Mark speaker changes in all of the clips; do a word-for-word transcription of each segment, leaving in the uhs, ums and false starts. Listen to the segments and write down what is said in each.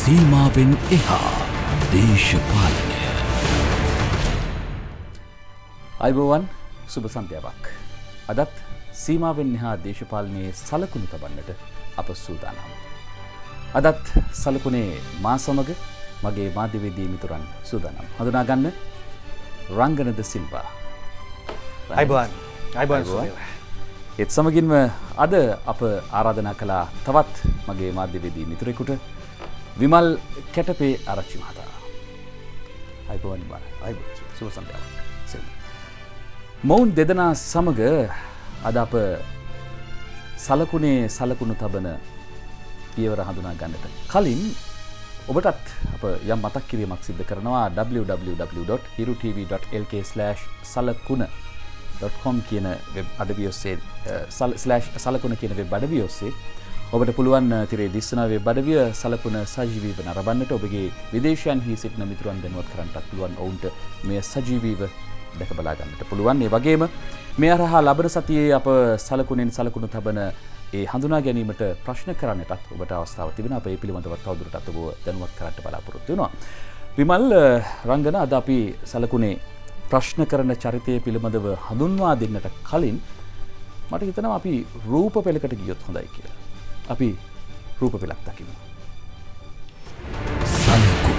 Speaker 1: සීමාවෙන් එහා දේශපාලනය.
Speaker 2: අයිබෝවන් සුබ සන්ධ්‍යාවක්. අදත් සීමාවෙන් එහා දේශපාලනයේ සලකුණු තබන්නට අප සූදානම්. අදත් සලකුණේ මා සමග මගේ මාධ්‍යවේදී මිතුරන් සූදානම්. හඳුනා ගන්න රංගනද සිල්වා.
Speaker 3: අයිබෝවන්. අයිබෝවන්.
Speaker 2: ඒත් සමගින්ම අද අප ආරාධනා කළා තවත් මගේ මාධ්‍යවේදී මිතුරෙකුට විමල් කැටපේ ආරච්චි මහතා. අයිබෝවන් විමල්. අයිබෝවන්. සුබ සන්ධ්‍යාවක්. මොවුන් දෙදෙනා සමග අද අප සලකුණේ සලකුණු තබන පියවර හඳුනා ගන්නට කලින් ඔබටත් අප යම් මතක් කිරීමක් සිදු කරනවා w w w dot hiru t v dot l k slash salakuna dot com කියන වෙබ් අඩවිය ඔස්සේ ස්ලෑෂ් සලකුණ කියන වෙබ් අඩවිය ඔස්සේ ඔබට පුළුවන් තිරේ දිස්සන වෙබ් අඩවිය සලකුණ සජීවීව නරඹන්නට. ඔබගේ විදේශයන්හි සිටින මිතුරන් දැනුවත් කරන්නටත් පුළුවන්. ඔවුන්ට මෙය සජීවීව දැක බලා ගන්නට පුළුවන්. ඒ වගේම මේ හරහා ලබන සතියේ අප සලකුණෙන් සලකුණු තබන ඒ හඳුනා ගැනීමට ප්‍රශ්න කරන්නටත් ඔබට අවස්ථාවක් තිබෙනවා. අප ඒ පිළිබඳව තවදුරටත් ඔබව දැනුවත් කරන්නට බලාපොරොත්තු වෙනවා. විමල් රංගන, අද අපි සලකුණේ ප්‍රශ්න කරන චරිතය පිළිබඳව හඳුන්වා දෙන්නට කලින් මට හිතෙනවා අපි රූප පෙළකට ගියොත් හොඳයි කියලා. අපි රූප පෙළක් දකිමු.
Speaker 1: සලකුණ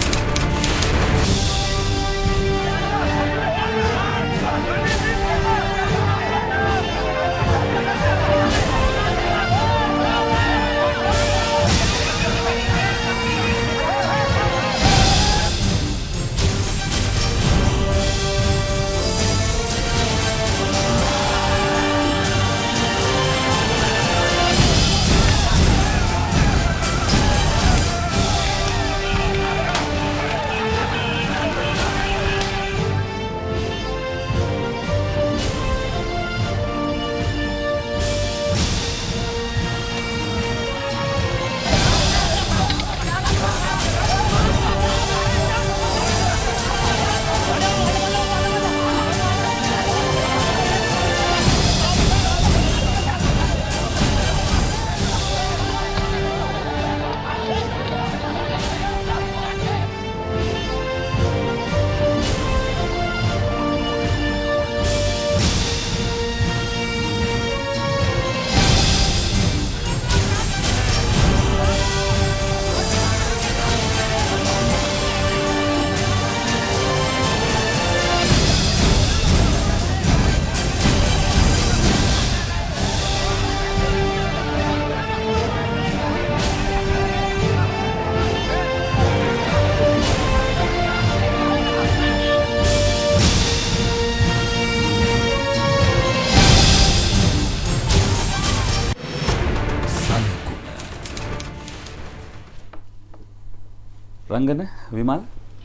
Speaker 2: රංගන, විමල්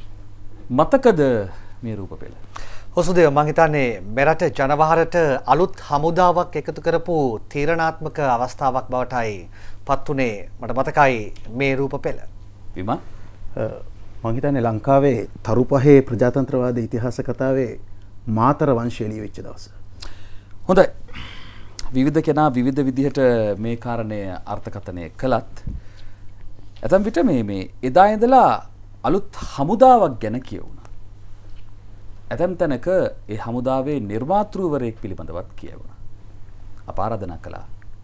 Speaker 2: මතකද මේ රූප පෙළ?
Speaker 3: ඔසුදේව, මං හිතන්නේ මෙරට ජනවහරට අලුත් හමුදාවක් එකතු කරපු තීරණාත්මක අවස්ථාවක් බවටයි පත් උනේ. මට මතකයි මේ රූප පෙළ.
Speaker 2: විමල්,
Speaker 4: මං හිතන්නේ ලංකාවේ තරු පහේ ප්‍රජාතන්ත්‍රවාද ඉතිහාස කතාවේ මාතර වංශය එළිය වෙච්ච දවස.
Speaker 2: හොඳයි. විවිධ කෙනා විවිධ විදිහට මේ කාරණය අර්ථකථනය කළත් ඇතම් විට මේ මේ එදා ඉඳලා අලුත් හමුදාවක් ගැන කියවුණා. ඇතම් තැනක ඒ හමුදාවේ නිර්මාතෘවරයෙක් පිළිබඳවත් කියවුණා. අප ආරාධනා කළා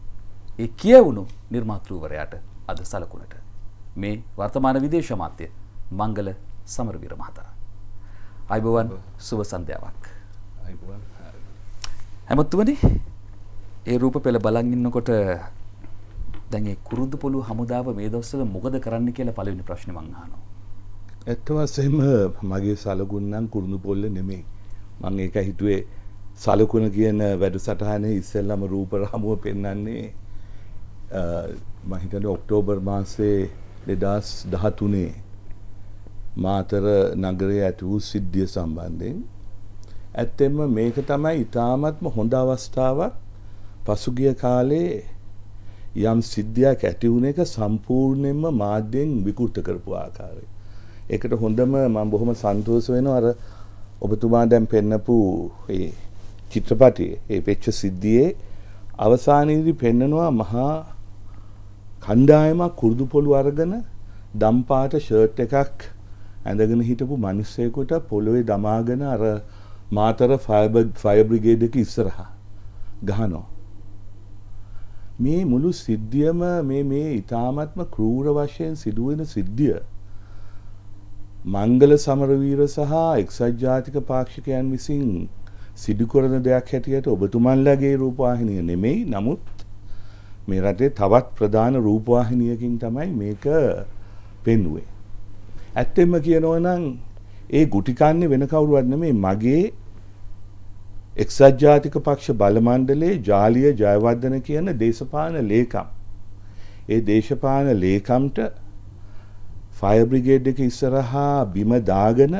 Speaker 2: ඒ කියවුණු නිර්මාතෘවරයාට අද සලකුණට මේ වර්තමාන විදේශ අමාත්‍ය මංගල සමරවීර මහතා. අයිබෝවන්, සුබ සන්ධ්‍යාවක්.
Speaker 5: අයිබෝවන්.
Speaker 2: හැමතුමනි, ඒ රූප පෙළ බලන් ඉන්නකොට දැන් ඒ කුරුදු පොළු හමුදාව මේ දවස්වල මොකද කරන්න කියලා පළවෙනි ප්‍රශ්නේ මං අහනවා.
Speaker 5: ඇත්ත වශයෙන්ම මගේ සලකුණ නම් කුරුදු පොළ නෙමෙයි. මම ඒක හිතුවේ සලකුණ කියන වැඩසටහනේ ඉස්සෙල්ලාම රූප රාමුව පෙන්වන්නේ මම හිතන්නේ ඔක්තෝබර් මාසයේ දෙදාස් දහතුනේ මාතර නගරයේ ඇති වූ සිද්ධිය සම්බන්ධයෙන්. ඇත්තෙන්ම මේක තමයි ඉතාමත්ම හොඳ අවස්ථාවක් පසුගිය කාලේ යම් සිද්ධියක් ඇති වුණ එක සම්පූර්ණයෙන්ම මාධ්‍යෙන් විකෘත කරපු ආකාරය. ඒකට හොඳම මම බොහොම සන්තෝෂ වෙනවා අර ඔබතුමා දැන් පෙන්නපු ඒ චිත්‍රපටයේ ඒ වෙච්ච සිද්ධියේ අවසානයේදී පෙන්නනවා මහා කණ්ඩායමක් කුරුදු පොළු අරගෙන දම්පාට ෂර්ට් එකක් ඇඳගෙන හිටපු මිනිස්සෙකුට පොළොවේ දමාගෙන අර මාතර ෆයර් බ්‍රිගේඩ් එක ඉස්සරහා ගහනවා. මේ මුළු සිද්ධියම මේ මේ ඊ타ත්ම ක්‍රූර වශයෙන් සිදුවෙන සිද්ධිය මංගල සමරවීර සහ එක්සත් ජාතික පාක්ෂිකයන් විසින් සිදු කරන දෙයක් හැටියට ඔබතුමන්ලගේ රූපවාහිනිය නෙමෙයි. නමුත් මේ රටේ තවත් ප්‍රධාන රූපවාහිනියකින් තමයි මේක පෙන්වුවේ. ඇත්තෙන්ම කියනවා නම් ඒ ගුටි කන්නේ වෙන කවුරුවත් නෙමෙයි මගේ එක්සත් ජාතික පක්ෂ බල මණ්ඩලයේ ජාලිය ජයවර්ධන කියන දේශපාලන ලේකම්. ඒ දේශපාලන ලේකම්ට ෆයර් බ්‍රිගේඩ් එක ඉස්සරහා බිම දාගෙන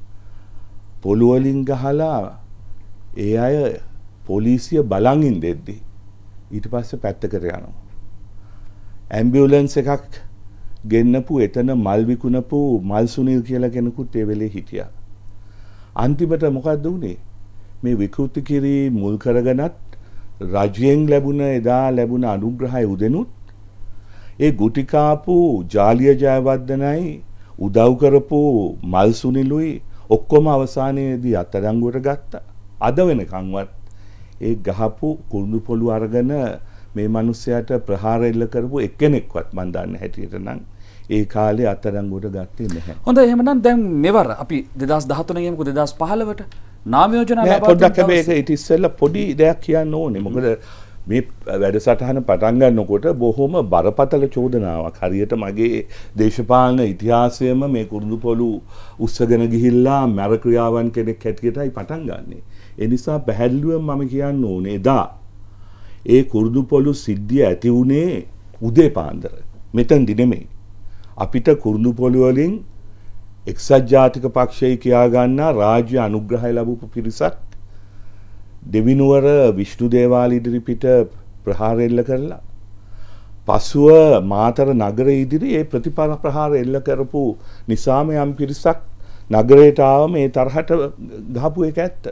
Speaker 5: පොළු වලින් ගහලා ඒ අය පොලිසිය බලන් ඉඳෙද්දි ඊට පස්සේ පැත්තකට යනවා. ඇම්බියුලන්ස් එකක් ගෙන්නපු එතන මල් විකුණපු මල් සුනිල් කියලා කෙනෙකුත් ඒ වෙලේ හිටියා. අන්තිමට මොකද්ද වුනේ? මේ විකෘති කිරීම මුල් කරගෙනත් රජයෙන් ලැබුණ එදා ලැබුණ අනුග්‍රහය උදෙනුත් ඒ ගුටි කාපු ජාලිය ජයවර්ධනයි උදව් කරපු මල් සුනිලුයි ඔක්කොම අවසානයේදී අත්අඩංගුවට ගත්තා. අද වෙනකන්වත් ඒ ගහපු කුරුඳු පොළු අරගෙන මේ මිනිස්සයාට ප්‍රහාර එල්ල කරපු එක්කෙනෙක්වත් මන් දන්නේ හැටියට නම් ඒ කාලේ අත්අඩංගුවට ගත්තේ නැහැ.
Speaker 2: හොඳයි එහෙමනම් දැන් මෙවර අපි දෙදාස් දහතුන ගියමුකෝ දෙදාස් පහළවට නාම යෝජනා ලබා
Speaker 5: පොඩ්ඩක් හැබැයි ඒක ඊට ඉස්සෙල්ලා පොඩි දෙයක් කියන්න ඕනේ. මොකද මේ වැඩසටහන පටන් ගන්නකොට බොහොම බරපතල චෝදනාවක් හරියට මගේ දේශපාලන ඉතිහාසයේම මේ කුරුඳු පොළු උස්සගෙන ගිහිල්ලා මර ක්‍රියාවන් කෙනෙක් හැටියටයි පටන් ගන්නෙ. ඒ නිසා පැහැදිලිවම මම කියන්න ඕනේ එදා ඒ කුරුඳු පොළු සිද්ධිය ඇති වුණේ උදේ පාන්දර. මෙතනදි නෙමෙයි. අපිට කුරුඳු පොළු වලින් එක්සත් ජාතික පක්ෂය කියා ගන්නා රාජ්‍ය අනුග්‍රහය ලැබපු පිරිසක් දෙවිනුවර විෂ්ණු දේවාල ඉදිරිපිට ප්‍රහාර එල්ල කරලා පසුව මාතර නගර ඉදිරියේ ඒ ප්‍රතිපල ප්‍රහාර එල්ල කරපු නිසාම යම් පිරිසක් නගරයට ආව මේ තරහට ගහපු එක ඇත්ත.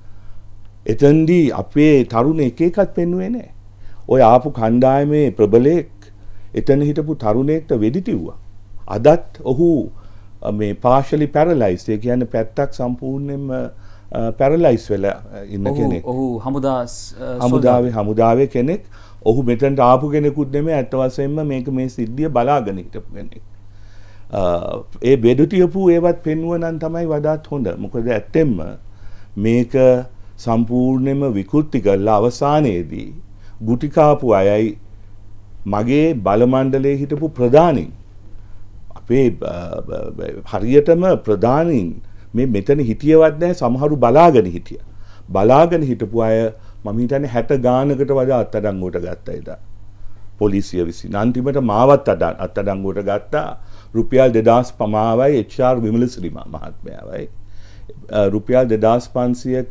Speaker 5: එතෙන්දී අපේ තරුණ එක එකක් පෙන්වුවේ නැහැ. ඔය ආපු කණ්ඩායමේ ප්‍රබලෙක් එතන හිටපු තරුණයෙක්ට වෙඩි තිව්වා. අදත් ඔහු මේ partially paralyzed ඒ කියන්නේ පැත්තක් සම්පූර්ණයෙන්ම පැරලයිස් වෙලා ඉන්න කෙනෙක්.
Speaker 2: ඔහු හමුදා
Speaker 5: හමුදාවේ හමුදාවේ කෙනෙක්. ඔහු මෙතනට ආපු කෙනෙකුත් නෙමෙයි අත් වශයෙන්ම මේක මේ සිද්ධිය බලාගෙන හිටපු කෙනෙක්. ඒ බෙඩ තියපු ඒවත් පෙන්වනන් තමයි වඩාත් හොඳ. මොකද ඇත්තෙන්ම මේක සම්පූර්ණයෙන්ම විකෘති කරලා අවසානයේදී ගුටි කාපු අයයි මගේ බල මණ්ඩලයේ හිටපු ප්‍රධානීන් අපේ හරියටම ප්‍රධානීන් මේ මෙතන හිටියවත් නැහැ සමහරු බලාගෙන හිටියා. බලාගෙන හිටපු අය මම හිතන්නේ හැට ගානකට වඩා අත්අඩංගුවට ගත්තා එදා. පොලිසිය විසින් අන්තිමට මාවත් අත්අඩංගුවට ගත්තා. රුපියල් දෙදාස් පහයි එච් ආර් විමලසිරි මහත්මයාවයි. රුපියල් දෙදාස් පන්සියයක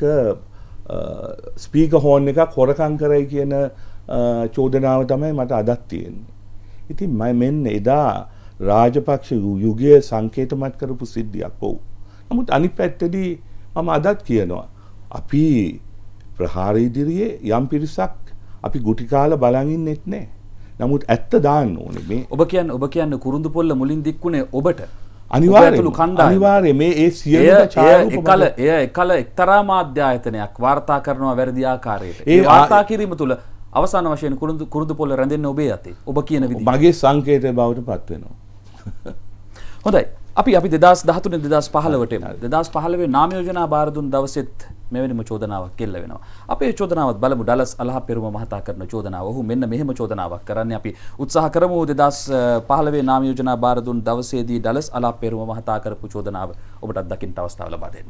Speaker 5: ස්පීකර් හෝන් එකක් හොරකම් කරයි කියන චෝදනාව තමයි මට අදත් තියෙන්නේ. ඉතින් මම මෙන්න එදා රාජපක්ෂ යුගයේ සංකේතමත් කරපු සිද්ධියක් ඔව්. නමුත් අනිත් පැත්තේදී මම අදත් කියනවා අපි ප්‍රහාර ඉදිරියේ යම් පිරිසක් අපි ගුටි කාලා බලන් ඉන්නෙත් නැහැ. නමුත් ඇත්ත දාන්න ඕනේ මේ.
Speaker 2: ඔබ කියන්නේ ඔබ කියන්නේ කුරුඳු පොල්ල මුලින් දික්ුනේ ඔබට.
Speaker 5: අනිවාර්යයෙන් අනිවාර්යයෙන් මේ ඒ සියලුම
Speaker 2: ඡායාරූප එකල එය එකල එක්තරා මාධ්‍ය ආයතනයක් වාර්තා කරනවා වැරදි ආකාරයට. ඒ වාර්තා කිරීම තුළ අවසාන වශයෙන් කුරුඳු කුරුඳු පොල්ල රැඳෙන්නේ ඔබේ අතේ. ඔබ කියන විදිහට.
Speaker 5: මගේ සංකේතය බවට පත් වෙනවා.
Speaker 2: හොඳයි. අපි අපි දෙදාස් දහතුන දෙදාස් පහළවට එමු. දෙදාස් පහළවේ නාම යෝජනා බාර දුන් දවසෙත් මෙවැනිම චෝදනාවක් කෙල්ල වෙනවා. අපේ චෝදනාවත් බලමු ඩලස් අලහ පෙරුම මහතා කරන චෝදනාව. ඔහු මෙන්න මෙහෙම චෝදනාවක් කරන්නේ. අපි උත්සාහ කරමු දෙදාස් පහළවේ නාම යෝජනා බාර දුන් දවසේදී ඩලස් අලහ පෙරුම මහතා කරපු චෝදනාව ඔබටත් දකින්න අවස්ථාව ලබා දෙන්න.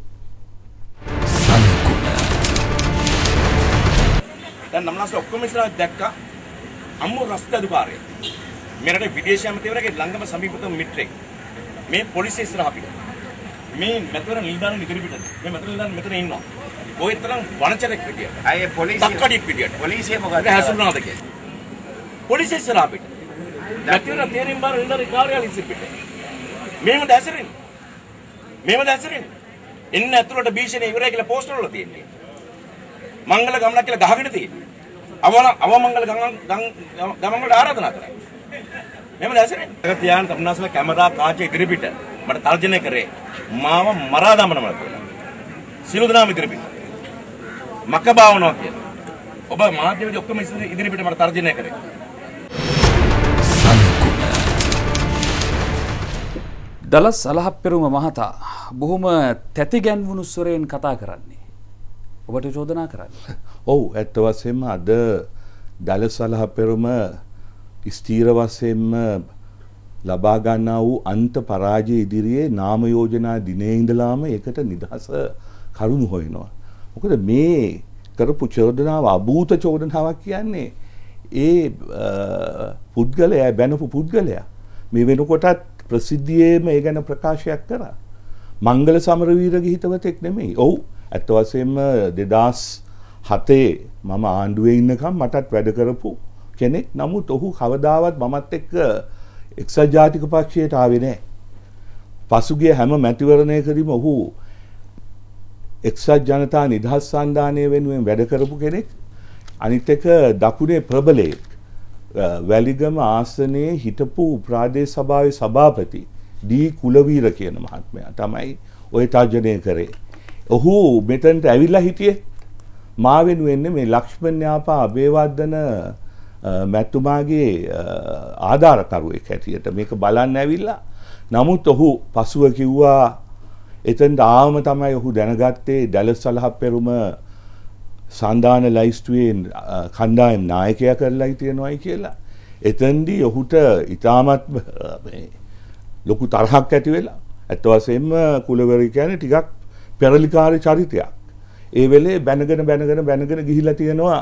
Speaker 6: දැන් නම්ලාස් ඔක්කොම ඉස්සරහ දැක්කා අම්මෝ රස්ත අධිකාරිය. මෙරට විදේශ ඇමතිවරයාගේ ළඟම සමීපතම මිත්‍රෙක්. මේ පොලිසිය ඉස්සරහ අපිට. මේ මෙතන නිලධාරි නිකරි පිටද. මේ මෙතන නිලධාරි මෙතන ඉන්නවා. ඔය තරම් වනචරෙක් විදියට. අය පොලිසිය තක්කඩියක් විදියට. පොලිසිය මොකද හැසුරුනාද කියලා. පොලිසිය ඉස්සරහ අපිට. මෙතන තේරින් බාර නිලධාරි කාර්යාලය ඉස්සර පිට. මේව දැසරින්. මේව දැසරින්. එන්න ඇතුළට භීෂණ ඉවරයි කියලා පෝස්ටර් වල තියෙන්නේ. මංගල ගමනක් කියලා ගහගෙන තියෙන්නේ. අවම අවමංගල ගමන් ගමන් වල ආරාධනා කරා. මෙහෙම දැසනේ. ඒක තියාන තමුන්නාසල කැමරා කාච ඉදිරිපිට මට තර්ජනය කරේ මාව මරා දමනවා කියලා. සිළු දනාම ඉදිරිපිට. මක බාවනවා කියලා. ඔබ මාධ්‍යවේදී ඔක්කොම ඉදිරිපිට මට තර්ජනය කරේ.
Speaker 2: දලස් අලහප්පෙරුම මහතා බොහොම තැති ගැන්වුණු ස්වරයෙන් කතා කරන්නේ. ඔබට චෝදනා කරන්නේ.
Speaker 5: ඔව් ඇත්ත වශයෙන්ම අද දලස් අලහප්පෙරුම ස්ථීර වශයෙන්ම ලබා ගන්නා වූ අන්ත පරාජය ඉදිරියේ නාම යෝජනා දිනේ ඉඳලාම ඒකට නිදහස කරුණු හොයනවා. මොකද මේ කරපු චෝදනාව අභූත චෝදනාවක් කියන්නේ ඒ පුද්ගලයා බැනපු පුද්ගලයා මේ වෙනකොටත් ප්‍රසිද්ධියේම ඒ ගැන ප්‍රකාශයක් කරා. මංගල සමරවීර ගිහිතවතෙක් නෙමෙයි. ඔව් ඇත්ත වශයෙන්ම දෙදාස් හතේ මම ආණ්ඩුවේ ඉන්නකම් මටත් වැඩ කරපු කෙනෙක්. නමුත් ඔහු කවදාවත් මමත් එක්ක එක්සත් ජාතික පක්ෂයට ආවේ නැහැ. පසුගිය හැම මැතිවරණයකදීම ඔහු එක්සත් ජනතා නිදහස් සන්ධානය වෙනුවෙන් වැඩ කරපු කෙනෙක්. අනිත් එක දකුණේ ප්‍රබලයෙක්. වැලිගම ආසනයේ හිටපු ප්‍රාදේශ සභාවේ සභාපති ඩී කුලවීර කියන මහත්මයා තමයි ওই තර්ජනය කරේ. ඔහු මෙතනට ඇවිල්ලා හිටියේ මා වෙනුවෙන් මේ ලක්ෂ්මන් යාපා අබේවර්ධන මැතිතුමාගේ ආධාරකරුවෙක් හැටියට මේක බලන්න ඇවිල්ලා. නමුත් ඔහු පසුව කිව්වා එතනට ආවම තමයි ඔහු දැනගත්තේ දලස් අලහප්පෙරුම සන්දාන ලයිස්තුවේ කණ්ඩායම් නායකයා කරලායි තියෙනවායි කියලා. එතෙන්දී ඔහුට ඉතාමත් ලොකු තරහක් ඇති වෙලා ඇත්ත වශයෙන්ම කුලවැරි කියන්නේ ටිකක් පෙරලිකාරී චරිතයක්. ඒ වෙලේ බැනගෙන බැනගෙන බැනගෙන ගිහිලා තියෙනවා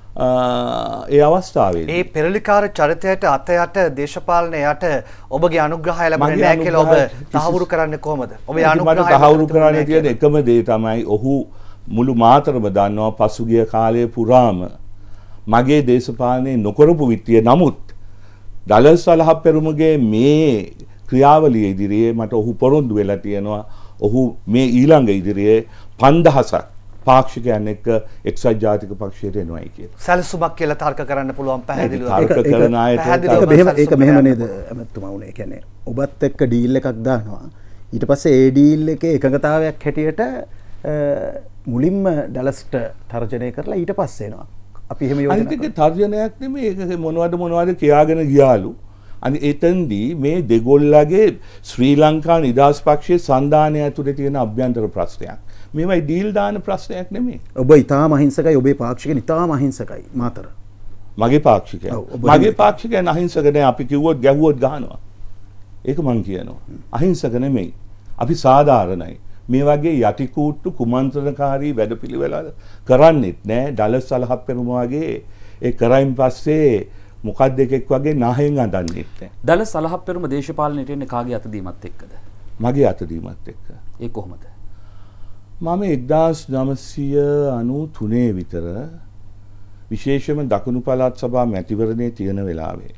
Speaker 5: ඒ අවස්ථාවේදී.
Speaker 3: ඒ පෙරලිකාර චරිතයට අත යට දේශපාලන යට ඔබගේ අනුග්‍රහය ලැබෙන්නේ නැහැ කියලා ඔබ තහවුරු කරන්නේ කොහොමද? ඔබේ අනුග්‍රහය
Speaker 5: තහවුරු කරන්නේ තියෙන එකම දේ තමයි ඔහු මුළු මාතරම දන්නවා පසුගිය කාලයේ පුරාම මගේ දේශපාලනයේ නොකරපු විත්තිය. නමුත් දලස් අලහප්පෙරුමගේ මේ ක්‍රියාවලිය ඉදිරියේ මට ඔහු පොරොන්දු වෙලා තියෙනවා ඔහු මේ ඊළඟ ඉදිරියේ පන්දහසක් පාක්ෂිකයන් එක්ක එක්සත් ජාතික පක්ෂයට එනවායි කියලා.
Speaker 3: සැලසුමක් කියලා තර්ක කරන්න පුළුවන් පැහැදිලිව.
Speaker 5: තර්ක කරන අයට
Speaker 4: ඒක මෙහෙම නේද ඇමතුමා උනේ. කියන්නේ ඔබත් එක්ක ඩීල් එකක් දානවා. ඊට පස්සේ ඒ ඩීල් එකේ එකඟතාවයක් හැටියට මුලින්ම ඩලස්ට තර්ජනය කරලා ඊට පස්සේ එනවා. අපි එහෙම යෝජනා
Speaker 5: කරනවා. අනිත් එක තර්ජනයක් නෙමෙයි. ඒක මොනවද මොනවද කියාගෙන ගියාලු. අනිත් එතෙන්දී මේ දෙගොල්ලගේ ශ්‍රී ලංකා නිදහස් පක්ෂයේ සන්ධානය ඇතුලේ තියෙන අභ්‍යන්තර ප්‍රශ්නයක්. මේවයි ඩීල් දාන ප්‍රශ්නයක් නෙමෙයි.
Speaker 4: ඔබ ඉතාම අහිංසකයි. ඔබේ පාක්ෂිකයන් ඉතාම අහිංසකයි මාතර.
Speaker 5: මගේ පාක්ෂිකයන්. මගේ පාක්ෂිකයන් අහිංසක නෑ. අපි කිව්වොත් ගැහුවොත් ගහනවා. ඒක මං කියනවා. අහිංසක නෙමෙයි. අපි සාධාරණයි. මේ වගේ යටිකූට්ටු කුමන්ත්‍රණකාරී වැඩපිළිවෙල කරන්නෙත් නෑ. දලස් අලහප්පෙරුම වගේ ඒ කරයින් පස්සේ මොකක්ද එකෙක් වගේ නාහෙන් අඳන්නෙත් නෑ.
Speaker 2: දලස් අලහප්පෙරුම දේශපාලනයට එන්නේ කාගේ අතදීමත් එක්කද?
Speaker 5: මගේ අතදීමත් එක්ක.
Speaker 2: ඒ කොහොමද?
Speaker 5: මම එක්දාස් නවසිය අනූ තුනේ විතර විශේෂම දකුණු පළාත් සභා මැතිවරණයේ තියෙන වෙලාවේ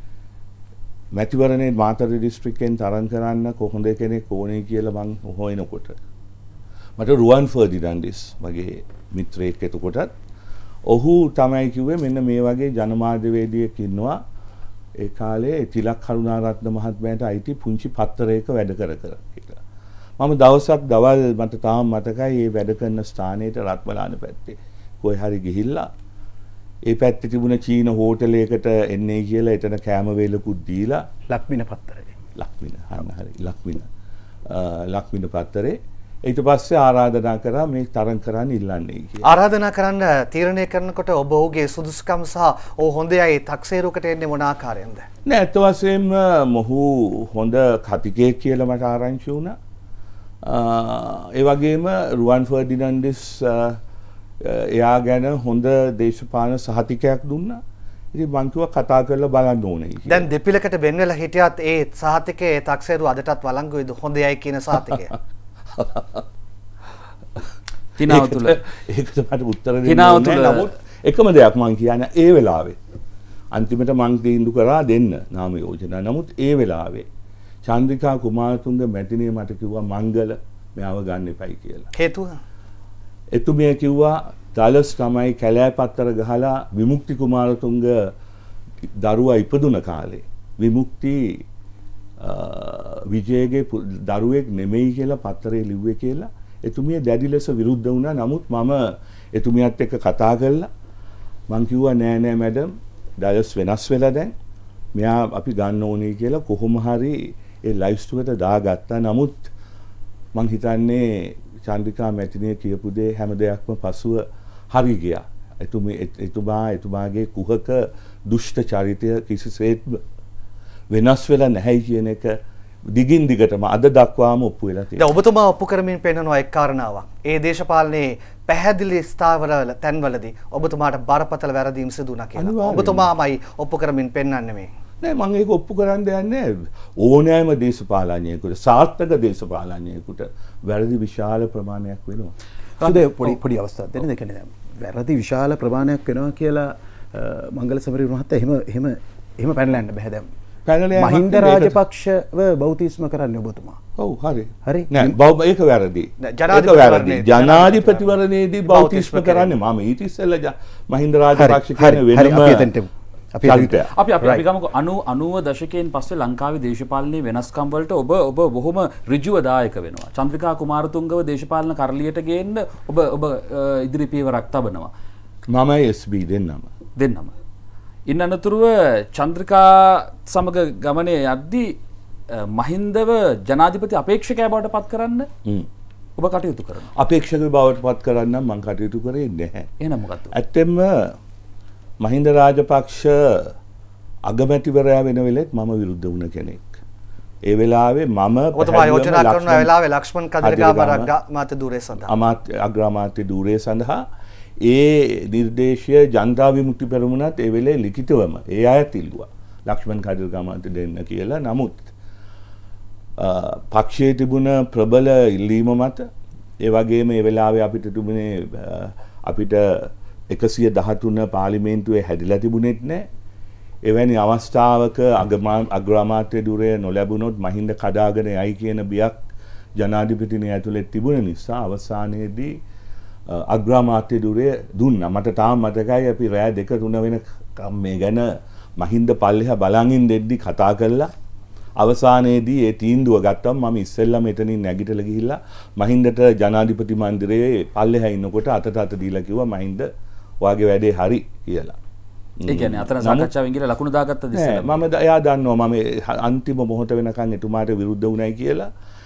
Speaker 5: මැතිවරණයේ මාතර දිස්ත්‍රික්කෙන් තරඟ කරන්න කොහොඳ කෙනෙක් ඕනේ කියලා මං හොයනකොට මට රුවන් ෆර්ඩිනන්ඩිස් වගේ මිත්‍රයෙක් එතකොටත් ඔහු තමයි කිව්වේ මෙන්න මේ වගේ ජනමාධ්‍යවේදියෙක් ඉන්නවා ඒ කාලේ තිලක් කරුණාරත්න මහත්මයාට අයිති පුංචි පත්තරයක වැඩ කර කර කියලා. මම දවසක් දවල් මට තාම මතකයි මේ වැඩ කරන ස්ථානයේට රත්මලාන පැත්තේ කොයි හරි ගිහිල්ලා ඒ පැත්තේ තිබුණ චීන හෝටලයකට එන්නේ කියලා එතන කෑම වේලකුත් දීලා
Speaker 4: ලක්මින පත්තරේ
Speaker 5: ලක්මින හරි හරි ලක්මින ලක්මින පත්තරේ ඊට පස්සේ ආරාධනා කරා මේ තරඟ කරන්න ඉල්ලන්නේ කියලා.
Speaker 3: ආරාධනා කරන්න තීරණය කරනකොට ඔබ ඔහුගේ සුදුසුකම් සහ ඔහු හොඳයි තක්සේරුවකට එන්නේ මොන ආකාරයෙන්ද?
Speaker 5: නෑ අත් වශයෙන්ම මොහු හොඳ කතිකයෙක් කියලා මට ආරංචි වුණා. ඒ වගේම රුවන් ෆර්ඩිනන්ඩිස් එයා ගැන හොඳ දේශපාලන සහතිකයක් දුන්නා. ඉතින් මං කිව්වා කතා කරලා බලන්න ඕනේ කියලා.
Speaker 3: දැන් දෙපිලකට වෙන් වෙලා හිටියත් ඒ සහතිකයේ ඒ තක්සේරුව අදටත් වළංගුවේද හොඳයි කියන සහතිකය?
Speaker 2: තිනාව තුල
Speaker 5: ඒකට මට උත්තර දෙන්න නෑ. නමුත් එකම දෙයක් මං කියන්නේ ඒ වෙලාවේ අන්තිමට මං තීන්දුව කරා දෙන්න නාම යෝජනා. නමුත් ඒ වෙලාවේ චන්ද්‍රිකා කුමාරතුංග මැතිණිය මට කිව්වා මංගල මෙයාව ගන්න එපයි කියලා.
Speaker 3: හේතුව?
Speaker 5: එතුමිය කිව්වා දලස් තමයි කැලෑ පත්තර ගහලා විමුක්ති කුමාරතුංග දරුවා ඉපදුන කාලේ විමුක්ති විජයගේ දරුවෙක් නෙමෙයි කියලා පත්තරේ ලිව්වේ කියලා එතුමිය දැඩි ලෙස විරුද්ධ වුණා. නමුත් මම එතුමියත් එක්ක කතා කළා. මං කිව්වා නෑ නෑ මැඩම් ඩයස් වෙනස් වෙලා දැන්. මෙයා අපි ගන්න ඕනේ කියලා කොහොම හරි ඒ ලයිස්ට් එකට දාගත්තා. නමුත් මං හිතන්නේ චන්ද්‍රිකා මැතිණිය කියපු දේ හැම දෙයක්ම පසුව හරි ගියා. එතුමි එතුමා එතුමාගේ කුහක දුෂ්ට චරිතය කිසිසේත්ම වෙනස් වෙලා නැහැ කියන එක දිගින් දිගටම අද දක්වාම ඔප්පු වෙලා තියෙනවා.
Speaker 3: දැන් ඔබතුමා ඔප්පු කරමින් පෙන්නනවා එක් කාරණාවක්. ඒ දේශපාලනයේ පැහැදිලි ස්ථාවරවල තැන්වලදී ඔබතුමාට බරපතල වැරදීම් සිදු වුණා කියලා. ඔබතුමාමයි ඔප්පු කරමින් පෙන්වන්නේ මේ.
Speaker 5: නෑ මම ඒක ඔප්පු කරන්න යන්නේ ඕනෑම දේශපාලනයකට සාර්ථක දේශපාලනයකට වැරදි විශාල ප්‍රමාණයක් වෙනවා.
Speaker 4: සුදේ පොඩි පොඩි අවස්ථාවක් දෙන්න. ඒ කියන්නේ වැරදි විශාල ප්‍රමාණයක් වෙනවා කියලා මංගල සමරි මහත්තයා එහෙම එහෙම එහෙම පැනලා යන්න බෑ දැන්. මහින්ද රාජපක්ෂව බෞතිස්ම කරන්නේ ඔබතුමා.
Speaker 5: ඔව් හරි.
Speaker 4: හරි.
Speaker 5: නෑ ඒක වැරදි. ජනාධිපතිවරණයේදී ජනාධිපතිවරණයේදී බෞතිස්ම කරන්නේ මම ඊට ඉස්සෙල්ලා මහින්ද රාජපක්ෂ කියන වෙනම
Speaker 2: අපි අපි අපි ගමුකෝ අනූව දශකයෙන් පස්සේ ලංකාවේ දේශපාලනයේ වෙනස්කම් වලට ඔබ ඔබ බොහොම ඍජුව දායක වෙනවා. චන්ද්‍රිකා කුමාරතුංගව දේශපාලන කරලියට ගේන්න ඔබ ඔබ ඉදිරි පියවරක් තබනවා.
Speaker 5: මම එස් බී දෙන්නම.
Speaker 2: දෙන්නම. ඉන්න අනතුරුව චන්ද්‍රිකා සමග ගමනේ යද්දී මහින්දව ජනාධිපති අපේක්ෂකයා බවට පත් කරන්න ඔබ කටයුතු කරනවා.
Speaker 5: අපේක්ෂක බවට පත් කරන්න මම කටයුතු කරේ නැහැ.
Speaker 2: එහෙනම් මොකද්ද?
Speaker 5: ඇත්තෙන්ම මහින්ද රාජපක්ෂ අගමැතිවරයා වෙන වෙලෙත් මම විරුද්ධ වුණ කෙනෙක්. ඒ වෙලාවේ මම
Speaker 3: ඔබතුමා යෝජනා කරන වෙලාවේ ලක්ෂ්මන් කදිරගම අග්‍රාමාත්‍ය ධූරය සඳහා
Speaker 5: අමාත්‍ය අග්‍රාමාත්‍ය ධූරය සඳහා ඒ නිර්දේශය ජනතා විමුක්ති පෙරමුණත් ඒ වෙලේ ලිඛිතවම ඒ අයත් ඉල්ලුවා ලක්ෂ්මන් කදිරගමට දෙන්න කියලා. නමුත් පක්ෂයේ තිබුණ ප්‍රබල ඉල්ලීම මත ඒ වගේම ඒ වෙලාවේ අපිට තිබුණේ අපිට එකසිය දහතුන පාර්ලිමේන්තුවේ හැදිලා තිබුණෙත් නැහැ. එවැනි අවස්ථාවක අග්‍රාමාත්‍ය ධුරය නොලැබුණොත් මහින්ද කඩාගෙන යයි කියන බියක් ජනාධිපතිනිය ඇතුළේ තිබුණ නිසා අවසානයේදී අග්‍රාමාත්‍ය ධුරය දුන්නා. මට තාම මතකයි අපි රෑ දෙක තුන වෙනකම් මේ ගැන මහින්ද පල්ලෙහා බලන් ඉඳෙද්දි කතා කළා. අවසානයේදී ඒ තීන්දුව ගත්තම මම ඉස්සෙල්ලාම එතනින් නැගිටලා ගිහිල්ලා මහින්දට ජනාධිපති මන්දිරයේ පල්ලෙහා ඉන්නකොට අතට අත දීලා කිව්වා මහින්ද ඔයාගේ වැඩේ හරි කියලා.
Speaker 2: ඒ කියන්නේ අතන සාකච්ඡාවෙන් ගිහලා ලකුණු දාගත්තද ඉස්සෙල්ලා?
Speaker 5: මම එයා දන්නවා මම අන්තිම මොහොත වෙනකන් එතුමාට විරුද්ධ වුණයි කියලා.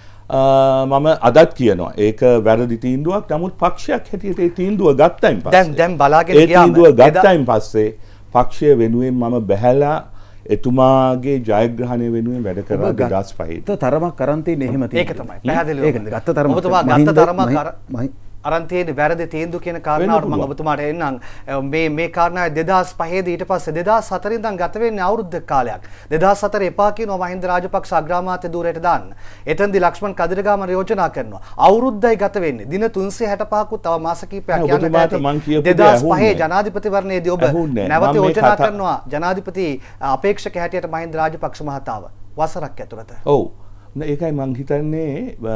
Speaker 5: මම අදත් කියනවා ඒක වැරදි තීන්දුවක්. නමුත් පක්ෂයක් හැටියට ඒ තීන්දුව ගත්තයින් පස්සේ
Speaker 3: දැන් දැන් බලාගෙන
Speaker 5: ගියාම ඒ තීන්දුව ගත්තයින් පස්සේ පක්ෂය වෙනුවෙන් මම බැහැලා එතුමාගේ ජයග්‍රහණය වෙනුවෙන් වැඩ කරා දෙදහස් පහේ.
Speaker 4: තරමක් කරන් තියෙන්නේ එහෙම තියෙන්නේ.
Speaker 3: ඒක තමයි. පැහැදිලිව.
Speaker 4: ඒක ගත්ත තරමක්.
Speaker 3: ඔබතුමා ගත්ත තරමක් අරන් තියෙන වැරදි තීන්දුව කියන කාරණාවට මම ඔබතුමාට එන්නම්. මේ මේ කාරණාව දෙදහස් පහේ දී ඊට පස්සේ දෙදහස් හතරෙන් ඉඳන් ගත වෙන්නේ අවුරුද්ද කාලයක්. දෙදහස් හතර එපා කියනවා මහින්ද රාජපක්ෂ අග්‍රාමාත්‍ය ධූරයට දාන්න. එතෙන්දී ලක්ෂ්මන් කදිරගම යෝජනා කරනවා. අවුරුද්දයි ගත වෙන්නේ. දින තුන්සිය හැටපහකුත් තව මාස කිහිපයක් යන්න ඇති. දෙදහස් පහේ ජනාධිපතිවරණයේදී ඔබ නැවත යෝජනා කරනවා ජනාධිපති අපේක්ෂක හැටියට මහින්ද රාජපක්ෂ මහතාව වසරක් ඇතුළත.
Speaker 5: ඔව්. ඒකයි මං හිතන්නේ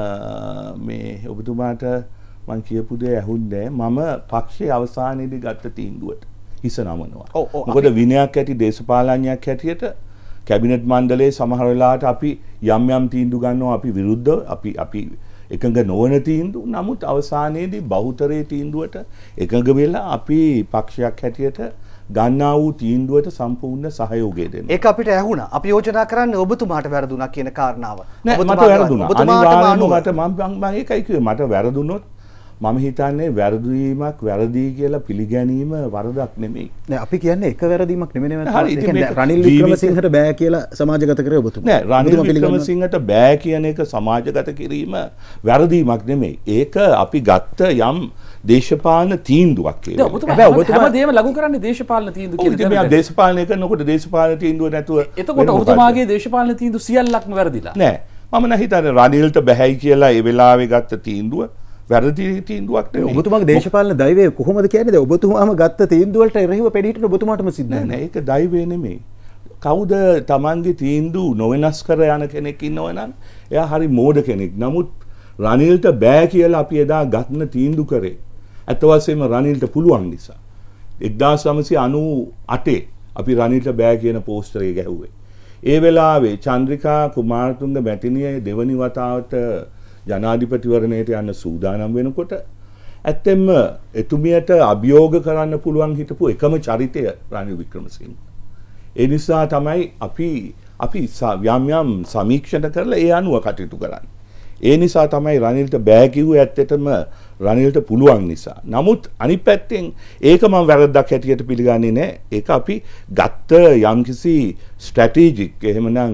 Speaker 5: මේ ඔබතුමාට මං කියපු දේ ඇහුන්නේ මම පක්ෂයේ අවසානයේදී ගත්ත තීන්දුවට හිස නමනවා. මොකද විනයක් ඇති දේශපාලනයක් හැටියට කැබිනට් මණ්ඩලයේ සමහර වෙලාවට අපි යම් යම් තීන්දුව ගන්නවා අපි විරුද්ධ අපි අපි එකඟ නොවන තීන්දුව. නමුත් අවසානයේදී බහුතරයේ තීන්දුවට එකඟ වෙලා අපි පක්ෂයක් හැටියට ගන්නා වූ තීන්දුවට සම්පූර්ණ සහයෝගය දෙනවා.
Speaker 3: ඒක අපිට ඇහුණා. අපි යෝජනා කරන්නේ ඔබතුමාට වැරදුනා කියන කාරණාව.
Speaker 5: ඔබතුමාට වැරදුනා. අනිවාර්යයෙන්ම මට මම මම ඒකයි කිව්වේ මට වැරදුනොත් මම හිතන්නේ වැරදීමක් වැරදි කියලා පිළිගැනීම වරදක් නෙමෙයි.
Speaker 4: නෑ අපි කියන්නේ එක වැරදීමක් නෙමෙයි නේද? රනිල් වික්‍රමසිංහට බෑ කියලා සමාජගත කරේ ඔබතුමා.
Speaker 5: නෑ රනිල් වික්‍රමසිංහට බෑ කියන එක සමාජගත කිරීම වැරදීමක් නෙමෙයි. ඒක අපි ගත්ත යම් දේශපාලන තීන්දුවක් කියලා.
Speaker 2: හැබැයි ඔබතුමා හැමදේම ලඝු කරන්නේ දේශපාලන තීන්දුව කියලා.
Speaker 5: ඔව් ඉතින් දේශපාලනය කරනකොට දේශපාලන තීන්දුව නැතුව
Speaker 2: එතකොට ඔබතුමාගේ දේශපාලන තීන්දුව සියල්ලක්ම වැරදිලා.
Speaker 5: නෑ මම නම් හිතන්නේ රනිල්ට බෑයි කියලා ඒ වෙලාවේ ගත්ත තීන්දුව වැරදි තීන්දුවක් නෙවෙයි.
Speaker 4: ඔබතුමාගේ දේශපාලන දෛවය කොහොමද කියන්නේ? දැන් ඔබතුමාම ගත්ත තීන්දුව වලට එරෙහිව පෙඩීට ඔබතුමාටම සිද්ධ
Speaker 5: නෑ නෑ ඒක දෛවය නෙමෙයි. කවුද තමන්ගේ තීන්දුව නොවෙනස් කර යන කෙනෙක් ඉන්නවනම් එයා හරි මෝඩ කෙනෙක්. නමුත් රනිල්ට බෑ කියලා අපි එදා ගන්න තීන්දුව කරේ අත වශයෙන්ම රනිල්ට පුළුවන් නිසා. එක්දාස් නවසිය අනූ අටේ අපි රනිල්ට බෑ කියන පෝස්ටරේ ගැහුවේ. ඒ වෙලාවේ චන්ද්‍රිකා කුමාරතුංග මැතිණිය දෙවනි වතාවට ජනාධිපතිවරණයට යන්න සූදානම් වෙනකොට ඇත්තෙන්ම එතුමියට අභියෝග කරන්න පුළුවන් හිටපු එකම චරිතය රනිල් වික්‍රමසිංහ. ඒ නිසා තමයි අපි අපි යම් යම් සමීක්ෂණ කරලා ඒ අනුව කටයුතු කරන්නේ. ඒ නිසා තමයි රනිල්ට බෑ කිව්වේ ඇත්තටම රනිල්ට පුළුවන් නිසා. නමුත් අනිත් පැත්තෙන් ඒක මම වැරද්දක් හැටියට පිළිගන්නේ නැහැ. ඒක අපි ගත්ත යම්කිසි ස්ට්‍රැටජික් එහෙමනම්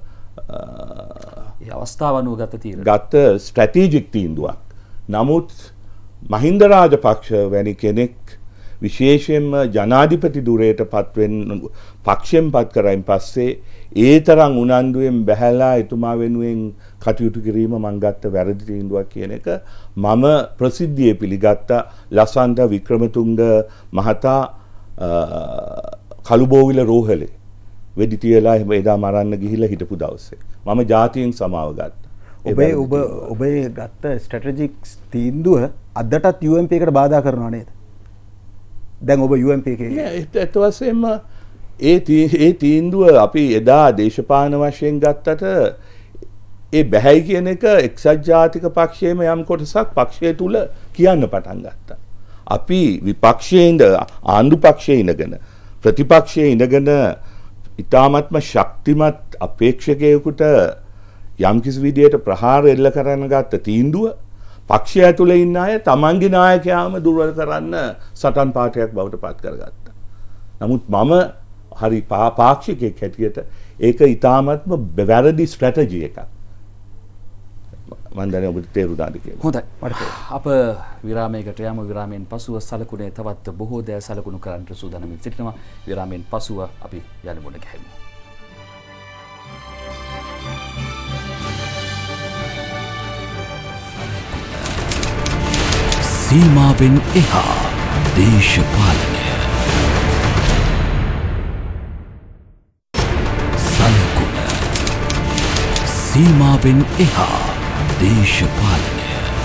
Speaker 2: ඒ අවස්ථාව අනුව ගත තීරණ.
Speaker 5: ගත්ත ස්ට්‍රැටජික් තීන්දුවක්. නමුත් මහින්ද රාජපක්ෂ වැනි කෙනෙක් විශේෂයෙන්ම ජනාධිපති ධුරයට පත්වෙන්න පක්ෂයෙන් පත් කරයින් පස්සේ ඒ තරම් උනන්දුවෙන් බැහැලා එතුමා වෙනුවෙන් කටයුතු කිරීම මම ගත්ත වැරදි තීන්දුවක් කියන එක මම ප්‍රසිද්ධියේ පිළිගත්ත ලසන්ත වික්‍රමතුංග මහතා කළුබෝවිල රෝහලේ වෙඩි තියලා එහෙම එදා මරන්න ගිහිල්ලා හිටපු දවසේ මම ජාතියෙන් සමාව ගත්තා.
Speaker 4: ඔබේ ඔබ ඔබේ ගත්ත ස්ට්‍රැටජික් තීන්දුව අදටත් යූ එම් පී එකට බාධා කරනවා නේද? දැන් ඔබ යූ එම් පී එකේ
Speaker 5: ඇත්ත වශයෙන්ම ඒ ඒ තීන්දුව අපි එදා දේශපාලන වශයෙන් ගත්තට ඒ බැහැයි කියන එක එක්සත් ජාතික පක්ෂයේම යම් කොටසක් පක්ෂය තුල කියන්න පටන් ගත්තා. අපි විපක්ෂයේ ඉඳ ආණ්ඩු පක්ෂයේ ඉඳගෙන ප්‍රතිපක්ෂයේ ඉඳගෙන ඉතාමත්ම ශක්තිමත් අපේක්ෂකයෙකුට යම්කිසි විදියට ප්‍රහාර එල්ල කරන්න ගත්ත තීන්දුව පක්ෂය ඇතුළේ ඉන්න අය තමන්ගේ නායකයාම දුර්වල කරන්න සටන් පාඨයක් බවට පත් කරගත්තා. නමුත් මම හරි පාක්ෂිකයෙක් හැටියට ඒක ඉතාමත්ම වැරදි ස්ට්‍රැටජි එකක්. මම දන්නේ ඔබට තේරුණාද කියලා.
Speaker 2: හොඳයි. අප විරාමයකට යමු. විරාමයෙන් පසුව සලකුණේ තවත් බොහෝ දෑ සලකුණු කරන්නට සූදානම්ව සිටිනවා. විරාමයෙන් පසුව අපි යන්න මුණ ගැහෙමු.
Speaker 1: සීමාවෙන් එහා දේශපාලනය සලකුණ සීමාවෙන් එහා දේශපාලනය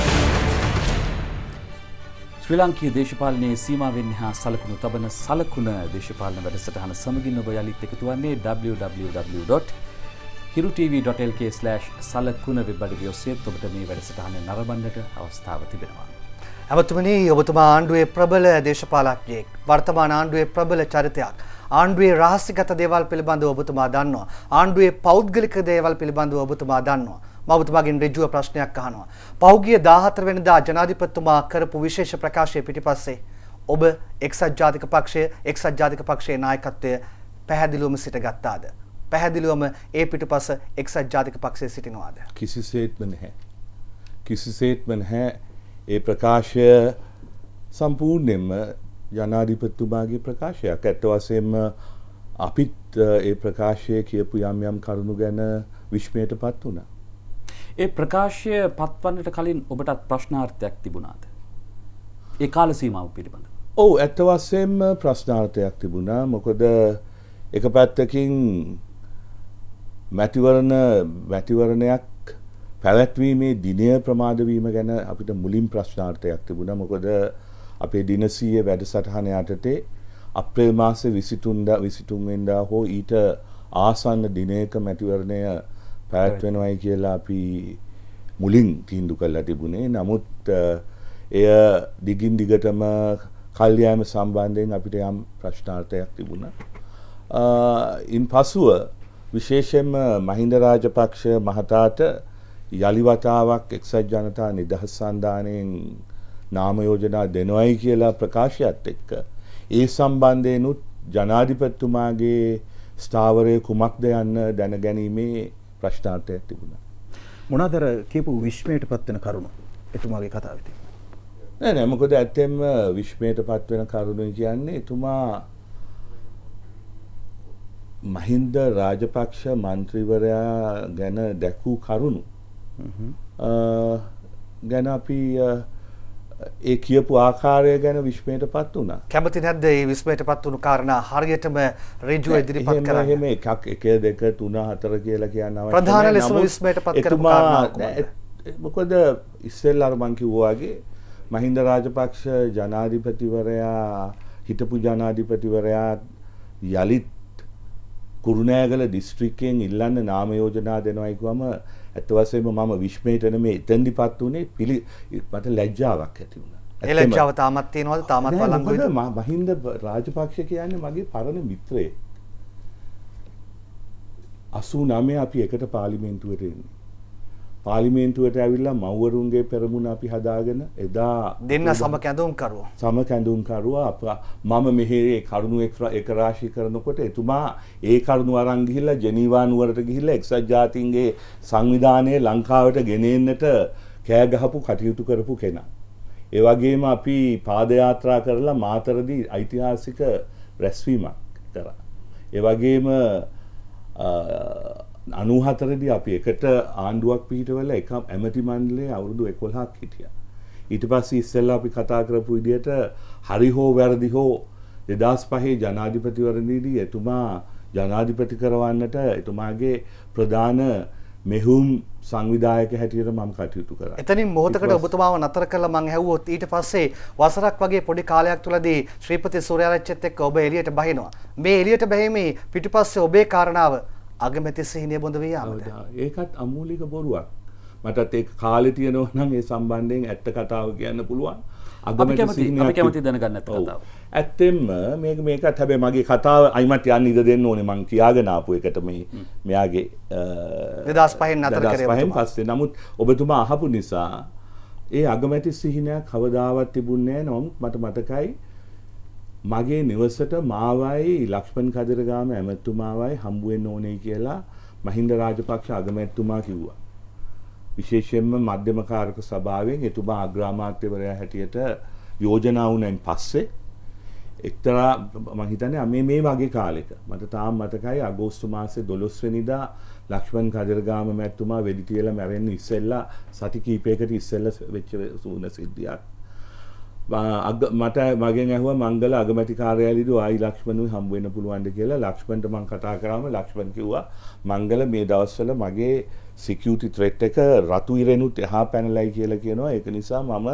Speaker 2: ශ්‍රී ලාංකීය දේශපාලනයේ සීමාවෙන් එහා සලකුණු තබන සලකුණ දේශපාලන වැඩසටහන සමගින් ඔබ යලිත් එකතු වන්නේ double-u double-u double-u dot hiru t v dot l k slash සලකුණ වෙබ් අඩවිය ඔස්සේ ඔබට මේ වැඩසටහන නරඹන්නට අවස්ථාව තිබෙනවා.
Speaker 3: ඇමතුමනි, ඔබතුමා ආණ්ඩුවේ ප්‍රබල දේශපාලඥයෙක්, වර්තමාන ආණ්ඩුවේ ප්‍රබල චරිතයක්. ආණ්ඩුවේ රහස්‍යගත දේවල් පිළිබඳව ඔබතුමා දන්නවා. ආණ්ඩුවේ පෞද්ගලික දේවල් පිළිබඳව ඔබතුමා දන්නවා. මම ඔබතුමාගෙන් ඍජුව ප්‍රශ්නයක් අහනවා. පහුගිය දාහතර වෙනිදා ජනාධිපතිතුමා කරපු විශේෂ ප්‍රකාශය පිටිපස්සේ ඔබ එක්සත් ජාතික පක්ෂය, එක්සත් ජාතික පක්ෂයේ නායකත්වය පැහැදිලිවම සිටගත්තාද? පැහැදිලිවම ඒ පිටුපස එක්සත් ජාතික පක්ෂයේ සිටිනවාද?
Speaker 5: කිසිසේත්ම නැහැ. කිසිසේත්ම නැහැ. ඒ ප්‍රකාශය සම්පූර්ණයෙන්ම ජනාධිපතිතුමාගේ ප්‍රකාශයක්. ඇත්ත වශයෙන්ම අපිත් ඒ ප්‍රකාශය කියපු යම් යම් කරුණු ගැන විශ්මයටපත් වුණා.
Speaker 2: ඒ ප්‍රකාශය පත්වන්නට කලින් ඔබටත් ප්‍රශ්නාර්ථයක් තිබුණාද? ඒ කාල සීමාව පිළිබඳව.
Speaker 5: ඔව්, ඇත්ත වශයෙන්ම ප්‍රශ්නාර්ථයක් තිබුණා. මොකද එක පැත්තකින් මැතිවරණ මැතිවරණයක් පැවැත්වීමේ දිනය ප්‍රමාද වීම ගැන අපිට මුලින් ප්‍රශ්නාර්ථයක් තිබුණා. මොකද අපේ දිනසීය වැඩසටහන යටතේ අප්‍රේල් මාසේ විසිතුන් වෙනිදා හෝ ඊට ආසන්න දිනයක මැතිවරණය පැවැත්වෙනවයි කියලා අපි මුලින් තීන්දුව කළා තිබුණේ. නමුත් එය දිගින් දිගටම කල්යාම සම්බන්ධයෙන් අපිට යම් ප්‍රශ්නාර්ථයක් තිබුණා. ඉන් පසුව විශේෂයෙන්ම මහින්ද රාජපක්ෂ මහතාට යලි වතාවක් එක්සත් ජනතා නිදහස් සන්ධානයෙන් නාම යෝජනා දෙනවයි කියලා ප්‍රකාශයත් එක්ක ඒ සම්බන්ධයෙන්ුත් ජනාධිපතිතුමාගේ ස්ථාවරය කුමක්ද යන්න දැනගැනීමේ ප්‍රශ්නාර්ථයක් තිබුණා.
Speaker 4: මොනවාද කියපු විශ්මයට පත්වෙන කරුණු එතුමාගේ කතාවේ තියෙන්නේ?
Speaker 5: නෑ නෑ, මොකද ඇත්තෙන්ම විශ්මයට පත්වෙන කරුණු කියන්නේ එතුමා මහින්ද රාජපක්ෂ මන්ත්‍රීවරයා ගැන දැකූ කරුණු ගැන අපි ඒ කියපු ආකාරය ගැන විශ්මයට පත් වුණා.
Speaker 3: කැමති නැද්ද මේ විශ්මයට පත් වුණු කාරණා හරියටම ඍජුව ඉදිරිපත් කරන්න?
Speaker 5: එහෙම එකක් එක දෙක තුන හතර කියලා කියන්න අවශ්‍ය නැහැ.
Speaker 3: ප්‍රධාන ලෙසම විශ්මයට පත් කරපු කාරණා කොහොමද?
Speaker 5: මොකද ඉස්සෙල්ලා අර මං කිව්වා වගේ මහින්ද රාජපක්ෂ ජනාධිපතිවරයා හිටපු ජනාධිපතිවරයා යලිත් කුරුණෑගල දිස්ත්‍රික්කයෙන් ඉල්ලන්න නාම යෝජනා දෙනවයි කිව්වම ඇත්ත වශයෙන්ම මම විශ්මයට නෙමෙයි එතෙන්දිපත් උනේ පිළි මට ලැජ්ජාවක් ඇති වුණා.
Speaker 3: ඒ ලැජ්ජාව තාමත් තියෙනවද? තාමත් වළංගුයිද?
Speaker 5: මහින්ද රාජපක්ෂ කියන්නේ මගේ පරණ මිත්‍රයෙක්. අසූ නවය අපි එකට පාර්ලිමේන්තුවට එන්නේ. පාර්ලිමේන්තුවට ඇවිල්ලා මව්වරුන්ගේ පෙරමුණ අපි හදාගෙන එදා
Speaker 3: දෙන්න සම කැඳුම් කරුවා.
Speaker 5: සම කැඳුම් කරුවා. මම මෙහි කරුණු එක රාශී කරනකොට එතුමා ඒ කරුණු අරන් ගිහිල්ලා ජෙනීවා නුවරට ගිහිල්ලා එක්සත් ජාතීන්ගේ සංවිධානයේ ලංකාවට ගෙනෙන්නට කෑ ගහපු කටයුතු කරපු කෙනා. ඒ වගේම අපි පාදයාත්‍රා කරලා මාතරදී ඓතිහාසික රැස්වීමක් කරා. ඒ වගේම අනූහතරදී අපි එකට ආණ්ඩුවක් පිහිටවලා එක ඇමති මණ්ඩලයේ අවුරුදු එකොළහක් හිටියා. ඊට පස්සේ ඉස්සෙල්ලා අපි කතා කරපු විදිහට හරි හෝ වැරදි හෝ දෙදාස් පහේ ජනාධිපතිවරණයේදී එතුමා ජනාධිපති කරවන්නට එතුමාගේ ප්‍රධාන මෙහුම් සංවිධායක හැටියට මම කටයුතු කරා.
Speaker 3: එතනින් මොහොතකට ඔබතුමාව නතර කළා මං ඇහුවොත් ඊට පස්සේ වසරක් වගේ පොඩි කාලයක් තුලදී ශ්‍රීපති සූර්යාරච්චිත් එක්ක ඔබ එළියට බහිනවා. මේ එළියට බැහිමේ පිටිපස්සේ ඔබේ කාරණාව අගමැති සිහිනය බොඳ වී යාමද?
Speaker 5: ඒකත් අමූලික බොරුවක්. මටත් ඒක කාලේ තියෙනවා නම් ඒ සම්බන්ධයෙන් ඇත්ත කතාව කියන්න පුළුවන්.
Speaker 2: අගමැති සිහිනය අපි කැමති දැනගන්න ඇත්ත කතාව.
Speaker 5: ඇත්තෙන්ම මේක මේකත් හැබැයි මගේ කතාව අයිමත් යන්න ඉඩ දෙන්න ඕනේ මං කියාගෙන ආපු එකට මේ මෙයාගේ
Speaker 3: දෙදාස් පහෙන් නතර කරේ
Speaker 5: දෙදාස් පහෙන් පස්සේ. නමුත් ඔබතුමා අහපු නිසා ඒ අගමැති සිහිනයක් කවදාවත් තිබුණේ නැහැ. නමුත් මට මතකයි මගේ නිවසට මාවයි ලක්ෂ්මන් කදිරගාම ඇමතුමාවයි හම්බ වෙන්න ඕනේ කියලා මහින්ද රාජපක්ෂ අගමැතිතුමා කිව්වා. විශේෂයෙන්ම මධ්‍යම කාරක සභාවෙන් එතුමා අග්‍රාමාත්‍යවරයා හැටියට යෝජනා වුණෙන් පස්සේ එක්තරා මම හිතන්නේ මේ මේ වගේ කාලෙක මට තාම මතකයි අගෝස්තු මාසේ දොළොස් වෙනිදා ලක්ෂ්මන් කදිරගාම මැතිතුමා වෙඩි තියලා මැරෙන්න ඉස්සෙල්ලා සති කීපයකට ඉස්සෙල්ලා වෙච්ච සූන සිද්ධියක්. මට මගෙන් ඇහුවා මංගල අගමැති කාර්යාලයේදී ආයි ලක්ෂ්මන්ව හම්බ වෙන්න පුළුවන්ද කියලා. ලක්ෂ්මන්ට මං කතා කරාම ලක්ෂ්මන් කිව්වා මංගල මේ දවස්වල මගේ සිකියුරිටි ත්‍රෙට් එක රතු ඉරෙනුත් එහා පැනලයි කියලා කියනවා. ඒක නිසා මම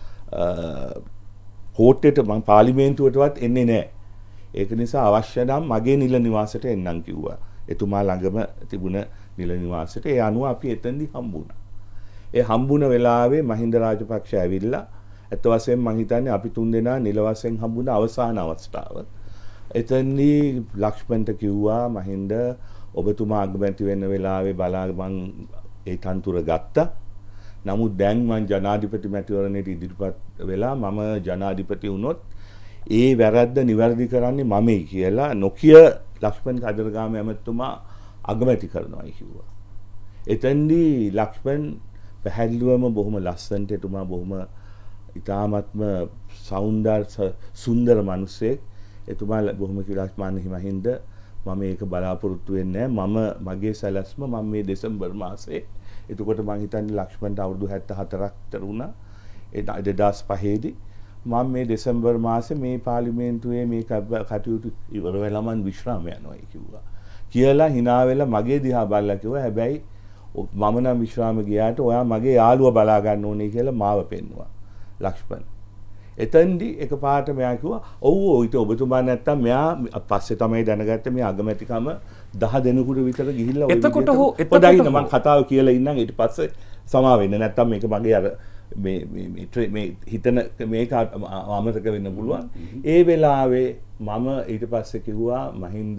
Speaker 5: කෝට්ටේට මං පාර්ලිමේන්තුවටවත් එන්නේ නැහැ. ඒක නිසා අවශ්‍ය නම් මගේ නිල නිවාසයට එන්නම් කිව්වා. එතුමා ළඟම තිබුණ නිල නිවාසයට. ඒ අනුව අපි එතෙන්දී හම්බුණා. ඒ හම්බුණ වෙලාවේ මහින්ද රාජපක්ෂ ඇවිල්ලා ඇත්ත වශයෙන්ම මං හිතන්නේ අපි තුන් දෙනා නිල වශයෙන් හම්බුණ අවසාන අවස්ථාව. එතනදී ලක්ෂ්මන්ට කිව්වා මහින්ද ඔබතුමා අගමැති වෙන්න වෙලාවේ බලා මං ඒ තනතුර ගත්තා. නමුත් දැන් මං ජනාධිපති මැතිවරණයට ඉදිරිපත් වෙලා මම ජනාධිපති වුණොත් ඒ වැරද්ද නිවැරදි කරන්නේ මමයි කියලා නොකිය ලක්ෂ්මන් කදිරගාම ඇමතුමා අගමැති කරනවා කිව්වා. එතෙන්දී ලක්ෂ්මන් පැහැදිලිවම බොහොම ලස්සනට එතුමා බොහොම ඉතාමත්ම සෞන්දර්ය සුන්දර මිනිසෙක්. එතුමා බොහොම කියලා මාන්නේ මහින්ද මම මේක බලාපොරොත්තු වෙන්නේ නැහැ. මම මගේ සැලැස්ම මම මේ දෙසැම්බර් මාසේ එතකොට මං හිතන්නේ ලක්ෂ්මන්ට අවුරුදු හැත්තෑ හතරක් තර වුණා. ඒ දෙදාස් පහේදී මම මේ දෙසැම්බර් මාසේ මේ පාර්ලිමේන්තුවේ මේ කටයුතු ඉවර වෙලා මං විශ්‍රාම යනවා කිව්වා. කියලා hina වෙලා මගේ දිහා බලලා කිව්වා හැබැයි මම නම් විශ්‍රාම ගියාට ඔයා මගේ යාළුවා බලා ගන්න ඕනේ කියලා මාව පෙන්නුවා. ලක්ෂ්මන් එතෙන්දී එකපාරට මෙයා කිව්වා ඔව් ඔයිට ඔබතුමා නැත්තම් මෙයා පස්සේ තමයි දැනගත්තේ මේ අගමැතිකම දහ දෙනෙකුට විතර ගිහිල්ලා ඔය
Speaker 2: එතකොට හෝ
Speaker 5: එතකොට මම කතාව කියලා ඉන්නම් ඊට පස්සේ සමා වෙන්න නැත්තම් මේක මගේ අර මේ මේ මේ හිතන මේක අමතක වෙන්න පුළුවන්. ඒ වෙලාවේ මම ඊට පස්සේ කිව්වා මහින්ද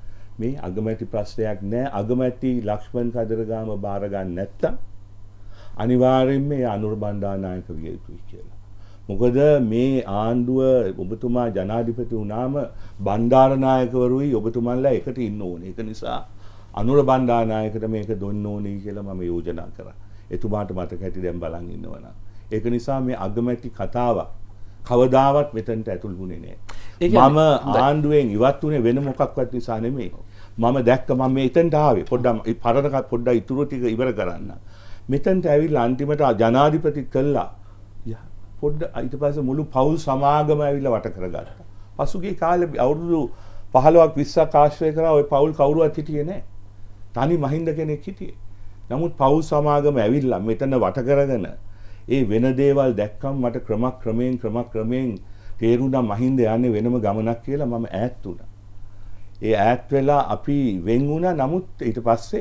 Speaker 5: මේ අගමැති ප්‍රශ්නයක් නෑ. අගමැති ලක්ෂ්මන් කදිරගාම බාර ගන්න නැත්තම් අනිවාර්යෙන්ම මේ අනුර බණ්ඩාරනායක විය යුතුයි කියලා. මොකද මේ ආණ්ඩුව ඔබතුමා ජනාධිපති වුණාම බණ්ඩාරනායකවරුයි ඔබතුමන්ලා එකට ඉන්න ඕනේ. ඒක නිසා අනුර බණ්ඩාරනායකට මේක දෙන්න ඕනේ කියලා මම යෝජනා කරා. එතුමාට මතක ඇති දැන් බලන් ඉන්නවනම්. ඒක නිසා මේ අගමැති කතාව කවදාවත් මෙතනට ඇතුල් වුණේ නැහැ. මම ආණ්ඩුවෙන් ඉවත් වුණේ වෙන මොකක්වත් නිසා නෙමෙයි. මම දැක්ක මම මේ එතනට ආවේ පොඩ්ඩක් පරණ පොඩ්ඩක් ඉතුරු ටික ඉවර කරන්න. මෙතනට ඇවිල්ලා අන්තිමට ජනාධිපති කළා. පොඩ්ඩ ඊට පස්සේ මුළු පවුල් සමාගම ඇවිල්ලා වට කරගත්තා. පසුගිය කාලේ අවුරුදු පහළොවක් විස්සක් ආශ්‍රය කරා ওই පවුල් කවුරුවත් හිටියේ නැහැ. තනි මහින්ද කෙනෙක් හිටියේ. නමුත් පවුල් සමාගම ඇවිල්ලා මෙතන වට කරගෙන ඒ වෙන දේවල් දැක්කම මට ක්‍රමක්‍රමයෙන් ක්‍රමක්‍රමයෙන් තේරුණා මහින්ද යන්නේ වෙනම ගමනක් කියලා මම ඈත් වුණා. ඒ ඈත් වෙලා අපි වෙන් වුණා. නමුත් ඊට පස්සේ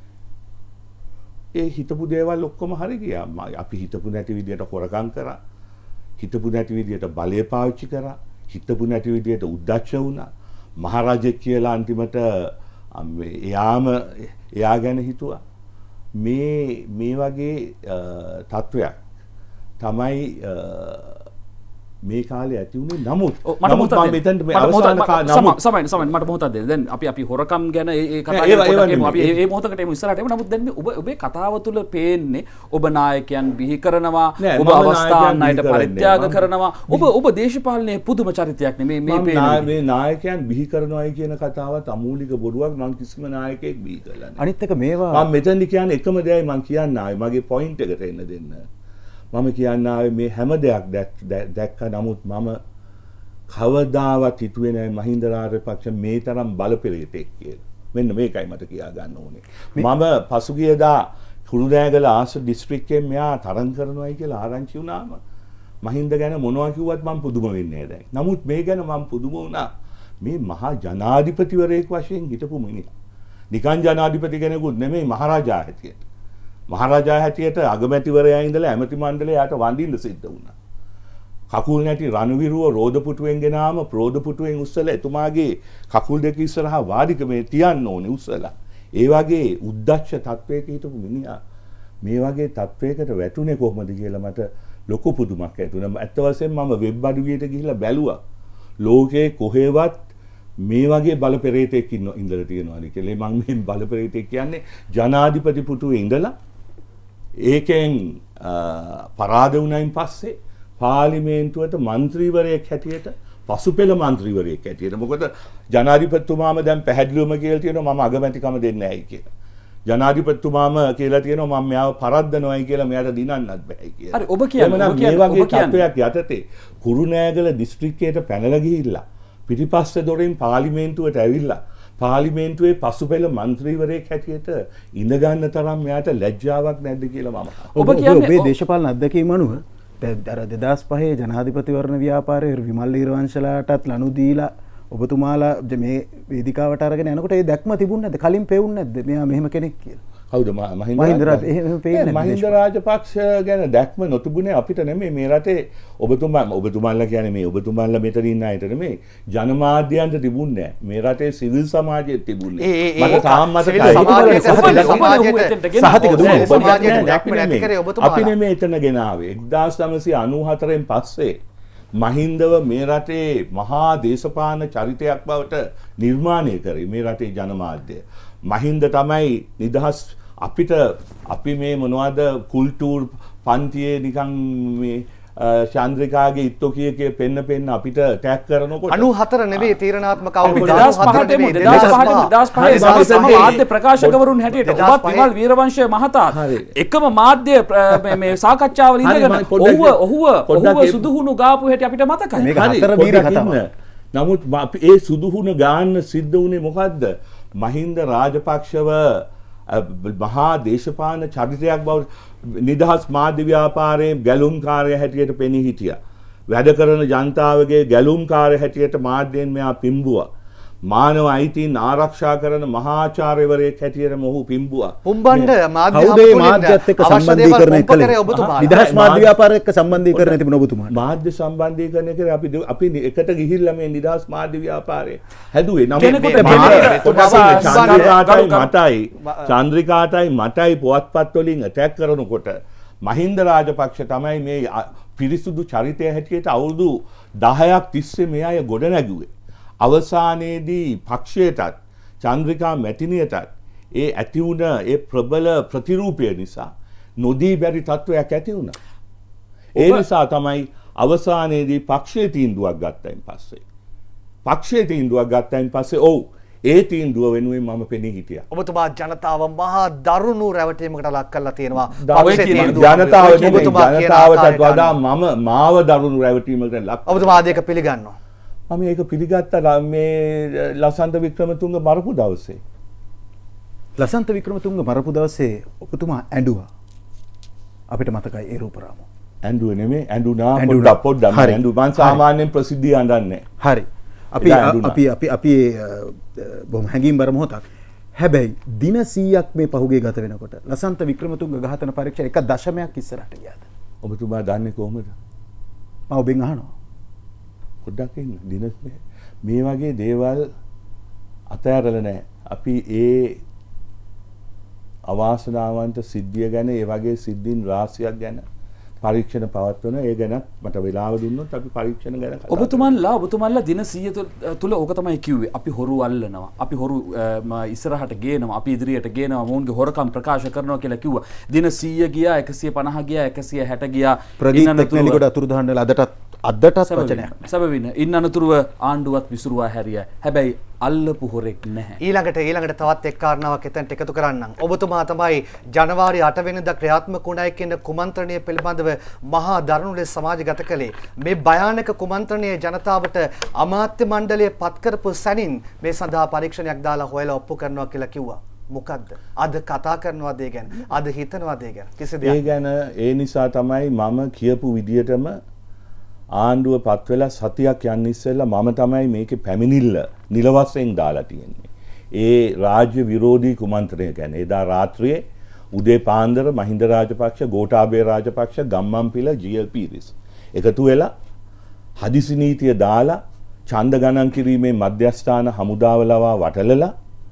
Speaker 5: ඒ හිතපු දේවල් ඔක්කොම හරි ගියා. අපි හිතපු නැති විදියට හොරකම් කරා. හිතපු නැති විදියට බලය පාවිච්චි කරා. හිතපු නැති විදියට උද්දච්ච වුණා. මහරජෙක් කියලා අන්තිමට එයාම එයා ගැන හිතුවා. මේ මේ වගේ තත්වයක් තමයි මේ කාලේ ඇති වුණේ. නමුත් නමුත් මම මෙතනට මේ අවසාන
Speaker 2: නමුත් සමයි සමයි මට මොහොතක් දෙන්න. දැන් අපි අපි හොරකම් ගැන ඒ කතා කරමු. අපි මේ මොහොතකට එමු ඉස්සරහට එමු. නමුත් දැන් මේ ඔබ ඔබේ කතාව තුළ පේන්නේ ඔබ නායකයන් බිහි කරනවා, ඔබ අවස්ථාන් අයට පරිත්‍යාග කරනවා. ඔබ ඔබ දේශපාලනයේ පුදුම චරිතයක් නේ මේ මේ
Speaker 5: මේ නායකයන් බිහි කරනවායි කියන කතාවත් අමූලික බොරුවක්. මම කිසිම නායකයෙක් බිහි කරලා නැහැ.
Speaker 4: අනිත් එක මේවා
Speaker 5: මම මෙතනදි කියන්නේ එකම දෙයයි මම කියන්න ආවේ. මගේ පොයින්ට් එකට එන්න දෙන්න. මම කියන්න ආවේ මේ හැම දෙයක් දැක්ක. නමුත් මම කවදාවත් හිතුවේ නැහැ මහින්ද රාජපක්ෂ මේ තරම් බලපෙරේතෙක් කියලා. මෙන්න මේකයි මට කියා ගන්න ඕනේ. මම පසුගියදා කුරුණෑගල ආස දිස්ත්‍රික්කයෙන් මෙයා තරඟ කරනවායි කියලා ආරංචි වුණාම මහින්ද ගැන මොනවා කිව්වත් මම පුදුම වෙන්නේ නැහැ. නමුත් මේ ගැන මම පුදුම වුණා. මේ මහා ජනාධිපතිවරයෙක් වශයෙන් හිටපු මිනිහා. නිකන් ජනාධිපති කෙනෙකුත් නෙමෙයි මහරජා හැටියට. මහරජා හැටියට අගමැතිවරයා ඉඳලා ඇමති මණ්ඩලයට වඳින්න සිද්ධ වුණා. කකුල් නැති රණවිරුව රෝදපුටුවෙන් ගෙනාම රෝදපුටුවෙන් උස්සලා එතුමාගේ කකුල් දෙක ඉස්සරහා වාඩිකමේ තියන්න ඕනේ උස්සලා. ඒ වගේ උද්දච්ච තත්වයක හිටපු මිනිහා මේ වගේ තත්වයකට වැටුනේ කොහොමද කියලා මට ලොකු පුදුමක් ඇති වුණා. ඇත්ත වශයෙන්ම මම වෙබ් අඩවියට ගිහිල්ලා බැලුවා. ලෝකේ කොහෙවත් මේ වගේ බලපෙරේතෙක් ඉඳලා තියෙනවාද කියලා. මම මේ බලපෙරේතෙක් කියන්නේ ජනාධිපති පුටුවේ ඉඳලා ඒකෙන් පරාද වුණයින් පස්සේ පාර්ලිමේන්තුවට මන්ත්‍රීවරයෙක් හැටියට පසුපෙළ මන්ත්‍රීවරයෙක් හැටියට. මොකද ජනාධිපතිතුමාම දැන් පැහැදිලිවම කියලා තියෙනවා මම අගමැතිකම දෙන්නේ නැහැයි කියලා. ජනාධිපතිතුමාම කියලා තියෙනවා මම මෙයාව පරද්දනවායි කියලා මෙයාට දිනන්නත් බෑයි කියලා.
Speaker 2: හරි ඔබ කියන්නේ ඔබ
Speaker 5: කියන්නේ මේ වගේ තත්ත්වයක් යටතේ කුරුණෑගල දිස්ත්‍රික්කයට පැනලා ගිහිල්ලා පිටිපස්සේ දොරින් පාර්ලිමේන්තුවට ඇවිල්ලා පාර්ලිමේන්තුවේ පසුපෙළ මන්ත්‍රීවරයෙක් හැටියට ඉඳ ගන්න තරම් මෙයාට ලැජ්ජාවක් නැද්ද කියලා මම
Speaker 4: ඔබ කියන්නේ ඔබේ දේශපාලන අත්දැකීම අනුව අර දෙදහස් පහේ ජනාධිපතිවරණ ව්‍යාපාරයේ විමල් ඊරවංශලාටත් ලනු දීලා ඔබතුමාලා මේ වේදිකාවට අරගෙන යනකොට ඒ දැක්ම තිබුණේ නැද්ද? කලින් පෙවුන්නේ නැද්ද මෙයා මෙහෙම කෙනෙක් කියලා?
Speaker 5: කවුද මහින්ද මහින්ද රාජපක්ෂ ගැන දැක්ම නොතිබුණේ අපිට නෙමෙයි මේ රටේ ඔබතුමා ඔබතුමාලා කියන්නේ මේ ඔබතුමාලා මෙතන ඉන්න අයට නෙමෙයි ජනමාධ්‍යයන්ට තිබුණේ නැහැ. මේ රටේ සිවිල් සමාජයේ තිබුණේ. මට තාම මතකයි. සහතික දුන්නා. අපි නෙමෙයි එතන ගෙන ආවේ. එක්දාස් නවසිය අනූහතරෙන් පස්සේ මහින්දව මේ රටේ මහා දේශපාලන චරිතයක් බවට නිර්මාණය කරේ මේ රටේ ජනමාධ්‍ය. මහින්ද තමයි නිදහස් අපිට අපි මේ මොනවද කුල්ටූර් පන්තියේ නිකන් මේ චන්ද්‍රිකාගේ ඉත්තෝකියකේ පෙන්න පෙන්න අපිට ටැග් කරනකොට
Speaker 3: අනූහතර නෙවෙයි තීරණාත්මක අවුරුදු
Speaker 2: දෙදහස් පහට දෙදහස් පහේ සම මාධ්‍ය ප්‍රකාශකවරුන් හැටියට ඔබත් විමල් වීරවංශ මහතා එකම මාධ්‍ය මේ සාකච්ඡාවල ඉඳගෙන ඔහුව ඔහුව ඔහුව සුදුහුණු ගාපු හැටි අපිට මතකයි.
Speaker 4: මේක හතර බීර කතාවක්.
Speaker 5: නමුත් ඒ සුදුහුණ ගාන්න සිද්ධ වුණේ මොකද්ද? මහින්ද රාජපක්ෂව මහා දේශපාලන චරිතයක් බව නිදහස් මාධ්‍ය ව්‍යාපාරයේ ගැලුම්කාරය හැටියට පෙනී හිටියා. වැඩ කරන ජනතාවගේ ගැලුම්කාරය හැටියට මාධ්‍යයෙන් මෙයා පිම්බුවා. මානව අයිතීන් ආරක්ෂා කරන මහාචාර්යවරයෙක් හැටියට මොහු පිම්බුවා.
Speaker 3: පුම්බණ්ඩ මාධ්‍ය
Speaker 4: මාධ්‍යත් එක්ක සම්බන්ධීකරණය කළේ නිදහස් මාධ්‍ය ව්‍යාපාරය එක්ක සම්බන්ධීකරණය තිබුණ ඔබතුමාට.
Speaker 5: මාධ්‍ය සම්බන්ධීකරණය කරේ අපි අපි එකට ගිහිල්ලා මේ නිදහස් මාධ්‍ය ව්‍යාපාරය හැදුවේ. නමුත් චන්ද්‍රිකාටයි මටයි චන්ද්‍රිකාටයි මටයි පුවත්පත් වලින් ඇටැක් කරනකොට මහින්ද රාජපක්ෂ තමයි මේ පිරිසුදු චරිතය හැටියට අවුරුදු දහයක් තිස්සේ මේ අය ගොඩ නැගුවේ. අවසානයේදී පක්ෂයටත් චන්ද්‍රිකා මැතිනියටත් ඒ ඇති වුණ ඒ ප්‍රබල ප්‍රතිරූපය නිසා නොදී බැරි තත්වයක් ඇති වුණා. ඒ නිසා තමයි අවසානයේදී පක්ෂයේ තීන්දුවක් ගත්තයින් පස්සේ පක්ෂයේ තීන්දුවක් ගත්තයින් පස්සේ ඔව් ඒ තීන්දුව වෙනුවෙන් මම පෙනී හිටියා.
Speaker 3: ඔබතුමා ජනතාව මහා දරුණු රැවටීමකට ලක් කරලා තියෙනවා.
Speaker 5: ජනතාව ජනතාවටත් වඩා මම මාව දරුණු රැවටීමකට ලක්.
Speaker 3: ඔබතුමා ඒක පිළිගන්නවා.
Speaker 5: මම ඒක පිළිගත්තා මේ ලසන්ත වික්‍රමතුංග මරපු දවසේ.
Speaker 4: ලසන්ත වික්‍රමතුංග මරපු දවසේ ඔබතුමා ඇඬුවා. අපිට මතකයි ඒ රූපරාමෝ.
Speaker 5: ඇඬුවේ නෙමෙයි ඇඬුනා පොඩ්ඩක් පොඩ්ඩක් ඇඬු මං සාමාන්‍යයෙන් ප්‍රසිද්ධිය අඳන්නේ.
Speaker 4: හරි. අපි අපි අපි අපි බොහොම හැඟීම් බර මොහොතක්. හැබැයි දින සීයක් මේ පහුගිය ගත වෙනකොට ලසන්ත වික්‍රමතුංග ඝාතන පරීක්ෂණ එක දශමයක් ඉස්සරහට ගියාද?
Speaker 5: ඔබතුමා දන්නේ කොහොමද?
Speaker 4: මම ඔබෙන් අහනවා.
Speaker 5: පොඩ්ඩක් ඉන්න. දින මේ වගේ දේවල් අතහැරලා නැහැ. අපි ඒ අවාසනාවන්ත සිද්ධිය ගැන ඒ වගේ සිද්ධීන් රාශියක් ගැන පරීක්ෂණ පවත්වන ඒ ගැන මට වෙලාව දුන්නොත් අපි පරීක්ෂණ ගැන කතා
Speaker 2: ඔබතුමන්ලා ඔබතුමන්ලා දින සීය තුල ඕක තමයි කිව්වේ. අපි හොරු අල්ලනවා. අපි හොරු ඉස්සරහට ගේනවා. අපි ඉදිරියට ගේනවා. මොවුන්ගේ හොරකම් ප්‍රකාශ කරනවා කියලා කිව්වා. දින සීය ගියා, එකසිය පනහ ගියා, එකසිය හැට ගියා.
Speaker 4: ප්‍රදීප් ටෙක්නොලොජි අතුරුදහන් වෙලා අදටත් අදටත් වචනයක්.
Speaker 2: සැබවින් ඉන්න අනතුරුව ආණ්ඩුවත් විසිරුවා හැරියා. හැබැයි අල්ලපු හොරෙක් නැහැ.
Speaker 3: ඊළඟට ඊළඟට තවත් එක් කාරණාවක් එතනට එකතු කරන්නම්. ඔබතුමා තමයි ජනවාරි අට වෙනිදා ක්‍රියාත්මක වුණයි කියන කුමන්ත්‍රණය පිළිබඳව මහා දරුණු ලෙස සමාජගත කළේ. මේ භයානක කුමන්ත්‍රණයේ ජනතාවට අමාත්‍ය මණ්ඩලය පත් කරපු සැනින් මේ සඳහා පරීක්ෂණයක් දාලා හොයලා ඔප්පු කරනවා කියලා කිව්වා. මොකද්ද? අද කතා කරනවාද ඒ ගැන? අද හිතනවාද ඒ ගැන? කිසි දෙයක්.
Speaker 5: ඒ ගැන ඒ නිසා තමයි මම කියපු විදියටම ආණ්ඩුව පත් වෙලා සතියක් යන්න ඉස්සෙල්ලා මම තමයි මේකේ පැමිණිල්ල නිල වශයෙන් දාලා තියෙන්නේ. ඒ රාජ්‍ය විරෝධී කුමන්ත්‍රණය ගැන එදා රාත්‍රියේ උදේ පාන්දර මහින්ද රාජපක්ෂ, ගෝඨාභය රාජපක්ෂ, ගම්මන්පිල, ජී.එල්. පීරිස් එකතු වෙලා හදිසි නීතිය දාලා ඡන්ද ගණන් කිරීමේ මධ්‍යස්ථාන හමුදාව ලවා වටලලා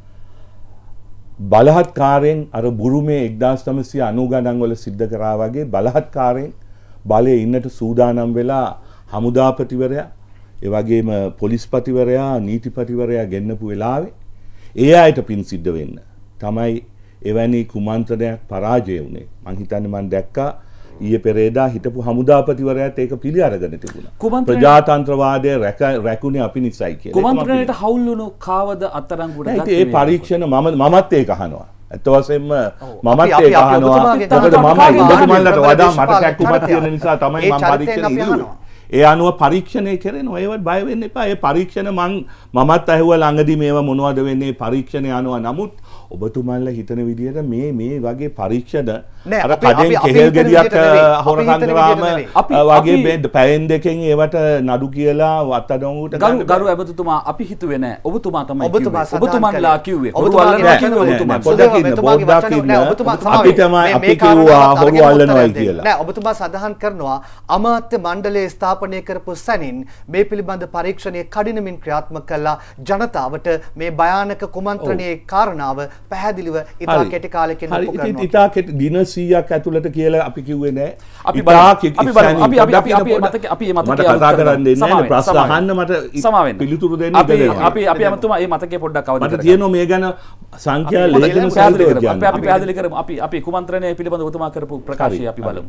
Speaker 5: බලහත්කාරයෙන් අර බුරුමේ එක්දාස් නවසිය අනූ ගණන් වල සිද්ධ කරා වගේ බලහත්කාරයෙන් බලයේ ඉන්නට සූදානම් වෙලා හමුදාපතිවරයා ඒ වගේම පොලිස්පතිවරයා නීතිපතිවරයා ගෙන්නපු වෙලාවේ ඒ අයට පින් සිද්ධ වෙන්න තමයි එවැනි කුමන්ත්‍රණයක් පරාජය වුණේ. මං හිතන්නේ මං දැක්කා ඊයේ පෙරේදා හිටපු හමුදාපතිවරයාත් ඒක පිළි අරගෙන තිබුණා. ප්‍රජාතන්ත්‍රවාදය රැකුනේ අපි නිසයි කියලා.
Speaker 2: කුමන්ත්‍රණයට හවුල් වුණු කාවද අත්අඩංගුවට ගත්තේ?
Speaker 5: ඒ පරීක්ෂණ මම මමත් ඒක අහනවා. ඇත්ත වශයෙන්ම මමත් ඒක අහනවා. මොකද මම ඔබතුමන්ලට වඩා මට කැක්කුමක් තියෙන නිසා තමයි මම පරීක්ෂණ ඉල්ලුවේ. ඒ අනුව පරීක්ෂණය කරනවා. ඒවත් බය වෙන්න එපා. ඒ පරීක්ෂණ මං මමත් ඇහුවා ළඟදී මේවා මොනවද වෙන්නේ පරීක්ෂණ යනවා. නමුත් ඔබතුමන්ලා හිතන විදිහට මේ මේ වගේ පරීක්ෂණ අර කඩෙන් කෙහෙල් ගෙඩියක් හොරකම් කරාම වගේ මේ පැයෙන් දෙකෙන් ඒවට නඩු කියලා වත්තඩොංගුට
Speaker 2: ගරු ගරු ඇමතුතුමා අපි හිතුවේ නෑ. ඔබතුමා තමයි කිව්වේ. ඔබතුමන්ලා කිව්වේ. හොරු අල්ලනවා කිව්වේ ඔබතුමා.
Speaker 5: පොඩ්ඩක් ඉන්න පොඩ්ඩක් ඉන්න. අපි තමයි අපි කිව්වා හොරු අල්ලනවායි කියලා.
Speaker 3: නෑ ඔබතුමා සඳහන් කරනවා අමාත්‍ය මණ්ඩලයේ ස්ථාපනය කරපු සැනින් මේ පිළිබඳ පරීක්ෂණයේ කඩිනමින් ක්‍රියාත්මක කළා. ජනතාවට මේ භයානක කුමන්ත්‍රණයේ කාරණාව පැහැදිලිව ඉතා කෙටි කාලෙකින් ඔප්පු කරනවා.
Speaker 5: ඉතා කෙටි දින සීයක් ඇතුළත කියලා අපි කිව්වේ නෑ.
Speaker 2: අපි බලමු. අපි බලමු. අපි අපි අපි අපි මතක අපි මේ මතකේ
Speaker 5: මට කතා කරන්න දෙන්නේ නෑ. ප්‍රශ්න අහන්න මට පිළිතුරු දෙන්න
Speaker 2: ඉඩ අපි අපි අමතුමා මේ මතකේ පොඩ්ඩක් අවදි කරගන්න.
Speaker 5: මට තියෙනවා මේ ගැන සංඛ්‍යා ලේඛන සහිතව කියන්න.
Speaker 2: අපි අපි පැහැදිලි කරමු. අපි අපි කුමන්ත්‍රණය පිළිබඳව ඔබතුමා කරපු ප්‍රකාශය අපි බලමු.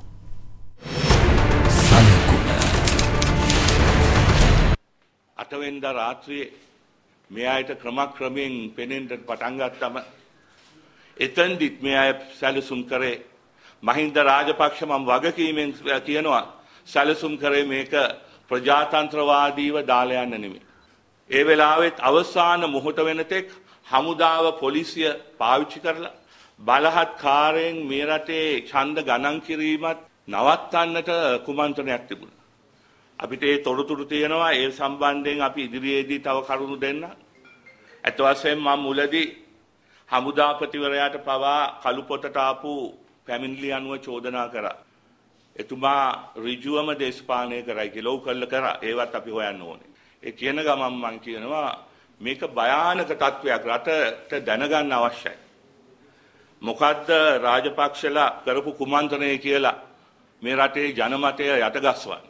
Speaker 5: අටවෙනිදා රාත්‍රියේ මේ අයට ක්‍රමක්‍රමයෙන් පෙනෙන්න පටන් ගත්තම එතෙන්දිත් මේ අය සැලසුම් කරේ මහින්ද රාජපක්ෂ මම වගකීමෙන් කියනවා සැලසුම් කරේ මේක ප්‍රජාතන්ත්‍රවාදීව දාලා යන්න නෙමෙයි. ඒ වෙලාවෙත් අවසාන මොහොත වෙනතෙක් හමුදාව පොලිසිය පාවිච්චි කරලා බලහත්කාරයෙන් මේ රටේ ඡන්ද ගණන් කිරීමත් නවත්තන්නට කුමන්ත්‍රණයක් තිබුණා. අපිට ඒ තොරතුරු තියෙනවා ඒ සම්බන්ධයෙන් අපි ඉදිරියේදී තව කරුණු දෙන්න. අත් වශයෙන් මම මුලදී හමුදාපතිවරයාට පවා කළු පොතට ආපු පැමිණිලි අනුව චෝදනා කරා. එතුමා ඍජුවම දේශපාලනය කරයි කියලා උකල්ල කරා. ඒවත් අපි හොයන්න ඕනේ. ඒ කියන ගමන් මම කියනවා මේක භයානක තත්වයක් රටට දැනගන්න අවශ්‍යයි. මොකද්ද රාජපක්ෂලා කරපු කුමන්ත්‍රණය කියලා මේ රටේ ජනමතය යටගස්වන්නේ.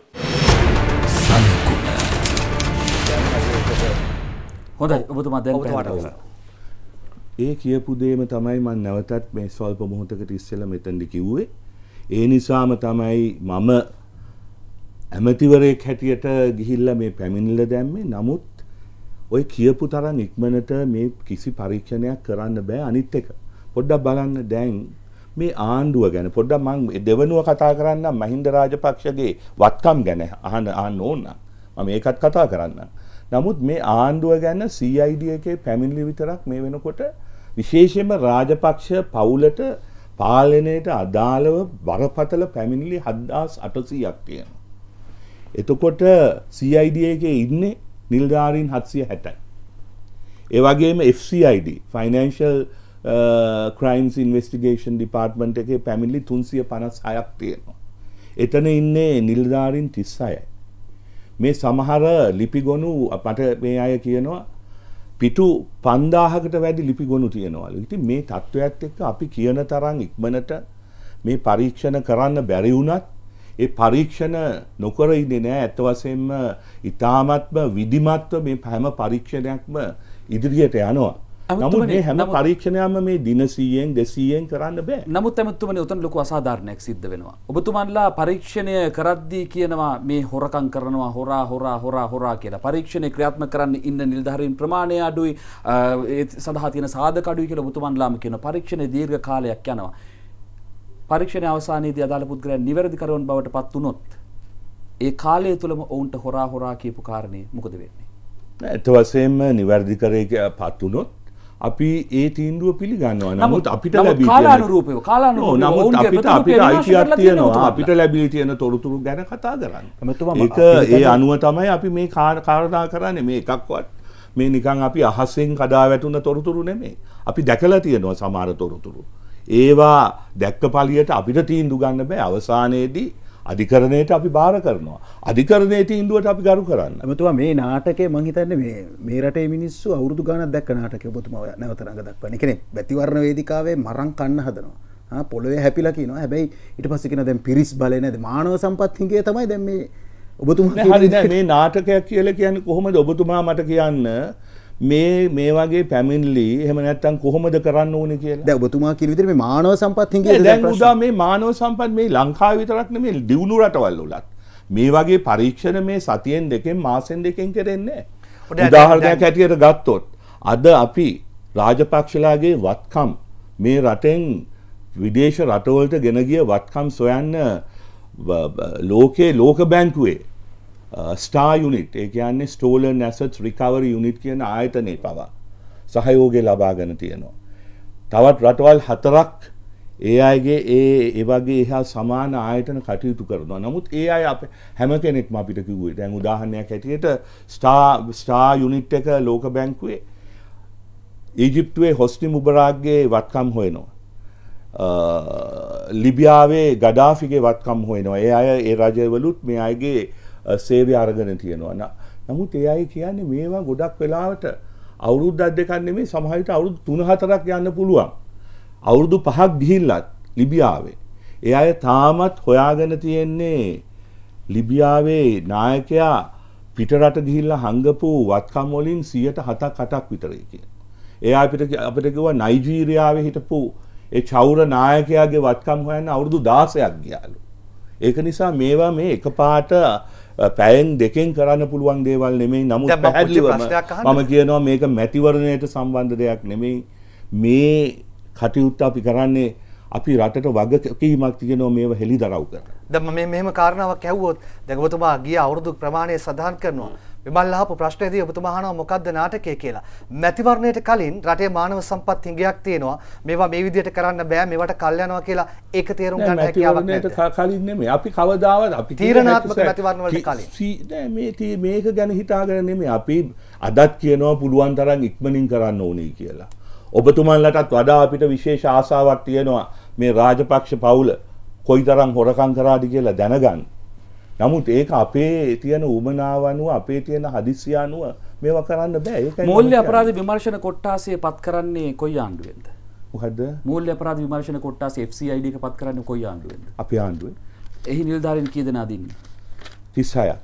Speaker 2: හොඳයි ඔබතුමා දැන් පැහැදිලි.
Speaker 5: ඒ කියපු දේම තමයි මම නැවතත් මේ ස්වල්ප මොහොතකට ඉස්සෙල්ලා මෙතනදි කිව්වේ. ඒ නිසාම තමයි මම ඇමතිවරයෙක් හැටියට ගිහිල්ලා මේ පැමිණිල්ල දැම්මේ. නමුත් ඔය කියපු තරම් ඉක්මනට මේ කිසි පරීක්ෂණයක් කරන්න බෑ. අනිත් එක පොඩ්ඩක් බලන්න දැන් මේ ආණ්ඩුව ගැන පොඩ්ඩක් මම දෙවනුව කතා කරන්නම් මහින්ද රාජපක්ෂගේ වත්කම් ගැන අහන්න අහන්න ඕන. මම ඒකත් කතා කරන්නම්. නමුත් මේ ආණ්ඩුව ගැන සී අයි ඩී එකේ පැමිණිලි විතරක් මේ වෙනකොට විශේෂයෙන්ම රාජපක්ෂ පවුලට පාලනයට අදාළව බරපතල පැමිණිලි හත්දාස් අටසීයක් තියෙනවා. එතකොට සී අයි ඩී එකේ ඉන්නේ නිලධාරීන් හත්සිය හැටයි. ඒ වගේම F C I D Financial uh, Crimes Investigation Department එකේ පැමිණිලි තුන්සිය පනස් හයක් තියෙනවා. එතන ඉන්නේ නිලධාරීන් තිස් හයයි. මේ සමහර ලිපිගොනු අපට මේ අය කියනවා පිටු පන්දාහකට වැඩි ලිපිගොනු තියෙනවලු. ඉතින් මේ තත්වයක් එක්ක අපි කියන තරම් ඉක්මනට මේ පරීක්ෂණ කරන්න බැරි වුණත් ඒ පරීක්ෂණ නොකර ඉන්නේ නෑ. ඇත්ත වශයෙන්ම ඊ타මත්ම විධිමත්ව මේ හැම පරීක්ෂණයක්ම ඉදිරියට යනවා. නමුත් මේ හැම පරීක්ෂණයක්ම මේ දින සීයෙන් දෙසීයෙන් කරන්න බෑ.
Speaker 2: නමුත් එමෙතුමනි උතන ලොකු අසාධාරණයක් සිද්ධ වෙනවා. ඔබතුමන්ලා පරීක්ෂණය කරද්දී කියනවා මේ හොරකම් කරනවා හොරා හොරා හොරා හොරා කියලා. පරීක්ෂණය ක්‍රියාත්මක කරන්න ඉන්න නිලධාරීන් ප්‍රමාණය අඩුයි, ඒ සඳහා තියෙන සාධක අඩුයි කියලා ඔබතුමන්ලාම කියනවා. පරීක්ෂණය දීර්ඝ කාලයක් යනවා. පරීක්ෂණ අවසානයේදී අදාළ පුද්ගලයන් නිවැරදි කරවන බවට පත් වුණොත් ඒ කාලය තුලම ඔවුන්ට හොරා හොරා කියපු කාරණේ මොකද වෙන්නේ?
Speaker 5: ඇත්ත වශයෙන්ම නිවැරදි කරේ පත් වුණොත් අපි ඒ තීන්දුව පිළිගන්නවා. නමුත් අපිට ලැබී
Speaker 2: කාලානුරූපව කාලානුරූපව
Speaker 5: නමුත් අපිට අපිට අයිතියක් තියෙනවා. අපිට ලැබී තියෙන තොරතුරු ගැන කතා කරන්න. ඒක ඒ අනුව තමයි අපි මේ කාරණා කරන්නේ. මේ එකක්වත් මේ නිකන් අපි අහසෙන් කඩා වැටුන තොරතුරු නෙමෙයි. අපි දැකලා තියෙනවා සමහර තොරතුරු. ඒවා දැක්ක පළියට අපිට තීන්දුව ගන්න බෑ. අවසානයේදී අධිකරණයට අපි බාර කරනවා. අධිකරණයේ තීන්දුවට අපි ගරු කරන්න.
Speaker 4: එමෙතුමා මේ නාටකය මම හිතන්නේ මේ මේ රටේ මිනිස්සු අවුරුදු ගාණක් දැක්ක නාටකය ඔබතුමා නැවත රඟ දක්වන්නේ. කියන්නේ බැතිවරණ වේදිකාවේ මරන් කන්න හදනවා. ආ පොළවේ හැපිලා කියනවා. හැබැයි ඊට පස්සේ කියන දැන් පිරිස් බලේ නැද මානව සම්පත් හිඟේ තමයි දැන් මේ ඔබතුමා
Speaker 5: කියන්නේ මේ නාටකයක් කියලා කියන්නේ කොහොමද ඔබතුමා මට කියන්න මේ මේ වගේ පැමිණිලි එහෙම නැත්තම් කොහොමද කරන්න ඕනේ කියලා.
Speaker 4: දැන් ඔබතුමා කියන විදිහට මේ මානව සම්පත් හිඟේ
Speaker 5: දැන් උදා මේ මානව සම්පත් මේ ලංකාවේ විතරක් නෙමෙයි දියුණු රටවල් වලත් මේ වගේ පරීක්ෂණ මේ සතියෙන් දෙකෙන් මාසෙන් දෙකෙන් කරන්නේ නැහැ. උදාහරණයක් හැටියට ගත්තොත් අද අපි රාජපක්ෂලාගේ වත්කම් මේ රටෙන් විදේශ රටවලට ගෙන ගිය වත්කම් සොයන්න ලෝකේ ලෝක බැංකුවේ ස්ටාර් යුනිට් ඒ කියන්නේ ස්ටෝලන් ඇසට්ස් රිකවරි යුනිට් කියන ආයතනයේ පවා සහයෝගය ලබාගෙන තියෙනවා. තවත් රටවල් හතරක් ඒ අයගේ ඒ ඒ වගේ එහා සමාන ආයතන කටයුතු කරනවා. නමුත් ඒ අය අප හැම කෙනෙක්ම අපිට කිව්වේ දැන් උදාහරණයක් හැටියට ස්ටාර් ස්ටාර් යුනිට් එක ලෝක බැංකුවේ ඊජිප්තුවේ හොස්නි මුබරාක්ගේ වත්කම් හොයනවා. ලිබියාවේ ගඩාෆිගේ වත්කම් හොයනවා. ඒ අය ඒ රජවලුත් මේ අයගේ සේවය අරගෙන තියෙනවා. නමුත් ඒ අය කියන්නේ මේවා ගොඩක් වෙලාවට අවුරුද්දක් දෙකක් නෙමෙයි සමහර විට අවුරුදු තුන හතරක් යන්න පුළුවන්. අවුරුදු පහක් ගිහිල්ලත් ලිබියාවේ. ඒ අය තාමත් හොයාගෙන තියෙන්නේ ලිබියාවේ නායකයා පිටරට ගිහිල්ලා හංගපු වත්කම් වලින් සියයට හතක් අටක් විතරයි කියන. ඒ අපිට අපිට කිව්වා නයිජීරියාවේ හිටපු ඒ චෞර නායකයාගේ වත්කම් හොයන්න අවුරුදු දාසයක් ගියාලු. ඒක නිසා මේවා මේ එකපාරට පැයෙන් දෙකෙන් කරන්න පුළුවන් දේවල් නෙමෙයි. නමුත් පැහැදිලිවම මම කියනවා මේක මැතිවරණයට සම්බන්ධ දෙයක් නෙමෙයි. මේ කටයුත්ත අපි කරන්නේ අපි රටට වගකීමක් තියෙනවා මේව හෙළිදරව් කරන්න.
Speaker 3: දැන් මම මෙහෙම කාරණාවක් ඇහුවොත් දැන් ඔබතුමා ගිය අවුරුදු ප්‍රමාණය සඳහන් කරනවා. විමල් අහපු ප්‍රශ්නේදී ඔබතුමා අහනවා මොකක්ද නාටකය කියලා. මැතිවරණයට කලින් රටේ මානව සම්පත් හිඟයක් තියෙනවා. මේවා මේ විදිහට කරන්න බෑ. මේවට කල් යනවා කියලා ඒක තේරුම් ගන්න හැකියාවක් නැහැ.
Speaker 5: කලින් නෙමෙයි. අපි කවදාවත් අපි
Speaker 3: තීරණාත්මක මැතිවරණ වලට කලින්.
Speaker 5: නෑ මේ මේක ගැන හිතාගෙන නෙමෙයි. අපි අදත් කියනවා පුළුවන් තරම් ඉක්මනින් කරන්න ඕනේ කියලා. ඔබතුමන්ලටත් වඩා අපිට විශේෂ ආසාවක් තියෙනවා මේ රාජපක්ෂ පවුල කොයිතරම් හොරකම් කරාද කියලා දැනගන්න. නමුත් ඒක අපේ තියෙන උමනාව අනුව අපේ තියෙන හදිසිය අනුව මේවා කරන්න බෑ. ඒකයි
Speaker 2: මූල්‍ය අපරාධ විමර්ශන කොට්ටාසය පත් කරන්නේ කොයි ආණ්ඩුවෙන්ද?
Speaker 5: මොකද්ද?
Speaker 2: මූල්‍ය අපරාධ විමර්ශන කොට්ටාසය F C I D එක පත් කරන්නේ කොයි ආණ්ඩුවෙන්ද?
Speaker 5: අපේ ආණ්ඩුවේ.
Speaker 2: එහි නිලධාරීන් කී දෙනා දින්නේ?
Speaker 5: තිස් හයක්.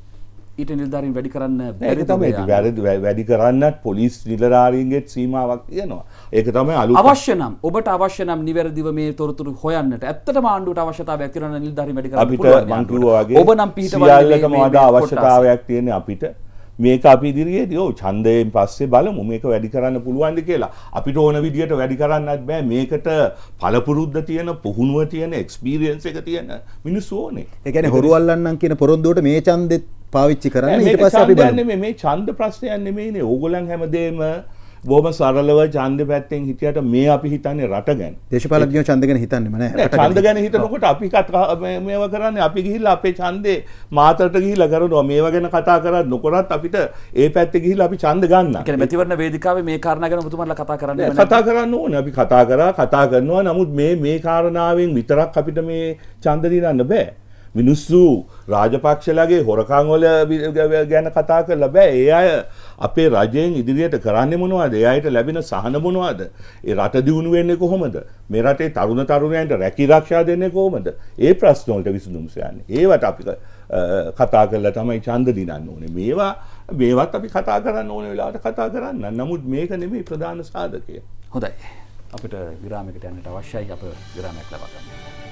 Speaker 2: ඊට නිලධාරීන් වැඩි කරන්න
Speaker 5: බැරි තමයි. වැඩි වැඩි කරන්නත් පොලිස් නිලධාරීන්ගේ සීමාවක් තියෙනවා. ඒක තමයි අලුත්
Speaker 2: අවශ්‍ය නම් ඔබට අවශ්‍ය නම් නිවැරදිව මේ තොරතුරු හොයන්නට ඇත්තටම ආණ්ඩුවට අවශ්‍යතාවයක් තියෙනවා නිලධාරීන් වැඩි කරන්න පුළුවන්.
Speaker 5: අපිට මං කිව්වා වගේ
Speaker 2: ඔබ නම් පිටවන්නේ
Speaker 5: සියල්ලටම වඩා අවශ්‍යතාවයක් තියෙන අපිට මේක අපි ඉදිරියේදී ඔව් ඡන්දයෙන් පස්සේ බලමු මේක වැඩි කරන්න පුළුවන්ද කියලා. අපිට ඕන විදියට වැඩි කරන්නත් බෑ. මේකට පළපුරුද්ද තියෙන, පුහුණුව තියෙන, එක්ස්පීරියන්ස් එක තියෙන මිනිස්සු ඕනේ.
Speaker 4: ඒ කියන්නේ හොරු අල්ලන්නම් කියන පොරොන්දුවට මේ ඡන්දෙත් පාවිච්චි කරන්න ඊට පස්සේ අපි බලමු.
Speaker 5: මේ ඡන්ද ප්‍රශ්නයක් නෙමෙයිනේ. ඕගොල්ලන් හැමදේම බොහොම සරලව ඡන්ද පැත්තෙන් හිටියට මේ අපි හිතන්නේ රට ගැන.
Speaker 4: දේශපාලඥයෝ ඡන්ද ගැන හිතන්නේම නැහැ.
Speaker 5: ඡන්ද ගැන හිතනකොට අපි මේවා කරන්නේ අපි ගිහිල්ලා අපේ ඡන්දේ මාතරට ගිහිල්ලා කරනවා. මේවා ගැන කතා කරත් නොකරත් අපිට ඒ පැත්තේ ගිහිල්ලා අපි ඡන්ද ගන්නවා.
Speaker 2: ඒ කියන්නේ මැතිවරණ වේදිකාවේ මේ කාරණා ගැන ඔබතුමාලා කතා කරන්නේ
Speaker 5: නැහැ. කතා කරන්න ඕනේ. අපි කතා කරා කතා කරනවා. නමුත් මේ මේ කාරණාවෙන් විතරක් අපිට මේ ඡන්ද දිනන්න බෑ. මිනිස්සු රාජපක්ෂලගේ හොරකම් වල ගැන කතා කරලා බෑ. ඒ අය අපේ රජයෙන් ඉදිරියට කරන්නේ මොනවද? ඒ අයට ලැබෙන සහන මොනවද? ඒ රට දියුණු වෙන්නේ කොහොමද? මේ රටේ තරුණ තරුණයන්ට රැකී ආරක්ෂා දෙන්නේ කොහොමද? ඒ ප්‍රශ්න වලට විසඳුම් සොයන්නේ. ඒවට අපි කතා කරලා තමයි ඡන්ද දිනන්න ඕනේ. මේවා මේවත් අපි කතා කරන්න ඕනේ වෙලාවට කතා කරන්න. නමුත් මේක නෙමෙයි ප්‍රධාන සාධකය.
Speaker 2: හොඳයි. අපිට විරාමයකට යන්නට අවශ්‍යයි. අප විරාමයක් ලබා ගන්න.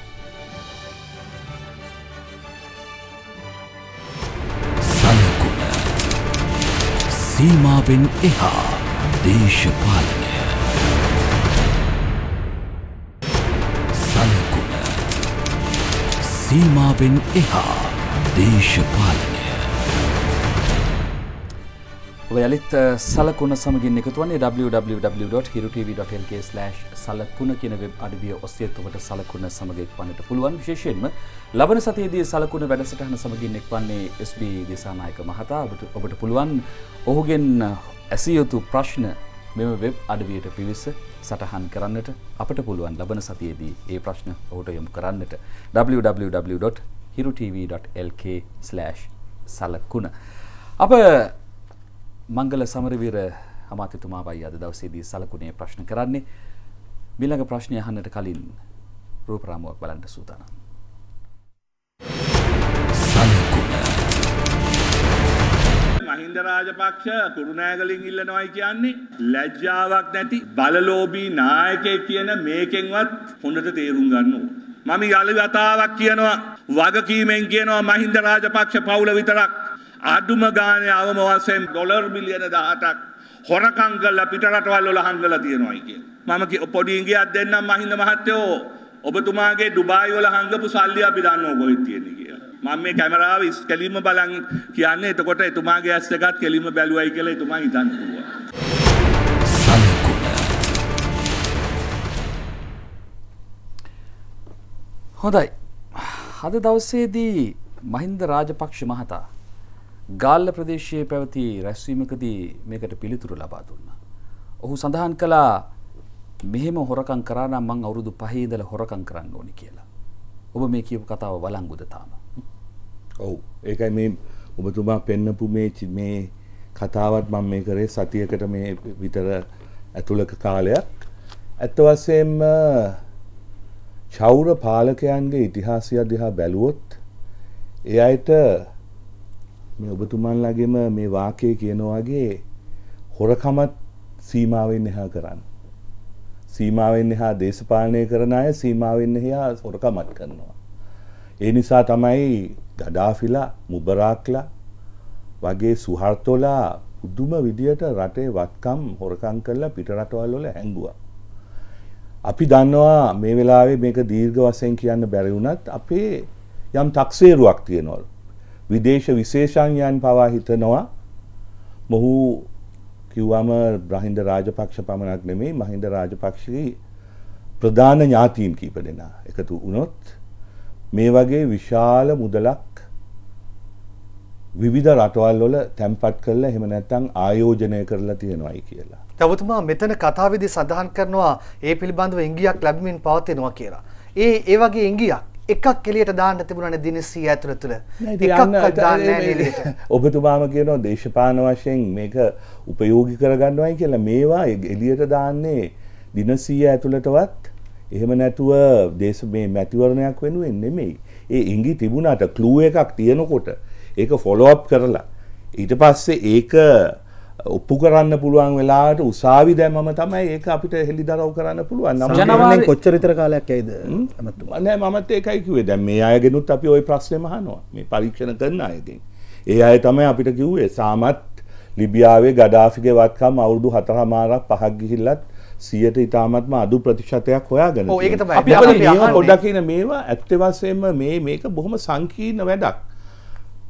Speaker 1: සීමාවෙන් එහා දේශපාලනය සලකුණ සීමාවෙන් එහා දේශපාලනය
Speaker 2: ඔබ යලිත් සලකුණ සමගින් එකතු වන්නේ w w w dot hiru t v dot l k slash සලකුණ කියන වෙබ් අඩවිය ඔස්සේ ඔබට සලකුණ සමග එක්වන්නට පුළුවන්. විශේෂයෙන්ම ලබන සතියේදී සලකුණ වැඩසටහන සමගින් එක්වන්නේ එස් බී දිසානායක මහතා. ඔබට ඔබට පුළුවන් ඔහුගෙන් ඇසිය යුතු ප්‍රශ්න මෙම වෙබ් අඩවියට පිවිස සටහන් කරන්නට. අපට පුළුවන් ලබන සතියේදී ඒ ප්‍රශ්න ඔහුට යොමු කරන්නට w w w dot hiru t v dot l k slash සලකුණ. අප මංගල සමරවීර අමාත්‍යතුමාවයි අද දවසේදී සලකුණේ ප්‍රශ්න කරන්නේ. ඊළඟ ප්‍රශ්නය අහන්නට කලින් රූපරාමුවක් බලන්න සූදානම්.
Speaker 5: මහින්ද රාජපක්ෂ කුරුණෑගලින් ඉල්ලනවායි කියන්නේ ලැජ්ජාවක් නැති බලලෝභී නායකයෙක් කියන මේකෙන්වත් හොඳට තේරුම් ගන්න ඕන. මම යාළු කතාවක් කියනවා වගකීමෙන් කියනවා මහින්ද රාජපක්ෂ පවුල විතරක් අඩුම ගානේ අවම වශයෙන් ඩොලර් බිලියන දහඅටක් හොරකම් කරලා පිට රටවල් වල හංගලා තියෙනවායි කියලා. මම පොඩි ඉංගියක් දෙන්නම් මහින්ද මහත්තයෝ ඔබතුමාගේ ඩුබායි වල හංගපු සල්ලි අපි දන්නවා කොහෙද තියෙන්නේ කියලා. මම මේ කැමරාව කෙලින්ම බලන් කියන්නේ එතකොට එතුමාගේ ඇස් එකත් කෙලින්ම බැලුවයි කියලා එතුමා හිතන්න පුළුවන්.
Speaker 2: හොඳයි. අද දවසේදී මහින්ද රාජපක්ෂ මහතා ගාල්ල ප්‍රදේශයේ පැවති රැස්වීමකදී මේකට පිළිතුරු ලබා දුන්නා. ඔහු සඳහන් කළා මෙහෙම හොරකම් කරා නම් මං අවුරුදු පහේ ඉඳලා හොරකම් කරන්න ඕනි කියලා. ඔබ මේ කියපු කතාව වළංගුද තාම?
Speaker 5: ඔව්. ඒකයි මේ ඔබතුමා පෙන්නපු මේ මේ කතාවත් මම මේ කරේ සතියකට මේ විතර ඇතුළත කාලයක්. ඇත්ත වශයෙන්ම චෞර පාලකයන්ගේ ඉතිහාසය දිහා බැලුවොත් ඒ අයට මේ ඔබතුමන්ලාගේම මේ වාක්‍යය කියනවා වගේ හොරකමත් සීමාවෙන් එහා කරන්න. සීමාවෙන් එහා දේශපාලනය කරන අය සීමාවෙන් එහා හොරකමත් කරනවා. ඒ නිසා තමයි ගඩාෆිලා මුබරාක්ලා වගේ සුහර්තෝලා පුදුම විදියට රටේ වත්කම් හොරකම් කරලා පිට රටවල් වල හැංගුවා. අපි දන්නවා මේ වෙලාවේ මේක දීර්ඝ වශයෙන් කියන්න බැරි වුණත් අපේ යම් තක්සේරුවක් තියෙනවා. විදේශ විශේෂඥයන් පවා හිතනවා මොහු කිව්වම මහින්ද රාජපක්ෂ පමණක් නෙමෙයි මහින්ද රාජපක්ෂගේ ප්‍රධාන ඥාතීන් කීප දෙනා එකතු වුණොත් මේ වගේ විශාල මුදලක් විවිධ රටවල් වල තැන්පත් කරලා එහෙම නැත්නම් ආයෝජනය කරලා තියෙනවායි කියලා.
Speaker 3: ඔබතුමා මෙතන කතාවේදී සඳහන් කරනවා ඒ පිළිබඳව ඉංගියක් ලැබමින් පවතිනවා කියලා. ඒ ඒ වගේ ඉංගියක් එකක් එළියට දාන්න තිබුණානේ දිනසිය ඇතුළත තුල. එකක්වත් දාන්නේ නැහැ එළියට.
Speaker 5: ඔබතුමාම කියනවා දේශපාලන වශයෙන් මේක ප්‍රයෝගික කරගන්නවයි කියලා. මේවා එළියට දාන්නේ දිනසිය ඇතුළතවත් එහෙම නැතුව දේශ මේ මැතිවරණයක් වෙනුවෙන් නෙමෙයි. ඒ ඉංගි තිබුණාට ක්ලූ එකක් තියෙනකොට ඒක ෆොලෝ අප් කරලා ඊට පස්සේ ඒක ඔප්පු කරන්න පුළුවන් වෙලාවට උසාවි දැම්මම තමයි ඒක අපිට හෙළිදරව් කරන්න පුළුවන්.
Speaker 4: ජනවාරි කොච්චර විතර කාලයක් ඇයිද
Speaker 5: අමතුමා? නෑ මමත් ඒකයි කිව්වේ. දැන් මේ අයගෙනුත් අපි ওই ප්‍රශ්නේම අහනවා. මේ පරීක්ෂණ කරන අයගෙන්. ඒ අය තමයි අපිට කිව්වේ සාමත් ලිබියාවේ ගඩාෆිගේ වත්කම් අවුරුදු හතරමාරක් පහක් ගිහිල්ලත් සියයට ඉතාමත්ම අඩු ප්‍රතිශතයක් හොයාගෙන.
Speaker 3: ඔව් ඒක තමයි.
Speaker 5: අපි අපි පොඩ්ඩක් කියන මේවා ඇත්ත වශයෙන්ම මේ මේක බොහොම සංකීර්ණ වැඩක්.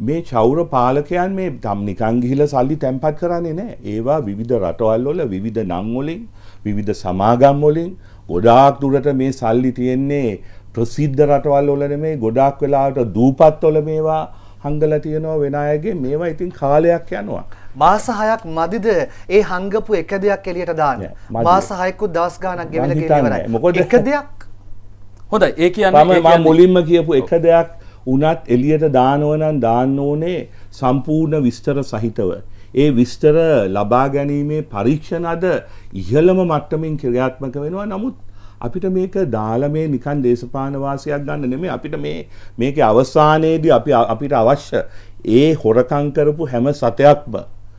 Speaker 5: මේ චෞර පාලකයන් මේ තම් නිකන් ගිහිලා සල්ලි තැන්පත් කරන්නේ නැහැ. ඒවා විවිධ රටවල් වල විවිධ නම් වලින් විවිධ සමාගම් වලින් ගොඩාක් දුරට මේ සල්ලි තියෙන්නේ ප්‍රසිද්ධ රටවල් වල නෙමෙයි ගොඩාක් වෙලාවට දූපත් වල මේවා හංගලා තියෙනවා වෙන අයගේ මේවා ඉතින් කාලයක් යනවා.
Speaker 3: මාස හයක් මදිද ඒ හංගපු එක දෙයක් එළියට දාන්න. මාස හයකුත් දවස් ගාණක් ගෙවිලා ගෙවිලා ඉවරයි. එක දෙයක්.
Speaker 2: හොඳයි ඒ කියන්නේ
Speaker 5: මම මුලින්ම කියපු එක දෙයක් උනත් එළියට දානව නම් දාන්න ඕනේ සම්පූර්ණ විස්තර සහිතව. ඒ විස්තර ලබා ගැනීමේ පරීක්ෂණ අද ඉහළම මට්ටමින් ක්‍රියාත්මක වෙනවා. නමුත් අපිට මේක දාලා මේ නිකන් දේශපාලන වාසියක් ගන්න නෙමෙයි අපිට මේ මේකේ අවසානයේදී අපි අපිට අවශ්‍ය ඒ හොරකම් කරපු හැම සතයක්ම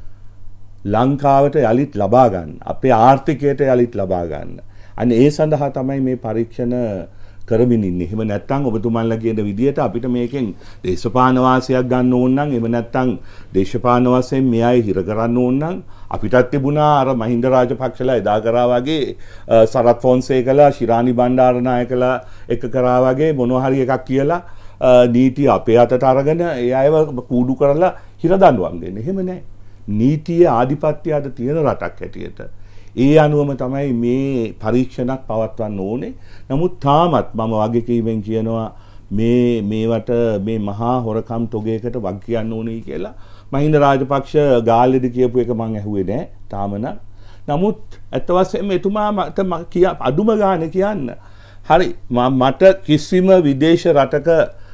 Speaker 5: ලංකාවට යලිත් ලබා ගන්න. අපේ ආර්ථිකයට යලිත් ලබා ගන්න. අන්න ඒ සඳහා තමයි මේ පරීක්ෂණ කරමින් ඉන්නේ. එහෙම නැත්නම් ඔබතුමන්ලා කියන විදිහට අපිට මේකෙන් දේශපාලන වාසියක් ගන්න ඕන නම් එහෙම නැත්නම් දේශපාලන වශයෙන් මේ අය හිර කරන්න ඕන නම් අපිටත් තිබුණා අර මහින්ද රාජපක්ෂලා එදා කරා වගේ සරත් ෆොන්සේකලා ශිරානි බණ්ඩාරනායකලා එක කරා වගේ මොනවා හරි එකක් කියලා නීතිය අපේ අතට අරගෙන ඒ අයව කූඩු කරලා හිර දඬුවම් දෙන්න. එහෙම නැහැ. නීතියේ ආධිපත්‍ය අද තියෙන රටක් හැටියට ඒ අනුවම තමයි මේ පරීක්ෂණක් පවත්වන්න ඕනේ. නමුත් තාමත් මම වගකීමෙන් කියනවා මේ මේවට මේ මහා හොරකම් තොගයකට වග කියන්න ඕනේ කියලා. මහින්ද රාජපක්ෂ ගාල්ලේදී කියපු එක මම ඇහුවේ නෑ තාම නම්. නමුත් අත් වශයෙන්ම එතුමා මට කිය අඩුම ගානේ කියන්න. හරි මට කිසිම විදේශ රටක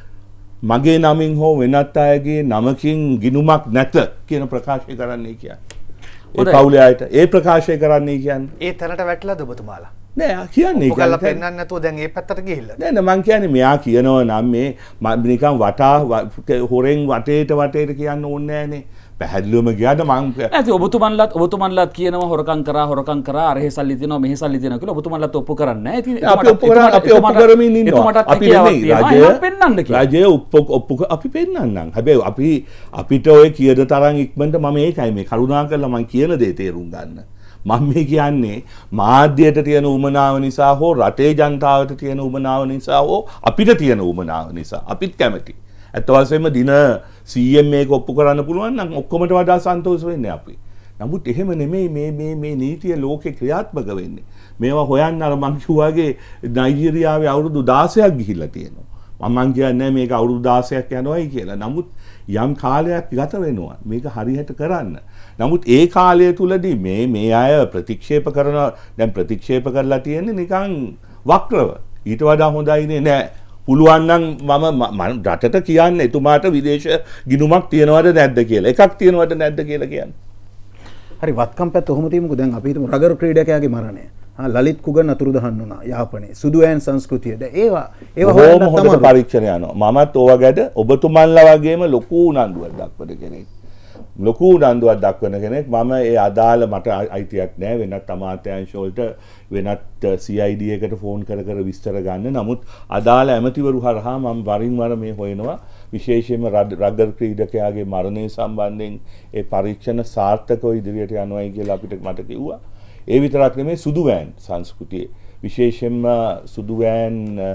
Speaker 5: මගේ නමින් හෝ වෙනත් අයගේ නමකින් ගිණුමක් නැත කියන ප්‍රකාශය කරන්නයි කියන්නේ. ඒ පවුලේ අයට ඒ ප්‍රකාශය කරන්නයි කියන්නේ.
Speaker 3: ඒ තැනට වැටලාද ඔබතුමාලා?
Speaker 5: නෑ කියන්නේ ඒක.
Speaker 3: ඔකලා පෙන්නන්න නැතුව දැන් ඒ පැත්තට ගිහිල්ලා.
Speaker 5: නෑ නෑ මං කියන්නේ මෙයා කියනවා නම් මේ නිකන් වටා හොරෙන් වටේට වටේට කියන්න ඕනේ නෑනේ. පැහැදිලිවම ගියාද මං
Speaker 2: නැති ඔබතුමන්ලත් ඔබතුමන්ලත් කියනවා හොරකම් කරා හොරකම් කරා අරහෙ සල්ලි දෙනවා මෙහෙ සල්ලි දෙනවා කියලා ඔබතුමන්ලත් ඔප්පු කරන්නේ නැහැ. ඉතින්
Speaker 5: අපි ඔප්පු කරා අපි ඔප්පු කරමින් ඉන්නවා. අපි නෙමෙයි රජය
Speaker 2: පෙන්නන්න කියලා.
Speaker 5: රජය ඔප්පු ඔප්පු අපි පෙන්නන්නම්. හැබැයි අපි අපිට ඔය කියන තරම් ඉක්මනට මම ඒකයි මේ කරුණාකරලා මං කියන දේ තේරුම් ගන්න. මම මේ කියන්නේ මාධ්‍යයට තියෙන උමනාව නිසා හෝ රටේ ජනතාවට තියෙන උමනාව නිසා හෝ අපිට තියෙන උමනාව නිසා අපිත් කැමති. ඇත්ත වශයෙන්ම දින සීඑම් මේක ඔප්පු කරන්න පුළුවන් නම් ඔක්කොමට වඩා සන්තෝෂ වෙන්නේ අපි. නමුත් එහෙම නෙමෙයි මේ මේ මේ නීතිය ලෝකේ ක්‍රියාත්මක වෙන්නේ. මේවා හොයන්න අර මං කිව්වාගේ නයිජීරියාවේ අවුරුදු දාසයක් ගිහිල්ලා තියෙනවා. මම මං කියන්නේ මේක අවුරුදු දාසයක් යනවායි කියලා. නමුත් යම් කාලයක් ගත වෙනවා මේක හරියට කරන්න. නමුත් ඒ කාලය තුලදී මේ මේ අය ප්‍රතික්ෂේප කරන දැන් ප්‍රතික්ෂේප කරලා තියෙන්නේ නිකන් වක්‍රව. ඊට වඩා හොඳයිනේ නෑ. පුළුවන් නම් මම රටට කියන්නේ එතුමාට විදේශ ගිණුමක් තියනවද නැද්ද කියලා. එකක් තියනවද නැද්ද කියලා කියන්න.
Speaker 4: හරි වත්කම් පැත්ත ඔහොම තියමුකෝ. දැන් අපි හිතමු රගර් ක්‍රීඩකයාගේ මරණය. හා ලලිත් කුගන් අතුරුදහන් වුණා යාපනයේ. සුදු ඈන් සංස්කෘතිය. දැන් ඒවා ඒවා
Speaker 5: හොයන්න තමයි පරීක්ෂණ යනවා. මමත් ඕවා ගැද ඔබතුමන්ලා වගේම ලොකු උනන්දුවක් දක්වන කෙනෙක්. ලොකු උනන්දුවක් දක්වන කෙනෙක්. මම ඒ අදාළ මට අයිතියක් නැහැ වෙනත් අමාත්‍යාංශ වලට වෙනත් සී අයි ඩී එකට ෆෝන් කර කර විස්තර ගන්න. නමුත් අදාළ ඇමතිවරු හරහා මම වරින් වර මේ හොයනවා. විශේෂයෙන්ම රගර් ක්‍රීඩකයාගේ මරණය සම්බන්ධයෙන් ඒ පරීක්ෂණ සාර්ථකව ඉදිරියට යනවායි කියලා අපිට මට කිව්වා. ඒ විතරක් නෙමෙයි සුදු වෑන් සංස්කෘතියේ විශේෂයෙන්ම සුදු වෑන්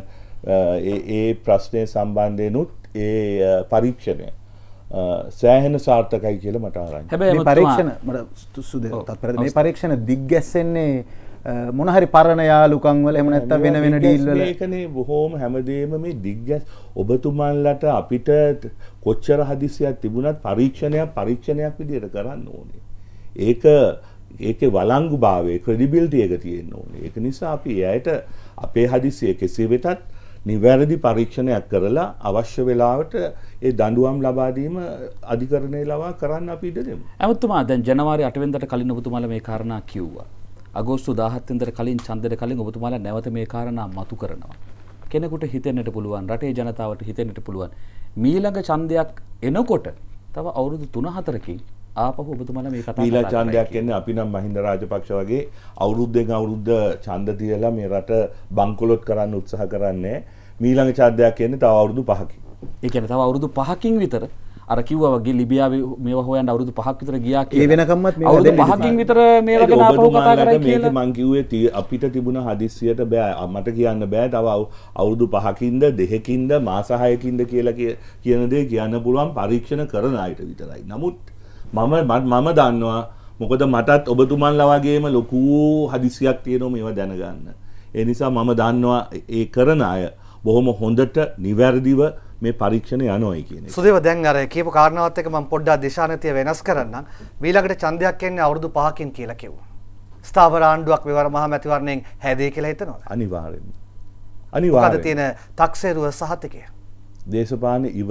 Speaker 5: ඒ ඒ ප්‍රශ්නය සම්බන්ධයෙන්ුත් ඒ පරීක්ෂණය සෑහෙන සාර්ථකයි කියලා මට ආරංචි.
Speaker 4: හැබැයි මේ පරීක්ෂණ මට සුදේ තත්පරද මේ පරීක්ෂණ දිග්ගැස්සෙන්නේ මොන හරි පරණ යාලුකම් වල එහෙම නැත්නම් වෙන වෙන ඩීල් වල
Speaker 5: මේකනේ බොහොම හැමදේම මේ දිග්ගැස් ඔබතුමන්ලට අපිට කොච්චර හදිසියක් තිබුණත් පරීක්ෂණයක් පරීක්ෂණයක් විදිහට කරන්න ඕනේ. ඒක ඒකේ වළංගුභාවය ක්‍රෙඩිබිලිටි එක තියෙන්න ඕනේ. ඒක නිසා අපි එයාට අපේ හදිසිය කෙසේ වෙතත් නිවැරදි පරීක්ෂණයක් කරලා අවශ්‍ය වෙලාවට ඒ දඬුවම් ලබා දීම අධිකරණය ලවා කරන්න අපි ඉඩ දෙමු.
Speaker 2: ඇමතුමා දැන් ජනවාරි අට වෙනිදාට කලින් ඔබතුමාලා මේ කාරණා කිව්වා. අගෝස්තු දාහත් වෙනිදාට කලින් ඡන්දෙට කලින් ඔබතුමාලා නැවත මේ කාරණා මතු කරනවා. කෙනෙකුට හිතෙන්නට පුළුවන් රටේ ජනතාවට හිතෙන්නට පුළුවන් මීළඟ ඡන්දයක් එනකොට තව අවුරුදු තුන හතරකින් ආපහු ඔබතුමාලා මේ කතා කරලා
Speaker 5: මීළඟ ඡන්දයක් එන්නේ අපි නම් මහින්ද රාජපක්ෂ වගේ අවුරුද්දෙන් අවුරුද්ද ඡන්ද තියලා මේ රට බංකොලොත් කරන්න උත්සාහ කරන්නේ. මීළඟ ඡන්දයක් එන්නේ තව අවුරුදු පහකින්.
Speaker 2: ඒ කියන්නේ තව අවුරුදු පහකින් විතර අර කිව්වා වගේ ලිබියාවේ මේවා හොයන්න අවුරුදු පහක් විතර ගියා කියලා.
Speaker 4: ඒ වෙනකම්මත් මේවා
Speaker 2: අවුරුදු
Speaker 4: දෙන්න
Speaker 2: පහකින් විතර මේවා ගැන ආපහු කතා කරා කියලා.
Speaker 5: මං කිව්වේ අපිට තිබුණ හදිස්සියට බෑ මට කියන්න බෑ තව අවුරුදු පහකින්ද දෙකකින්ද මාස හයකින්ද කියලා කියන දේ කියන්න පුළුවන් පරීක්ෂණ කරන අයට විතරයි. නමුත් මම මම දන්නවා මොකද මටත් ඔබතුමන්ලා වගේම ලොකු හදිස්සියක් තියෙනවා මේවා දැනගන්න. ඒ නිසා මම දන්නවා ඒ කරන අය බොහොම හොඳට නිවැරදිව මේ පරීක්ෂණ යනවායි කියන එක.
Speaker 3: සුදේව දැන් අර කියපු කාරණාවත් එක්ක මම පොඩ්ඩක් දිශානතිය වෙනස් කරන්නම්. ඊළඟට ඡන්දයක් එන්නේ අවුරුදු පහකින් කියලා කිව්වා. ස්ථාවර ආණ්ඩුවක් විවර මහා මැතිවරණයෙන් හැදේ කියලා හිතනවද?
Speaker 5: අනිවාර්යෙන්ම. අනිවාර්යෙන්ම.
Speaker 3: මොකද තියෙන තක්සේරුව සහතිකය?
Speaker 5: දේශපාලන ඉව.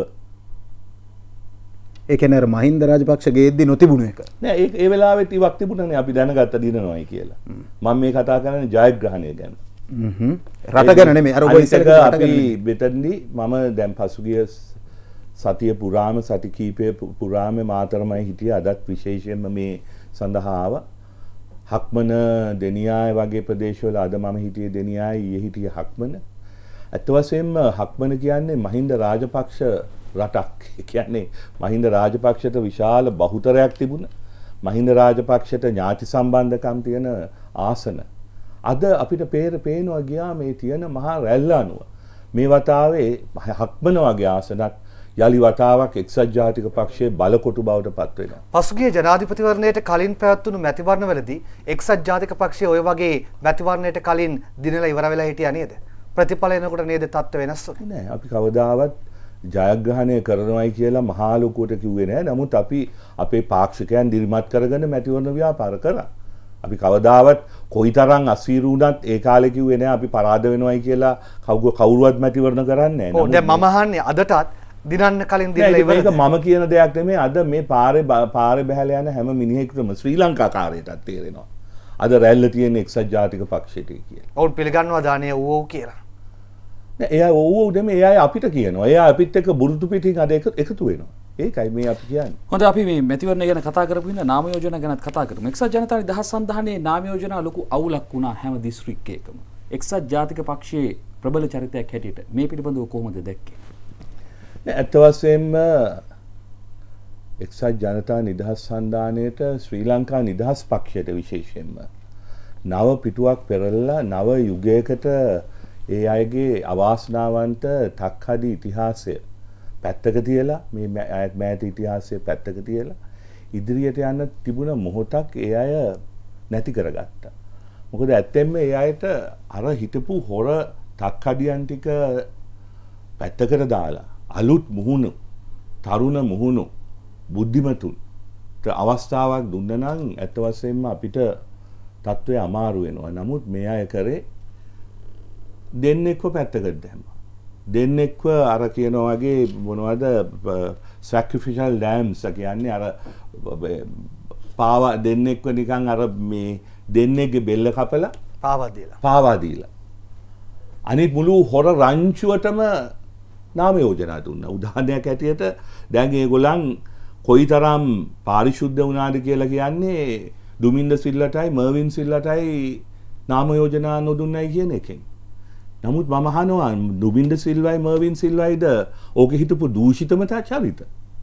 Speaker 4: ඒ කියන්නේ අර මහින්ද රාජපක්ෂ ගේද්දි නොතිබුණු එක.
Speaker 5: නෑ ඒ ඒ වෙලාවෙත් ඉවක් තිබුණනේ අපි දැනගත්ත දිනනවායි කියලා. මම මේ කතා කරන්නේ ජයග්‍රහණය ගැන.
Speaker 4: හ්ම් රට ගැන නෙමෙයි අර ඔබ ඉස්සරහ
Speaker 5: අපි මෙතනදී මම දැන් පසුගිය සතිය පුරාම සති කීපය පුරාම මාතරමයි හිටියේ අදත් විශේෂයෙන්ම මේ සඳහා ආවා. හක්මන දෙනියාය වගේ ප්‍රදේශවල අද මම හිටියේ දෙනියාය ඊයේ හිටියේ හක්මන. අත් වශයෙන්ම හක්මන කියන්නේ මහින්ද රාජපක්ෂ රටක්. ඒ කියන්නේ මහින්ද රාජපක්ෂට විශාල බහුතරයක් තිබුණා. මහින්ද රාජපක්ෂට ඥාති සම්බන්ධකම් තියෙන ආසන. අද අපිට පේර පේනවා ගියා මේ තියෙන මහා රැල්ල අනුව මේ වතාවේ හක්මන වගේ ආසනත් යලි වතාවක් එක්සත් ජාතික පක්ෂයේ බලකොටු බවට පත් වෙනවා.
Speaker 3: පසුගිය ජනාධිපතිවරණයට කලින් පැවැත්වුණු මැතිවරණවලදී එක්සත් ජාතික පක්ෂයේ ওই වගේ මැතිවරණයට කලින් දිනලා ඉවර වෙලා හිටියා නේද? ප්‍රතිඵල එනකොට නේද තත්ත්ව වෙනස් වුනේ?
Speaker 5: නෑ අපි කවදාවත් ජයග්‍රහණය කරනවායි කියලා මහා ලොකුවට කිව්වේ නෑ. නමුත් අපි අපේ පාක්ෂිකයන් දිරිමත් කරගෙන මැතිවරණ ව්‍යාපාර කරා. අපි කවදාවත් කොයිතරම් අසීරු වුණත් ඒ කාලේ කිව්වේ නෑ අපි පරාද වෙනවයි කියලා කවුරුවත් මැතිවරණ කරන්නේ නෑ.
Speaker 3: ඔව් දැන් මම අහන්නේ අදටත් දිනන්න කලින් දිනලා ඉවරද?
Speaker 5: මේක මම කියන දෙයක් නෙමෙයි. අද මේ පාරේ පාරේ බහැලා යන හැම මිනිහෙකුටම ශ්‍රී ලංකා කාර්යයටත් තේරෙනවා. අද රැල්ල තියෙන එක්සත් ජාතික පක්ෂයට කියලා.
Speaker 3: ඔවුන් පිළිගන්නවා දානේ ඌ කියලා.
Speaker 5: නෑ එයා ඌ නෙමෙයි එයා අපිට කියනවා. එයා අපිත් එක්ක බුරුතු පිටින් අද එකතු වෙනවා. ඒකයි මේ අපි කියන්නේ.
Speaker 2: හොඳයි අපි මේ මැතිවරණ ගැන කතා කරපු ඉන්න නාම යෝජනා ගැනත් කතා කරමු. එක්සත් ජනතා නිදහස් සන්ධානයේ නාම යෝජනා ලොකු අවුලක් වුණා හැම දිස්ත්‍රික්කයකම. එක්සත් ජාතික පක්ෂයේ ප්‍රබල චරිතයක් හැටියට මේ පිළිබඳව කොහොමද දැක්කේ?
Speaker 5: නෑ අත් වශයෙන්ම එක්සත් ජනතා නිදහස් සන්ධානයට ශ්‍රී ලංකා නිදහස් පක්ෂයට විශේෂයෙන්ම නව පිටුවක් පෙරළලා නව යුගයකට ඒ අයගේ අවාසනාවන්ත තක්හදි ඉතිහාසය පැත්තක තියලා මේ මෑත ඉතිහාසය පැත්තක තියලා ඉදිරියට යන්න තිබුණ මොහොතක් ඒ අය නැති කරගත්තා. මොකද ඇත්තෙන්ම ඒ අයට අර හිටපු හොර තක්හදියන් ටික පැත්තකට දාලා අලුත් මුහුණු තරුණ මුහුණු බුද්ධිමතුන්ට අවස්ථාවක් දුන්න නම් ඇත්ත වශයෙන්ම අපිට තත්ත්වය අමාරු වෙනවා. නමුත් මේ අය කරේ දෙන්නෙක්ව පැත්තකට දැම්මා. දෙන්නෙක්ව අර කියනවා වගේ මොනවද sacrificial lambs කියන්නේ අර පාවා දෙන්නෙක්ව නිකන් අර මේ දෙන්නෙක්ගේ බෙල්ල කපලා
Speaker 3: පාවා දීලා
Speaker 5: පාවා දීලා අනිත් මුළු හොර රංචුවටම නාම යෝජනා දුන්නා. උදාහරණයක් ඇටියට දැන් ඒගොල්ලන් කොයිතරම් පාරිශුද්ධ වුණාද කියලා කියන්නේ දුමින්ද සිල්ලටයි මර්වින් සිල්ලටයි නාම යෝජනා නොදුන්නයි කියන එකෙන්. නමුත් මම අහනවා දුමින්ද සිල්වයි මර්වින් සිල්වයිද ඕකේ හිටපු දූෂිතම චරිත.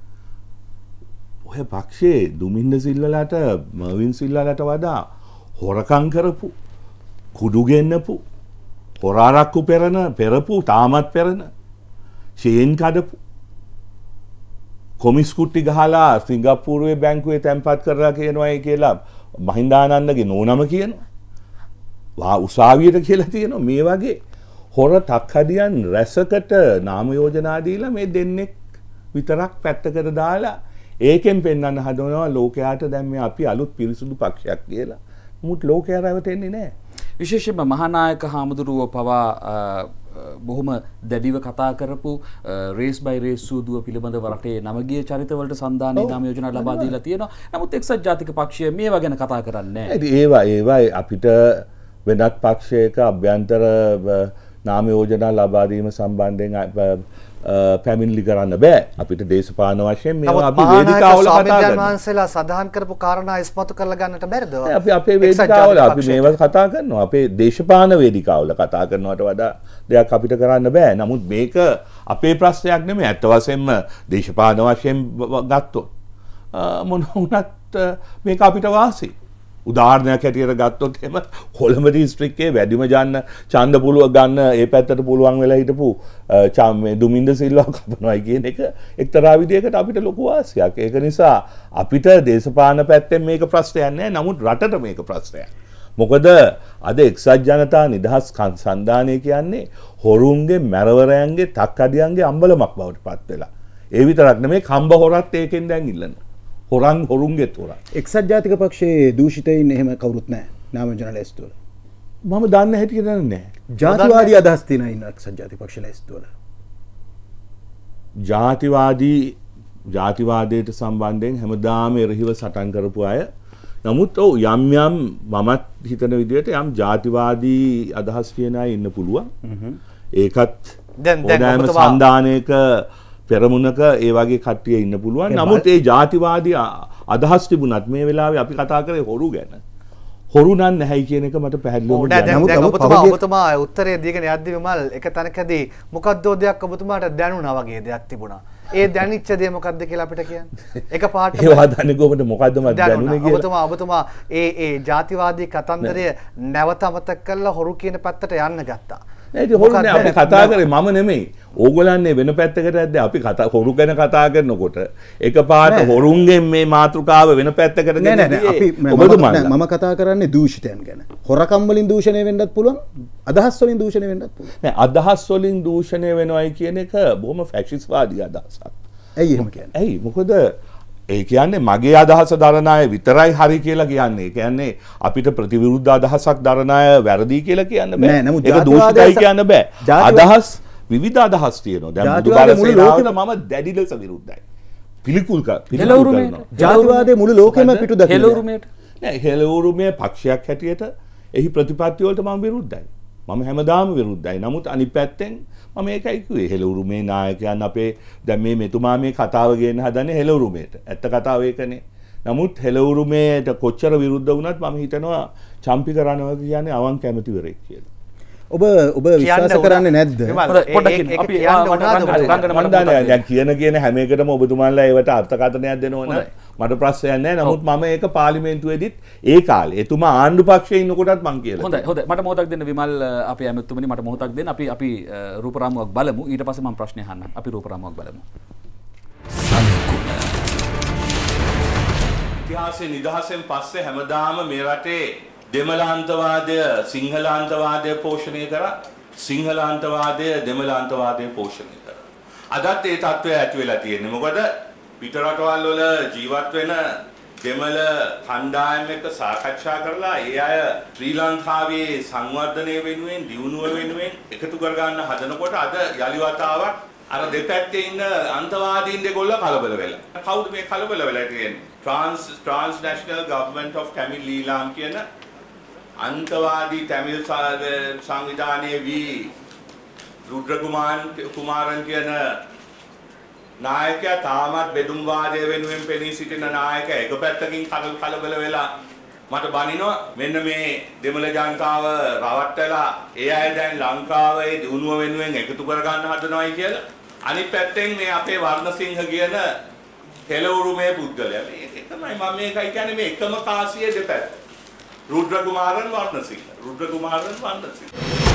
Speaker 5: ඔය පක්ෂයේ දුමින්ද සිල්ලලට මර්වින් සිල්ලලට වඩා හොරකම් කරපු කුඩු ගෙන්නපු හොරාරක්කු පෙරන පෙරපු තාමත් පෙරන චේන් කඩපු කොමිස් කුට්ටි ගහලා සිංගප්පූරුවේ බැංකුවේ තැන්පත් කරලා කියනවායි කියලා මහින්දානන්දගේ නෝනම කියනවා. වා උසාවියට කියලා තියෙනවා. මේ වගේ හොර තක්හදියන් රැසකට නාම යෝජනා දීලා මේ දෙන්නෙක් විතරක් පැත්තකට දාලා ඒකෙන් පෙන්වන්න හදනවා ලෝකයාට දැන් මේ අපි අලුත් පිරිසුදු පක්ෂයක් කියලා. මුත් ලෝකයා රැවටෙන්නේ නැහැ.
Speaker 2: විශේෂයෙන්ම මහානායක හාමුදුරුවෝ පවා බොහොම දැඩිව කතා කරපු රේස් බයි රේස් සූදුව පිළිබඳව රටේ නවගිය චරිතවලට සන්ධානයේ නාම යෝජනා ලබා දීලා තියෙනවා. නමුත් එක්සත් ජාතික පක්ෂය මේවා ගැන කතා කරන්නේ නැහැ.
Speaker 5: ඒවා ඒවා අපිට වෙනත් පක්ෂයක අභ්‍යන්තර නාම යෝජනා ලබා දීම සම්බන්ධයෙන් පැමිණිලි කරන්න බෑ. අපිට දේශපාලන වශයෙන් මේවා අපි වේදිකාවල කතා කරනවා.
Speaker 3: වහන්සේලා සඳහන් කරපු කාරණා ඉස්මතු කරලා ගන්නට බැරිද?
Speaker 5: අපි අපේ වේදිකාවල අපි මේවා කතා කරනවා. අපේ දේශපාලන වේදිකාවල කතා කරනවට වඩා දෙයක් අපිට කරන්න බෑ. නමුත් මේක අපේ ප්‍රශ්නයක් නෙමෙයි. ඇත්ත වශයෙන්ම දේශපාලන වශයෙන් ගත්තොත් මොන වුණත් මේක අපිට වාසි. උදාහරණයක් හැටියට ගත්තොත් එහෙම කොළඹ දිස්ත්‍රික්කයේ වැඩිම ජන ඡන්ද පුළුව ගන්න ඒ පැත්තට පුළුවන් වෙලා හිටපු මේ දුමින්ද සිල්වා කපනවායි කියන එක එක්තරා විදියකට අපිට ලොකු වාසියක්. ඒක නිසා අපිට දේශපාලන පැත්තෙන් මේක ප්‍රශ්නයක් නෑ. නමුත් රටට මේක ප්‍රශ්නයක්. මොකද අද එක්සත් ජනතා නිදහස් සන්ධානය කියන්නේ හොරුන්ගේ මැරවරයන්ගේ තක්කඩියන්ගේ අම්බලමක් බවට පත් වෙලා. ඒ විතරක් නෙමෙයි කම්බ හොරත් ඒකෙන් දැන් ඉල්ලනවා. හොරන් හොරුන්ගෙත් හොරන්.
Speaker 4: එක්සත් ජාතික පක්ෂයේ දූෂිතයින් එහෙම කවුරුත් නැහැ. නාම යෝජනා ලැයිස්තුවල.
Speaker 5: මම දන්න හැටියට නැහැ.
Speaker 4: ජාතිවාදී අදහස් තියෙන ඉන්න එක්සත් ජාතික පක්ෂ ලැයිස්තුවල.
Speaker 5: ජාතිවාදී ජාතිවාදයට සම්බන්ධයෙන් හැමදාම එරහිව සටන් කරපු අය. නමුත් ඔව් යම් යම් මමත් හිතන විදිහට යම් ජාතිවාදී අදහස් තියෙන අය ඉන්න පුළුවන්. ඒකත් ඕනෑම සන්ධානයක පෙරමුණක ඒ වගේ කට්ටිය ඉන්න පුළුවන්. නමුත් ඒ ජාතිවාදී අදහස් තිබුණත් මේ වෙලාවේ අපි කතා කරේ හොරු ගැන. හොරු නම් නැහැයි කියන එක මට පැහැදිලිවම
Speaker 3: දැනෙනවා. නමුත් ඔබතුමා ඔබතුමා උත්තරේ දීගෙන යද්දි විමල් එක තැනකදී මොකද්ද දෙයක් ඔබතුමාට දැනුණා වගේ දෙයක් තිබුණා. ඒ දැනිච්ච දේ මොකද්ද කියලා අපිට කියන්න. එක පාට
Speaker 5: ඒවා දන්නේ කොහොමද මොකද්ද මට දැනුනේ කියලා.
Speaker 3: ඔබතුමා ඔබතුමා ඒ ඒ ජාතිවාදී කතන්දරය නැවත අමතක කරලා හොරු කියන පැත්තට යන්න ගත්තා.
Speaker 5: නේද හොරු නේ අපි කතා කරේ මම නෙමෙයි. ඕගොල්ලන්නේ වෙන පැත්තකට ඇද්ද අපි කතා හොරු ගැන කතා කරනකොට එකපාරට හොරුන්ගෙන් මේ මාතෘකාව වෙන පැත්තකට ගෙනදී
Speaker 4: නෑ නෑ අපි මම කතා කරන්නේ දූෂිතයන් ගැන. හොරකම් වලින් දූෂණය වෙන්නත් පුළුවන්. අදහස් වලින් දූෂණය වෙන්නත් පුළුවන්.
Speaker 5: නෑ අදහස් වලින් දූෂණය වෙනවයි කියන එක බොහොම ෆැෂිස්ට්වාදී අදහසක්.
Speaker 4: ඇයි එහෙම කියන්නේ?
Speaker 5: ඇයි මොකද ඒ කියන්නේ මගේ අදහස දරන අය විතරයි හරි කියලා කියන්නේ. ඒ කියන්නේ අපිට ප්‍රතිවිරුද්ධ අදහසක් දරන අය වැරදි කියලා කියන්න බෑ. ඒක දූෂිතයි කියන්න බෑ. අදහස් විවිධ අදහස් තියෙනවා. දැන් බුදු බල සේනාවට මම දැඩි ලෙස විරුද්ධයි. පිළිකුල් කරනවා.
Speaker 4: ජාතිවාදයේ මුළු ලෝකෙම පිටු දකිනවා.
Speaker 2: හෙළවුරුමේට
Speaker 5: නෑ හෙළවුරුමේ පක්ෂයක් හැටියට එහි ප්‍රතිපත්ති වලට මම විරුද්ධයි. මම හැමදාම විරුද්ධයි. නමුත් අනිත් පැත්තෙන් මම ඒකයි කිව්වේ හෙළවුරුමේ නායකයන් අපේ දැන් මේ මෙතුමා මේ කතාව ගෙන්න හදන්නේ හෙළවුරුමේට. ඇත්ත කතාව ඒකනේ. නමුත් හෙළවුරුමේට කොච්චර විරුද්ධ වුණත් මම හිතනවා චම්පි කරනවා කියන්නේ අවං කැමතිවරයෙක් කියලා.
Speaker 4: ඔබ ඔබ විශ්වාස කරන්නේ නැද්ද?
Speaker 2: පොඩ්ඩක් අපි
Speaker 5: මම දන්නේ දැන් කියන කියන හැම එකටම ඔබතුමාලා ඒවට අර්ථකථනයක් දෙනවනේ. මට ප්‍රශ්නයක් නැහැ. නමුත් මම ඒක පාර්ලිමේන්තුවේදීත් ඒ කාලේ එතුමා ආණ්ඩු පක්ෂයේ ඉන්නකොටත් මං කියලා.
Speaker 2: හොඳයි හොඳයි මට මොහොතක් දෙන්න විමල් අපේ ඇමතුමනි මට මොහොතක් දෙන්න. අපි අපි රූපරාමුවක් බලමු. ඊට පස්සේ මම ප්‍රශ්නේ අහන්නම්. අපි රූපරාමුවක් බලමු.
Speaker 5: ඉතිහාසයේ නිදහසෙන් පස්සේ හැමදාම මේ රටේ දෙමළාන්තවාදය සිංහලාන්තවාදය පෝෂණය කරා. සිංහලාන්තවාදය දෙමළාන්තවාදය පෝෂණය කරා. අදත් ඒ තත්ත්වය ඇති වෙලා තියෙන්නේ. මොකද පිට රටවල් වල ජීවත් වෙන දෙමළ කණ්ඩායම් එක්ක සාකච්ඡා කරලා ඒ අය ශ්‍රී ලංකාවේ සංවර්ධනය වෙනුවෙන් දියුණුව වෙනුවෙන් එකතු කර ගන්න හදනකොට අද යලි වතාවක් අර දෙපැත්තේ ඉන්න අන්තවාදීන් දෙකොල්ල කලබල වෙලා. කවුද මේ කලබල වෙලා තියෙන්නේ? Trans Transnational Government of Tamil Eelam කියන අන්තවාදී තමිල් සංවිධානයේ වී රුද්‍ර කුමාරන් කියන නායකයා තාමත් බෙදුම් වාදය වෙනුවෙන් පෙනී සිටින නායකයා එක පැත්තකින් කලබල වෙලා මට බනිනවා මෙන්න මේ දෙමළ ජනතාව රවට්ටලා ඒ අය දැන් ලංකාවේ දිනුව වෙනුවෙන් එකතු කර ගන්න හදනවායි කියලා. අනිත් පැත්තෙන් මේ අපේ වර්ණසිංහ කියන හෙළවුරුමේ පුද්ගලයා මේක තමයි මම මේකයි කියන්නේ මේ එකම කාසිය දෙපැත්ත. රුද්‍ර කුමාරන් වර්ණසිංහ රුද්‍ර කුමාරන් වර්ණසිංහ.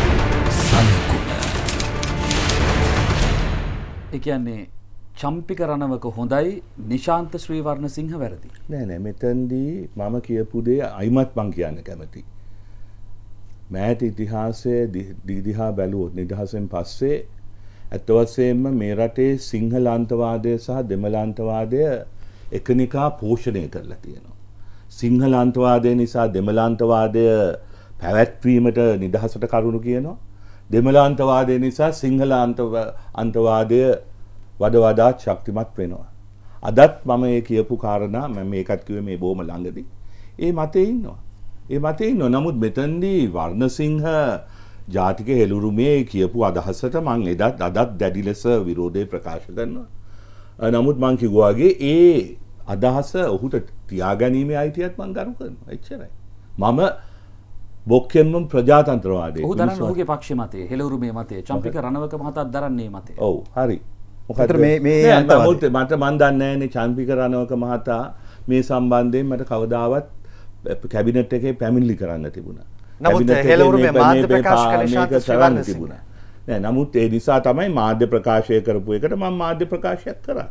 Speaker 2: ඒ කියන්නේ චම්පික රණවක හොඳයි නිශාන්ත ශ්‍රී වර්ණසිංහ වැරදි.
Speaker 5: නෑ නෑ මෙතනදී මම කියපු දේ අයිමත් මං කියන්න කැමතියි. මෑත ඉතිහාසයේ දිදිහා බැලුවොත් නිදහසෙන් පස්සේ ඇත්ත වශයෙන්ම මේ රටේ සිංහලාන්තවාදය සහ දෙමළාන්තවාදය එකිනෙකා පෝෂණය කරලා තියෙනවා. සිංහලාන්තවාදය නිසා දෙමළාන්තවාදය පැවැත්වීමට නිදහසට කරුණු කියනවා. දෙමළාන්තවාදය නිසා සිංහලාන්තවාදය වඩ වඩාත් ශක්තිමත් වෙනවා. අදත් මම මේ කියපු කාරණා මම මේකත් කිව්වේ මේ බොහොම ළඟදී. ඒ මතේ ඉන්නවා. ඒ මතේ ඉන්නවා. නමුත් මෙතනදී වර්ණසිංහ ජාතික හෙළුරුමේ කියපු අදහසට මං එදත් අදත් දැඩි ලෙස විරෝධය ප්‍රකාශ කරනවා. නමුත් මං කිව්වා වගේ ඒ අදහස ඔහුට තියාගැනීමේ අයිතියත් මං ගරු කරනවා. එච්චරයි. මම බොක්කෙන්ම ප්‍රජාතන්ත්‍රවාදී.
Speaker 2: ඔහු දරන්නේ ඔහුගේ පක්ෂ මතය, හෙළුරුමේ මතය. චම්පික රණවක මහතාත් දරන්නේ මතය.
Speaker 5: ඔව් හරි.
Speaker 4: මොකද මේ මේ
Speaker 5: නමුත් මට මන් දන්නේ නැහැනේ චම්පික රණවක මහතා මේ සම්බන්ධයෙන් මට කවදාවත් කැබිනට් එකේ පැමිණිලි කරන්න තිබුණා.
Speaker 3: නමුත් හෙළුරුමේ මාධ්‍ය ප්‍රකාශ කළ ශාන්ත ශ්‍රීවර්ධන
Speaker 5: තිබුණා. නෑ නමුත් ඒ නිසා තමයි මාධ්‍ය ප්‍රකාශය කරපු එකට මම මාධ්‍ය ප්‍රකාශයක් කරා.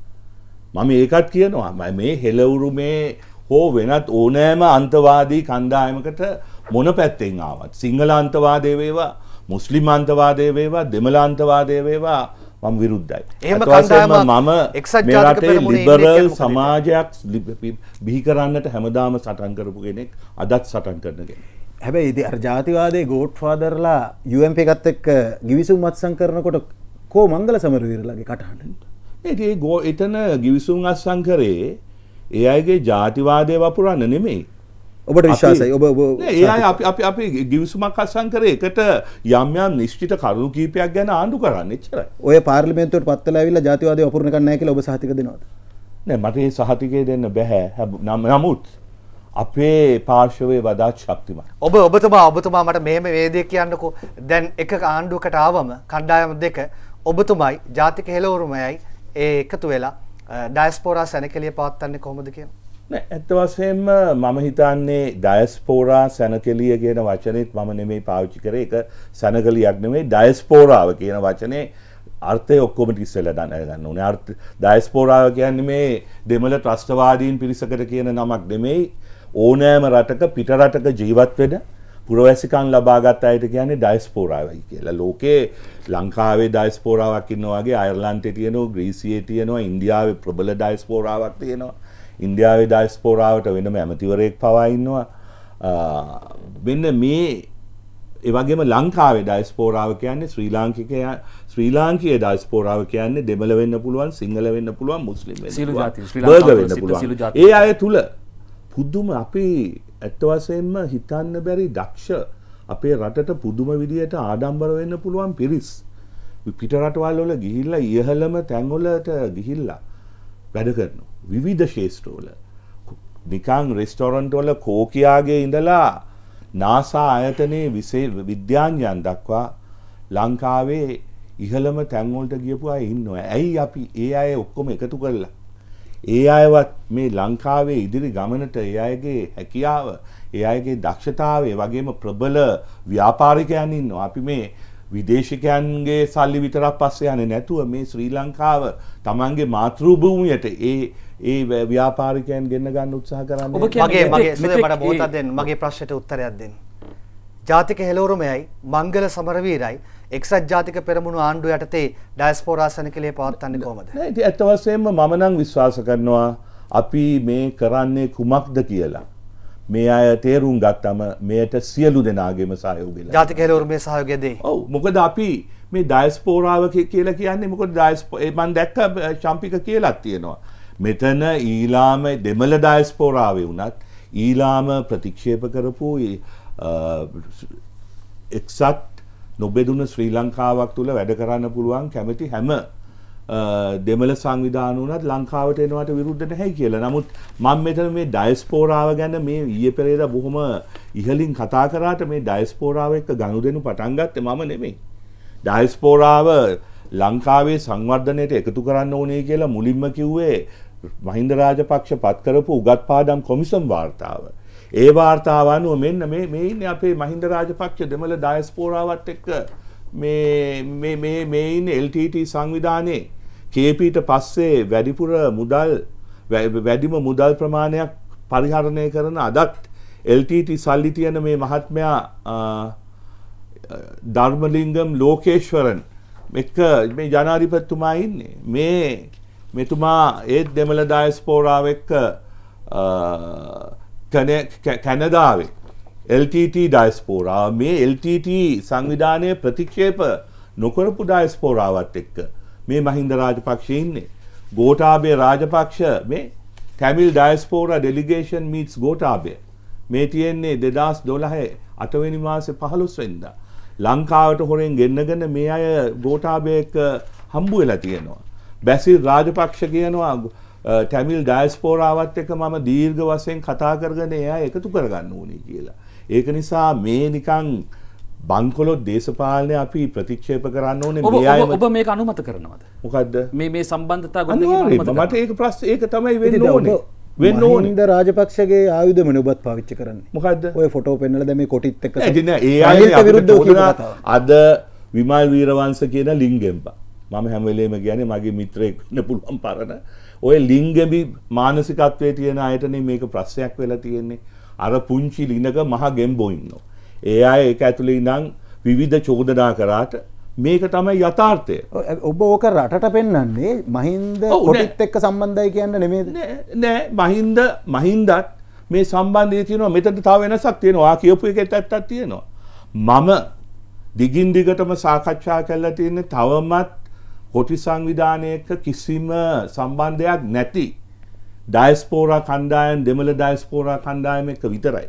Speaker 5: මම ඒකත් කියනවා මේ හෙළුරුමේ හෝ වෙනත් ඕනෑම අන්තවාදී කණ්ඩායමකට මොන පැත්තෙන් ආවත් සිංහල අන්තවාදය වේවා, මුස්ලිම් අන්තවාදය වේවා, දෙමළ අන්තවාදය වේවා මම විරුද්ධයි.
Speaker 3: එහෙම කණ්ඩායමක්
Speaker 5: මම
Speaker 3: එක්සත් ජාතික පෙරමුණේ
Speaker 5: ලිබරල් සමාජයක් බිහි කරන්නට හැමදාම සටන් කරපු කෙනෙක්, අදත් සටන් කරන කෙනෙක්.
Speaker 4: හැබැයි ඉතින් අර ජාතිවාදයේ ගෝඩ් ෆාදර්ලා යූ එම් පී එකත් එක්ක ගිවිසුම් අත්සන් කරනකොට කෝ මංගල සමරවීරලාගේ කටහඬ.
Speaker 5: ඒ ගෝ එතන ගිවිසුම් අත්සන් කරේ ඒ අයගේ ජාතිවාදය වපුරන්න නෙමෙයි.
Speaker 4: ඔබට විශ්වාසයි ඔබ ඔබ
Speaker 5: ඒ අය අපි අපි අපි ගිවිසුමක් අත්සන් කරේ එකට යම් යම් නිශ්චිත කරුණු කීපයක් ගැන ආණ්ඩු කරන්න එච්චරයි.
Speaker 4: ඔය පාර්ලිමේන්තුවට පත් වෙලා ඇවිල්ලා ජාතිවාදය වපුරන කන්නේ නැහැ කියලා ඔබ සහතික දෙනවද?
Speaker 5: නෑ මට ඒ සහතිකය දෙන්න බෑ. නමුත් අපේ පාර්ශවයේ වඩාත් ශක්තිමත්.
Speaker 3: ඔබ ඔබතුමා ඔබතුමා මට මෙහෙම වේදේ කියන්නකෝ. දැන් එක ආණ්ඩුවකට ආවම කණ්ඩායම දෙක ඔබතුමයි ජාතික හෙළවුරුමයි ඒ එකතු වෙලා ඩයස්පෝරා සැනකෙළිය පවත්වන්නේ කොහොමද කියලා?
Speaker 5: නෑ ඇත්ත වශයෙන්ම මම හිතන්නේ ඩයස්පෝරා සැනකෙළිය කියන වචනේත් මම නෙමෙයි පාවිච්චි කරේ. ඒක සැනකෙළියක් නෙමෙයි ඩයස්පෝරාව කියන වචනේ අර්ථය ඔක්කොම ඉස්සෙල්ලා දැනගන්න ඕනේ. අර්ථ ඩයස්පෝරාව කියන්නේ මේ දෙමළ ත්‍රස්තවාදීන් පිරිසකට කියන නමක් නෙමෙයි. ඕනෑම රටක පිට රටක ජීවත් වෙන පුරවැසිකම් ලබාගත් අයට කියන්නේ ඩයස්පෝරාවයි කියලා. ලෝකේ ලංකාවේ ඩයස්පෝරාවක් ඉන්නවා වගේ අයර්ලන්තේ තියෙනවා, ග්‍රීසියේ තියෙනවා, ඉන්දියාවේ ප්‍රබල ඩයස්පෝරාවක් තියෙනවා. ඉන්දියාවේ ඩයස්පෝරාවට වෙනම ඇමතිවරයෙක් පවා ඉන්නවා. මෙන්න මේ ඒ වගේම ලංකාවේ ඩයස්පෝරාව කියන්නේ ශ්‍රී ලාංකිකයා ශ්‍රී ලාංකීය ඩයස්පෝරාව කියන්නේ දෙමළ වෙන්න පුළුවන්, සිංහල වෙන්න පුළුවන්, මුස්ලිම් වෙන්න
Speaker 2: සියලු ජාති ශ්‍රී
Speaker 5: පුළුවන්,
Speaker 2: ලංකාවේ
Speaker 5: වෙන්න
Speaker 2: සියලු
Speaker 5: පුළුවන්.
Speaker 2: ජාති.
Speaker 5: ඒ අය තුල පුදුම අපි ඇත්ත වශයෙන්ම හිතන්න බැරි දක්ෂ අපේ රටට පුදුම විදියට ආඩම්බර වෙන්න පුළුවන් පිරිස් පිට රටවල් වල ගිහිල්ලා ඉහළම තැන්වලට ගිහිල්ලා වැඩ කරනවා. විවිධ ශේෂ්ත්‍රවල නිකන් රෙස්ටොරන්ට් වල කෝකියාගේ ඉඳලා නාසා ආයතනයේ විශේෂ විද්‍යාඥයන් දක්වා ලංකාවේ ඉහළම තැන්වලට ගියපු අය ඉන්නවා. ඇයි අපි ඒ අය ඔක්කොම එකතු කරලා ඒ අයවත් මේ ලංකාවේ ඉදිරි ගමනට ඒ අයගේ හැකියාව, ඒ අයගේ දක්ෂතාවය වගේම ප්‍රබල ව්‍යාපාරිකයන් ඉන්නවා. අපි මේ විදේශිකයන්ගේ සල්ලි විතරක් පස්සේ යන්නේ නැතුව මේ ශ්‍රී ලංකාව තමන්ගේ මාතෘ භූමියට ඒ ඒ ව්‍යාපාරිකයන් ගෙන්න ගන්න උත්සාහ කරන්නේ.
Speaker 3: මගේ මගේ සුදේ මට මොහොතක් දෙන්න. මගේ ප්‍රශ්නෙට උත්තරයක් දෙන්න. ජාතික හෙළවුරුමයි මංගල සමරවීරයි එක්සත් ජාතික පෙරමුණු ආණ්ඩුව යටතේ ඩයස්පෝරා සැනකෙළිය පවත්වන්නේ කොහොමද?
Speaker 5: නෑ ඉතින් ඇත්ත වශයෙන්ම මම නම් විශ්වාස කරනවා අපි මේ කරන්නේ කුමක්ද කියලා. මේ අය තේරුම් ගත්තම මෙයට සියලු දෙනාගේම සහයෝගය ලැබෙනවා.
Speaker 3: ජාතික හෙළවුරුමේ සහයෝගය දෙයි.
Speaker 5: ඔව් මොකද අපි මේ ඩයස්පෝරාව කියලා කියන්නේ මොකද ඩයස්පෝ මම දැක්ක චම්පික කියලාත් තියෙනවා. මෙතන ඊළාම දෙමළ ඩයස්පෝරාවේ වුණත් ඊළාම ප්‍රතික්ෂේප කරපු එක්සත් නොබෙදුන ශ්‍රී ලංකාවක් තුළ වැඩ කරන්න පුළුවන් කැමති හැම දෙමළ සංවිධාන වුණත් ලංකාවට එනවට විරුද්ධ නැහැ කියලා. නමුත් මම මෙතන මේ ඩයස්පෝරාව ගැන මේ ඊයේ පෙරේදා බොහොම ඉහලින් කතා කරාට මේ ඩයස්පෝරාව එක්ක ගනුදෙනු පටන් ගත්තේ මම නෙමෙයි. ඩයස්පෝරාව ලංකාවේ සංවර්ධනයට එකතු කරන්න ඕනේ කියලා මුලින්ම කිව්වේ මහින්ද රාජපක්ෂ පත් කරපු උගත් පාඩම් කොමිසම් වාර්තාව. ඒ වාර්තාව අනුව මෙන්න මේ මේ ඉන්නේ අපේ මහින්ද රාජපක්ෂ දෙමළ ඩයස්පෝරාවත් එක්ක මේ මේ මේ මේ ඉන්නේ එල් ටී ටී සංවිධානයේ කේ පීට පස්සේ වැඩිපුර මුදල් වැඩිම මුදල් ප්‍රමාණයක් පරිහරණය කරන අදත් එල් ටී ටී සල්ලි තියෙන මේ මහත්මයා ධර්මලිංගම් ලෝකේශ්වරන් එක්ක මේ ජනාධිපතිතුමා ඉන්නේ. මේ මෙතුමා ඒත් දෙමළ ඩයස්පෝරාව එක්ක කැනඩාවේ එල් ටී ටී ඩයස්පෝරාව මේ එල් ටී ටී සංවිධානය ප්‍රතික්ෂේප නොකරපු ඩයස්පෝරාවත් එක්ක මේ මහින්ද රාජපක්ෂ ඉන්නේ. ගෝඨාභය රාජපක්ෂ මේ තැමිල් ඩයස්පෝරා ඩෙලිගේෂන් මීට්ස් ගෝඨාභය මේ තියෙන්නේ දෙදාස් දොළහේ අටවෙනි මාසේ පහළොස් වෙනිදා ලංකාවට හොරෙන් ගෙන්නගෙන මේ අය ගෝඨාභයක හම්බු වෙලා තියෙනවා. බැසිල් රාජපක්ෂ කියනවා ටැමිල් ඩයස්පෝරාවත් එක්ක මම දීර්ඝ වශයෙන් කතා කරගෙන එයා එකතු කරගන්න ඕනේ කියලා. ඒක නිසා මේ නිකන් බංකොලොත් දේශපාලනය අපි ප්‍රතික්ෂේප කරන්න ඕනේ. මේ අය
Speaker 2: ඔබ මේක අනුමත කරනවද?
Speaker 5: මොකද්ද?
Speaker 2: මේ මේ සම්බන්ධතා ගොඩනැගීම
Speaker 5: මට ඒක ප්‍රශ්න ඒක තමයි වෙන්න ඕනේ. වෙන්න ඕනේ.
Speaker 4: මහින්ද රාජපක්ෂගේ ආයුධමනේ ඔබත් පාවිච්චි කරන්නේ.
Speaker 5: මොකද්ද?
Speaker 4: ඔය ෆොටෝ පෙන්නලා දැන් මේ කොටිත් එක්ක
Speaker 5: ඒ අය විරුද්ධව අද විමල් වීරවංශ කියන ලිංගෙම්බා. මම හැම වෙලේම කියන්නේ මගේ මිත්‍රයෙක් වෙන්න පුළුවන් පරණ. ඔය ලිංගෙඹි මානසිකත්වයේ තියෙන අයටනේ මේක ප්‍රශ්නයක් වෙලා තියෙන්නේ. අර පුංචි ලිනක මහ ගෙම්බෝ ඉන්නවා. ඒ අය ඒක ඇතුලේ ඉඳන් විවිධ චෝදනා කරාට මේක තමයි යථාර්ථය.
Speaker 4: ඔබ ඕක රටට පෙන්වන්නේ මහින්ද කොටිත් එක්ක සම්බන්ධයි කියන්න නෙමෙයිද?
Speaker 5: නෑ මහින්ද මහින්දත් මේ සම්බන්ධය තියෙනවා. මෙතන තව වෙනසක් තියෙනවා. ආ කියපු එකෙත් ඇත්තක් තියෙනවා. මම දිගින් දිගටම සාකච්ඡා කරලා තියෙන්නේ තවමත් කොටි සංවිධානයක කිසිම සම්බන්ධයක් නැති ඩයස්පෝරා කණ්ඩායම් දෙමළ ඩයස්පෝරා කණ්ඩායම එක්ක විතරයි.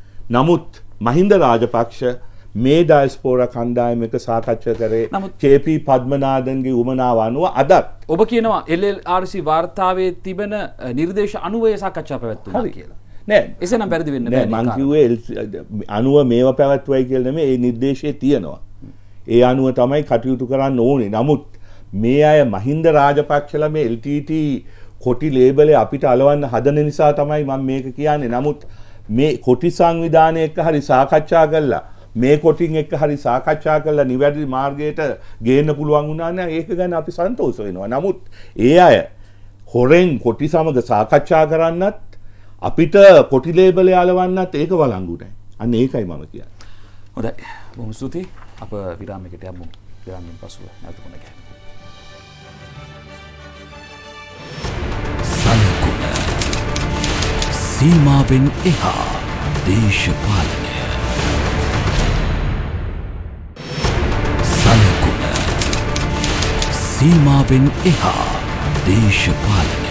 Speaker 5: නමුත් මහින්ද රාජපක්ෂ මේ ඩයස්පෝරා කණ්ඩායම එක්ක සාකච්ඡා කරේ ජේ.පී. පද්මනාදන්ගේ උමනාව අනුව අදත්
Speaker 2: ඔබ කියනවා එල් එල් ආර් සී වාර්තාවේ තිබෙන නිර්දේශ අනුව ඒ සාකච්ඡා පැවැත්වුණා කියලා.
Speaker 5: නෑ
Speaker 2: එසේනම් වැරදි වෙන්න
Speaker 5: බෑ. මං කිව්වේ අනුව මේව පැවැත්වුවයි කියලා නෙමෙයි. ඒ නිර්දේශය තියෙනවා. ඒ අනුව තමයි කටයුතු කරන්න ඕනේ. නමුත් මේ අය මහින්ද රාජපක්ෂලා මේ එල් ටී ටී කොටි ලේබලේ අපිට අලවන්න හදන නිසා තමයි මම මේක කියන්නේ. නමුත් මේ කොටි සංවිධානය එක්ක හරි සාකච්ඡා කළා මේ කොටින් එක්ක හරි සාකච්ඡා කළා නිවැරදි මාර්ගයට ගේන්න පුළුවන් වුණා නම් ඒක ගැන අපි සන්තෝෂ වෙනවා. නමුත් ඒ අය හොරෙන් කොටි සමග සාකච්ඡා කරන්නත් අපිට කොටි ලේබලේ අලවන්නත් ඒක වළංගු නැහැ. අන්න ඒකයි මම කියන්නේ.
Speaker 2: හොඳයි. බොහොම ස්තුතියි. අප විරාමයකට යමු. විරාමයෙන් පසුව නැවත මුණ ගැහෙමු.
Speaker 1: සීමාවෙන් එහා දේශපාලනය සලකුණ සීමාවෙන් එහා දේශපාලනය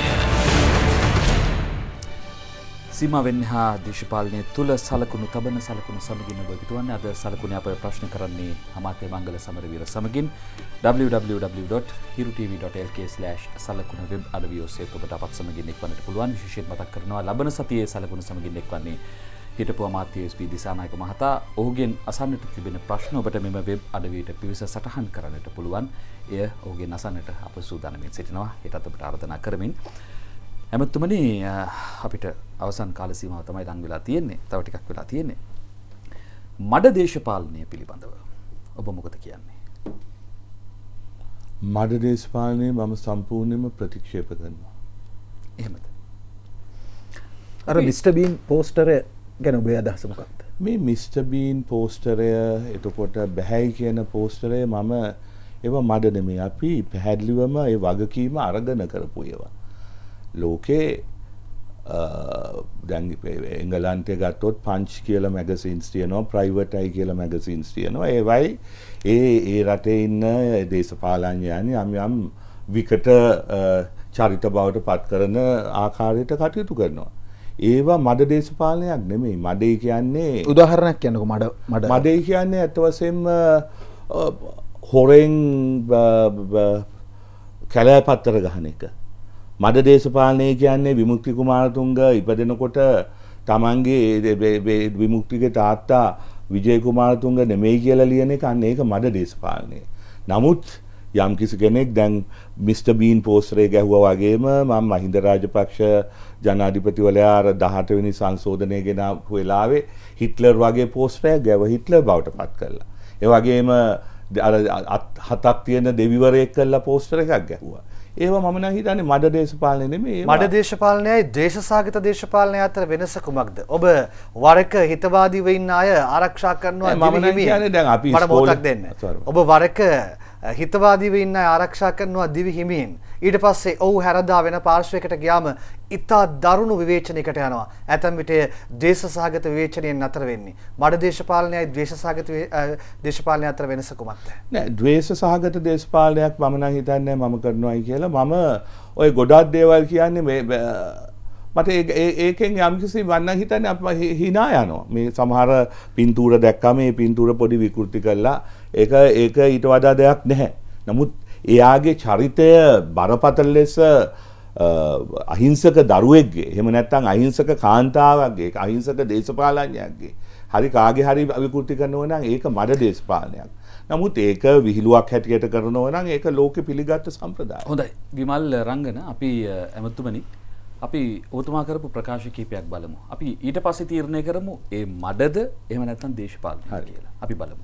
Speaker 2: සීමාවෙන් එහා දේශපාලනය තුල සලකුණු තබන සලකුණු සමගින් ඔබ පිටවන්නේ අද සලකුණේ අප ප්‍රශ්න කරන්නේ අමාත්‍ය මංගල සමරවීර සමගින් w w w dot hiru t v dot l k slash සලකුණ වෙබ් අඩවිය ඔස්සේ ඔබට අපත් සමගින් එක්වන්නට පුළුවන්. විශේෂයෙන් මතක් කරනවා ලබන සතියේ සලකුණ සමගින් එක්වන්නේ හිටපු අමාත්‍ය එස් පී දිසානායක මහතා. ඔහුගෙන් අසන්නට තිබෙන ප්‍රශ්න ඔබට මෙම වෙබ් අඩවියට පිවිස සටහන් කරන්නට පුළුවන්. එය ඔහුගෙන් අසන්නට අප සූදානම්ව සිටිනවා. හෙටත් ඔබට ආරාධනා කරමින් ඇමතුමනි අපිට අවසන් කාල සීමාව තමයි ලං වෙලා තියෙන්නේ. තව ටිකක් වෙලා තියෙන්නේ. මඩ දේශපාලනය පිළිබඳව ඔබ මොකද කියන්නේ?
Speaker 5: මඩ දේශපාලනය මම සම්පූර්ණයෙන්ම ප්‍රතික්ෂේප කරනවා.
Speaker 2: එහෙමද?
Speaker 4: අර මිස්ටර් බීන් පෝස්ටරය ගැන ඔබේ අදහස මොකක්ද?
Speaker 5: මේ මිස්ටර් බීන් පෝස්ටරය එතකොට බැහැයි කියන පෝස්ටරය මම ඒව මඩ නෙමෙයි. අපි පැහැදිලිවම ඒ වගකීම අරගෙන කරපු ඒවා. ලෝකේ දැන් එංගලන්තේ ගත්තොත් පංච් කියලා මැගසින්ස් තියෙනවා, ප්‍රයිවට් අයි කියලා මැගසින්ස් තියෙනවා. ඒවයි ඒ ඒ රටේ ඉන්න දේශපාලඥයන් යම් යම් විකට චරිත බවට පත් කරන ආකාරයට කටයුතු කරනවා. ඒවා මඩ දේශපාලනයක් නෙමෙයි. මඩේ කියන්නේ
Speaker 4: උදාහරණයක් කියන්නකෝ. මඩ මඩ
Speaker 5: මඩේ කියන්නේ අත් වශයෙන්ම හොරෙන් කැලෑපත්තර ගහන එක. මඩ දේශපාලනය කියන්නේ විමුක්ති කුමාරතුංග ඉපදෙනකොට තමන්ගේ විමුක්තිගේ තාත්තා විජය කුමාරතුංග නෙමෙයි කියලා ලියන එක. අන්න ඒක මඩ දේශපාලනය. නමුත් යම් කිසි කෙනෙක් දැන් මිස්ටර් බීන් පෝස්ටරේ ගැහුවා වගේම මම මහින්ද රාජපක්ෂ ජනාධිපතිවරයා අර දහඅට වෙනි සංශෝධනය ගෙනාපු වෙලාවේ හිට්ලර් වගේ පෝස්ටරයක් ගැව හිට්ලර් බවට පත් කළා. ඒ වගේම අර හතක් තියෙන දෙවිවරයෙක් කළා පෝස්ටර් එකක් ගැහුවා. ඒවා මම නම් හිතන්නේ මඩ දේශපාලනය නෙමෙයි.
Speaker 3: මඩ දේශපාලනයයි දේශසාගත දේශපාලනය අතර වෙනස කුමක්ද? ඔබ වරක හිතවාදීව ඉන්න අය ආරක්ෂා කරනවා
Speaker 5: මම නම් කියන්නේ දැන් අපි
Speaker 3: මොහොතක් දෙන්න. ඔබ වරක හිතවාදීව ඉන්න අය ආරක්ෂා කරනවා දිවි හිමියෙන්. ඊට පස්සේ ඔව් හැරදා වෙන පාර්ශ්වයකට ගියාම ඉතා දරුණු විවේචනයකට යනවා. ඇතැම් විට දේශසාගත විවේචනයෙන් අතර වෙන්නේ. මඩ දේශපාලනයයි දේශසාගත දේශපාලනය අතර වෙනස කුමක්ද?
Speaker 5: නෑ ද්වේෂසහගත දේශපාලනයක් මම නම් හිතන්නේ මම කරනවායි කියලා. මම ওই ගොඩක් දේවල් කියන්නේ මේ මට ඒකෙන් යම්කිසි වන්න හිතන්නේ අප hina යනවා. මේ සමහර පින්තූර දැක්කම මේ පින්තූර පොඩි විකෘති කළා. ඒක ඒක ඊට වඩා දෙයක් නැහැ. නමුත් එයාගේ චරිතය බරපතල ලෙස අහිංසක දරුවෙක්ගේ එහෙම නැත්නම් අහිංසක කාන්තාවක්ගේ අහිංසක දේශපාලඥයෙක්ගේ හරි කාගේ හරි විකෘති කරනවා නම් ඒක මඩ දේශපාලනයක්. නමුත් ඒක විහිළුවක් හැටියට කරනවා නම් ඒක ලෝකෙ පිළිගත් සම්ප්‍රදායක්.
Speaker 2: හොඳයි. විමල් රංගන අපි ඇමතුමනි අපි ඔබතුමා කරපු ප්‍රකාශ කීපයක් බලමු. අපි ඊට පස්සේ තීරණය කරමු ඒ මඩද එහෙම නැත්නම් දේශපාලනය කියලා. අපි බලමු.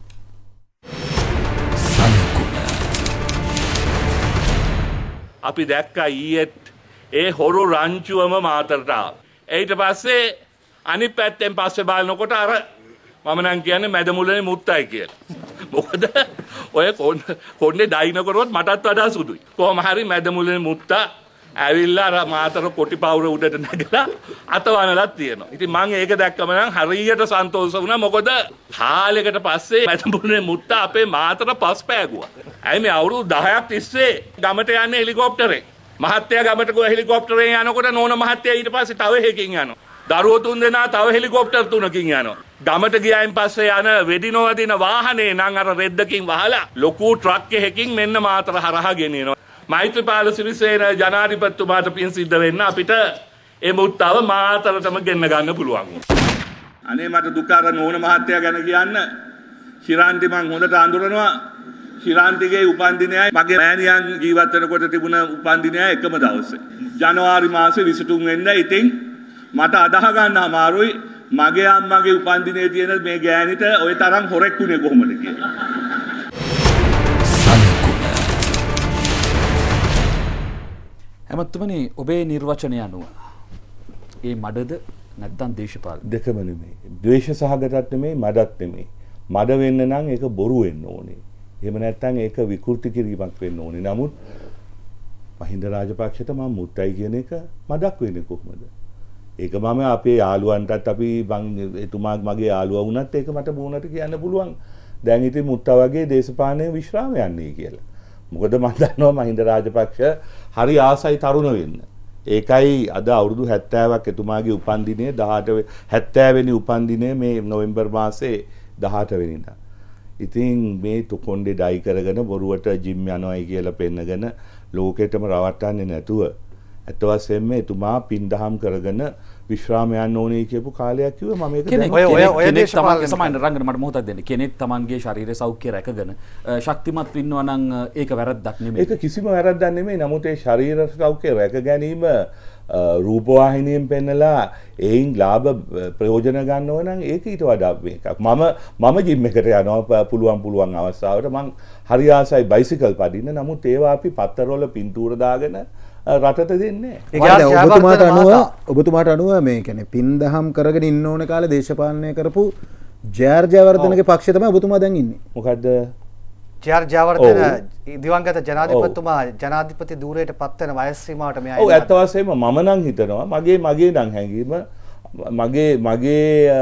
Speaker 7: අපි දැක්කා ඊයේත් ඒ හොරු රංචුවම මාතරට ආවා. ඊට පස්සේ අනිත් පැත්තෙන් පස්සේ බලනකොට අර මම නම් කියන්නේ මැදමුලනේ මුත්තයි කියලා. මොකද ඔය කොණ්ඩේ ඩයින කරොත් මටත් වඩා සුදුයි. කොහොම හරි මැදමුලනේ මුත්තා ඇවිල්ලා අර මාතර කොටි පවුර උඩට නැගලා අතවනලක් තියෙනවා. ඉතින් මම ඒක දැක්කම නම් හරියට සන්තෝෂ වුණා. මොකද කාලයකට පස්සේ මැදමුලනේ මුත්තා අපේ මාතර පස් පෑගුවා. ඇයි මේ අවුරුදු දහයක් තිස්සේ ගමට යන්නේ හෙලිකොප්ටරේ. මහත්තයා ගමට ගිහ හෙලිකොප්ටරයෙන් යනකොට නෝන මහත්තයා ඊට පස්සේ තව එකකින් යනවා. දරුවෝ තුන් දෙනා තව හෙලිකොප්ටර් තුනකින් යනවා. ගමට ගියායින් පස්සේ යන වෙඩි නොවදින වාහනේ නම් අර රෙද්දකින් වහලා ලොකු ට්‍රක් එකකින් මෙන්න මාතර හරහා ගෙනියනවා. මෛත්‍රීපාල සිරිසේන ජනාධිපතිතුමාට පින් සිද්ධ වෙන්න අපිට ඒ මුත්තව මාතරටම ගෙන්න ගන්න පුළුවන්. අනේ මට දුක අර නෝන මහත්තයා ගැන කියන්න. ශිරාන්ති මං හොඳට අඳුරනවා. ශිරාන්තිගේ උපන්දිනයයි මගේ මෑණියන් ජීවත් වෙනකොට තිබුණ උපන්දිනයයි එකම දවසේ. ජනවාරි මාසේ විසි තුන් වෙනිදා. ඉතින් මට අදහ ගන්න අමාරුයි මගේ අම්මගේ උපන්දිනේ තියෙන මේ ගෑණිට ওই තරම් හොරෙක් වුණේ කොහොමද කියලා.
Speaker 2: හැමතුමනි ඔබේ නිර්වචනය අනුව ඒ මඩද නැත්නම් දේශපාලන
Speaker 5: දෙකම නෙමෙයි. ද්වේෂ සහගතත් නෙමෙයි මඩත් නෙමෙයි. මඩ වෙන්න නම් ඒක බොරු වෙන්න ඕනේ. එහෙම නැත්නම් ඒක විකෘති කිරීමක් වෙන්න ඕනේ. නමුත් මහින්ද රාජපක්ෂට මම මුත්තයි කියන එක මඩක් වෙන්නේ කොහොමද? ඒක මම අපේ යාළුවන්ටත් අපි එතුමා මගේ යාළුවා වුණත් ඒක මට බොනට කියන්න පුළුවන්. දැන් ඉතින් මුත්තා වගේ දේශපාලනයේ විශ්‍රාම යන්නේ කියලා. මොකද මම දන්නවා මහින්ද රාජපක්ෂ හරි ආසයි තරුණ වෙන්න. ඒකයි අද අවුරුදු හැත්තෑවක් එතුමාගේ උපන්දිනය දහඅට හැත්තෑ වෙනි උපන්දිනය මේ නොවැම්බර් මාසේ දහඅට වෙනිදා. ඉතින් මේ තුකොණ්ඩේ ඩයි කරගෙන බොරුවට ජිම් යනවායි කියලා පෙන්නගෙන ලෝකෙටම රවට්ටන්නේ නැතුව ඇත්ත වශයෙන්ම එතුමා පින්දහම් කරගෙන විශ්‍රාම යන්න ඕනේ කියපු කාලයක් කිව්ව මම ඒක
Speaker 2: දැන් ඔය ඔය ඔය දේශපාලන සමාන රංගන මට මොහොතක් දෙන්න. කෙනෙක් Tamanගේ ශරීර සෞඛ්‍ය රැකගෙන ශක්තිමත් වෙන්නවා නම් ඒක වැරද්දක් නෙමෙයි.
Speaker 5: ඒක කිසිම වැරද්දක් නෙමෙයි. නමුත් ඒ ශරීර සෞඛ්‍ය රැක ගැනීම රූපවාහිනියෙන් පෙන්නලා ඒයින් ලාභ ප්‍රයෝජන ගන්නව නම් ඒක ඊට වඩා මේකක්. මම මම ජිම් එකට යනවා පුළුවන් පුළුවන් අවස්ථාවට මං හරි ආසයි බයිසිකල් පදින්න. නමුත් ඒවා අපි පත්තරවල පින්තූර දාගෙන රටට දෙන්නේ.
Speaker 4: ඔබතුමාට අනුව ඔබතුමාට අනුව මේ කියන්නේ පින්දහම් කරගෙන ඉන්න ඕන කාලේ දේශපාලනය කරපු ජයාර් ජයවර්ධනගේ පක්ෂය තමයි ඔබතුමා දැන් ඉන්නේ.
Speaker 5: මොකද්ද?
Speaker 3: ජයාර් ජයවර්ධන දිවංගත ජනාධිපතිතුමා ජනාධිපති ධූරයට පත් වෙන වයස් සීමාවට මෙයා
Speaker 5: ඔව් ඇත්ත වශයෙන්ම මම නම් හිතනවා මගේ මගේ නම් හැඟීම මගේ මගේ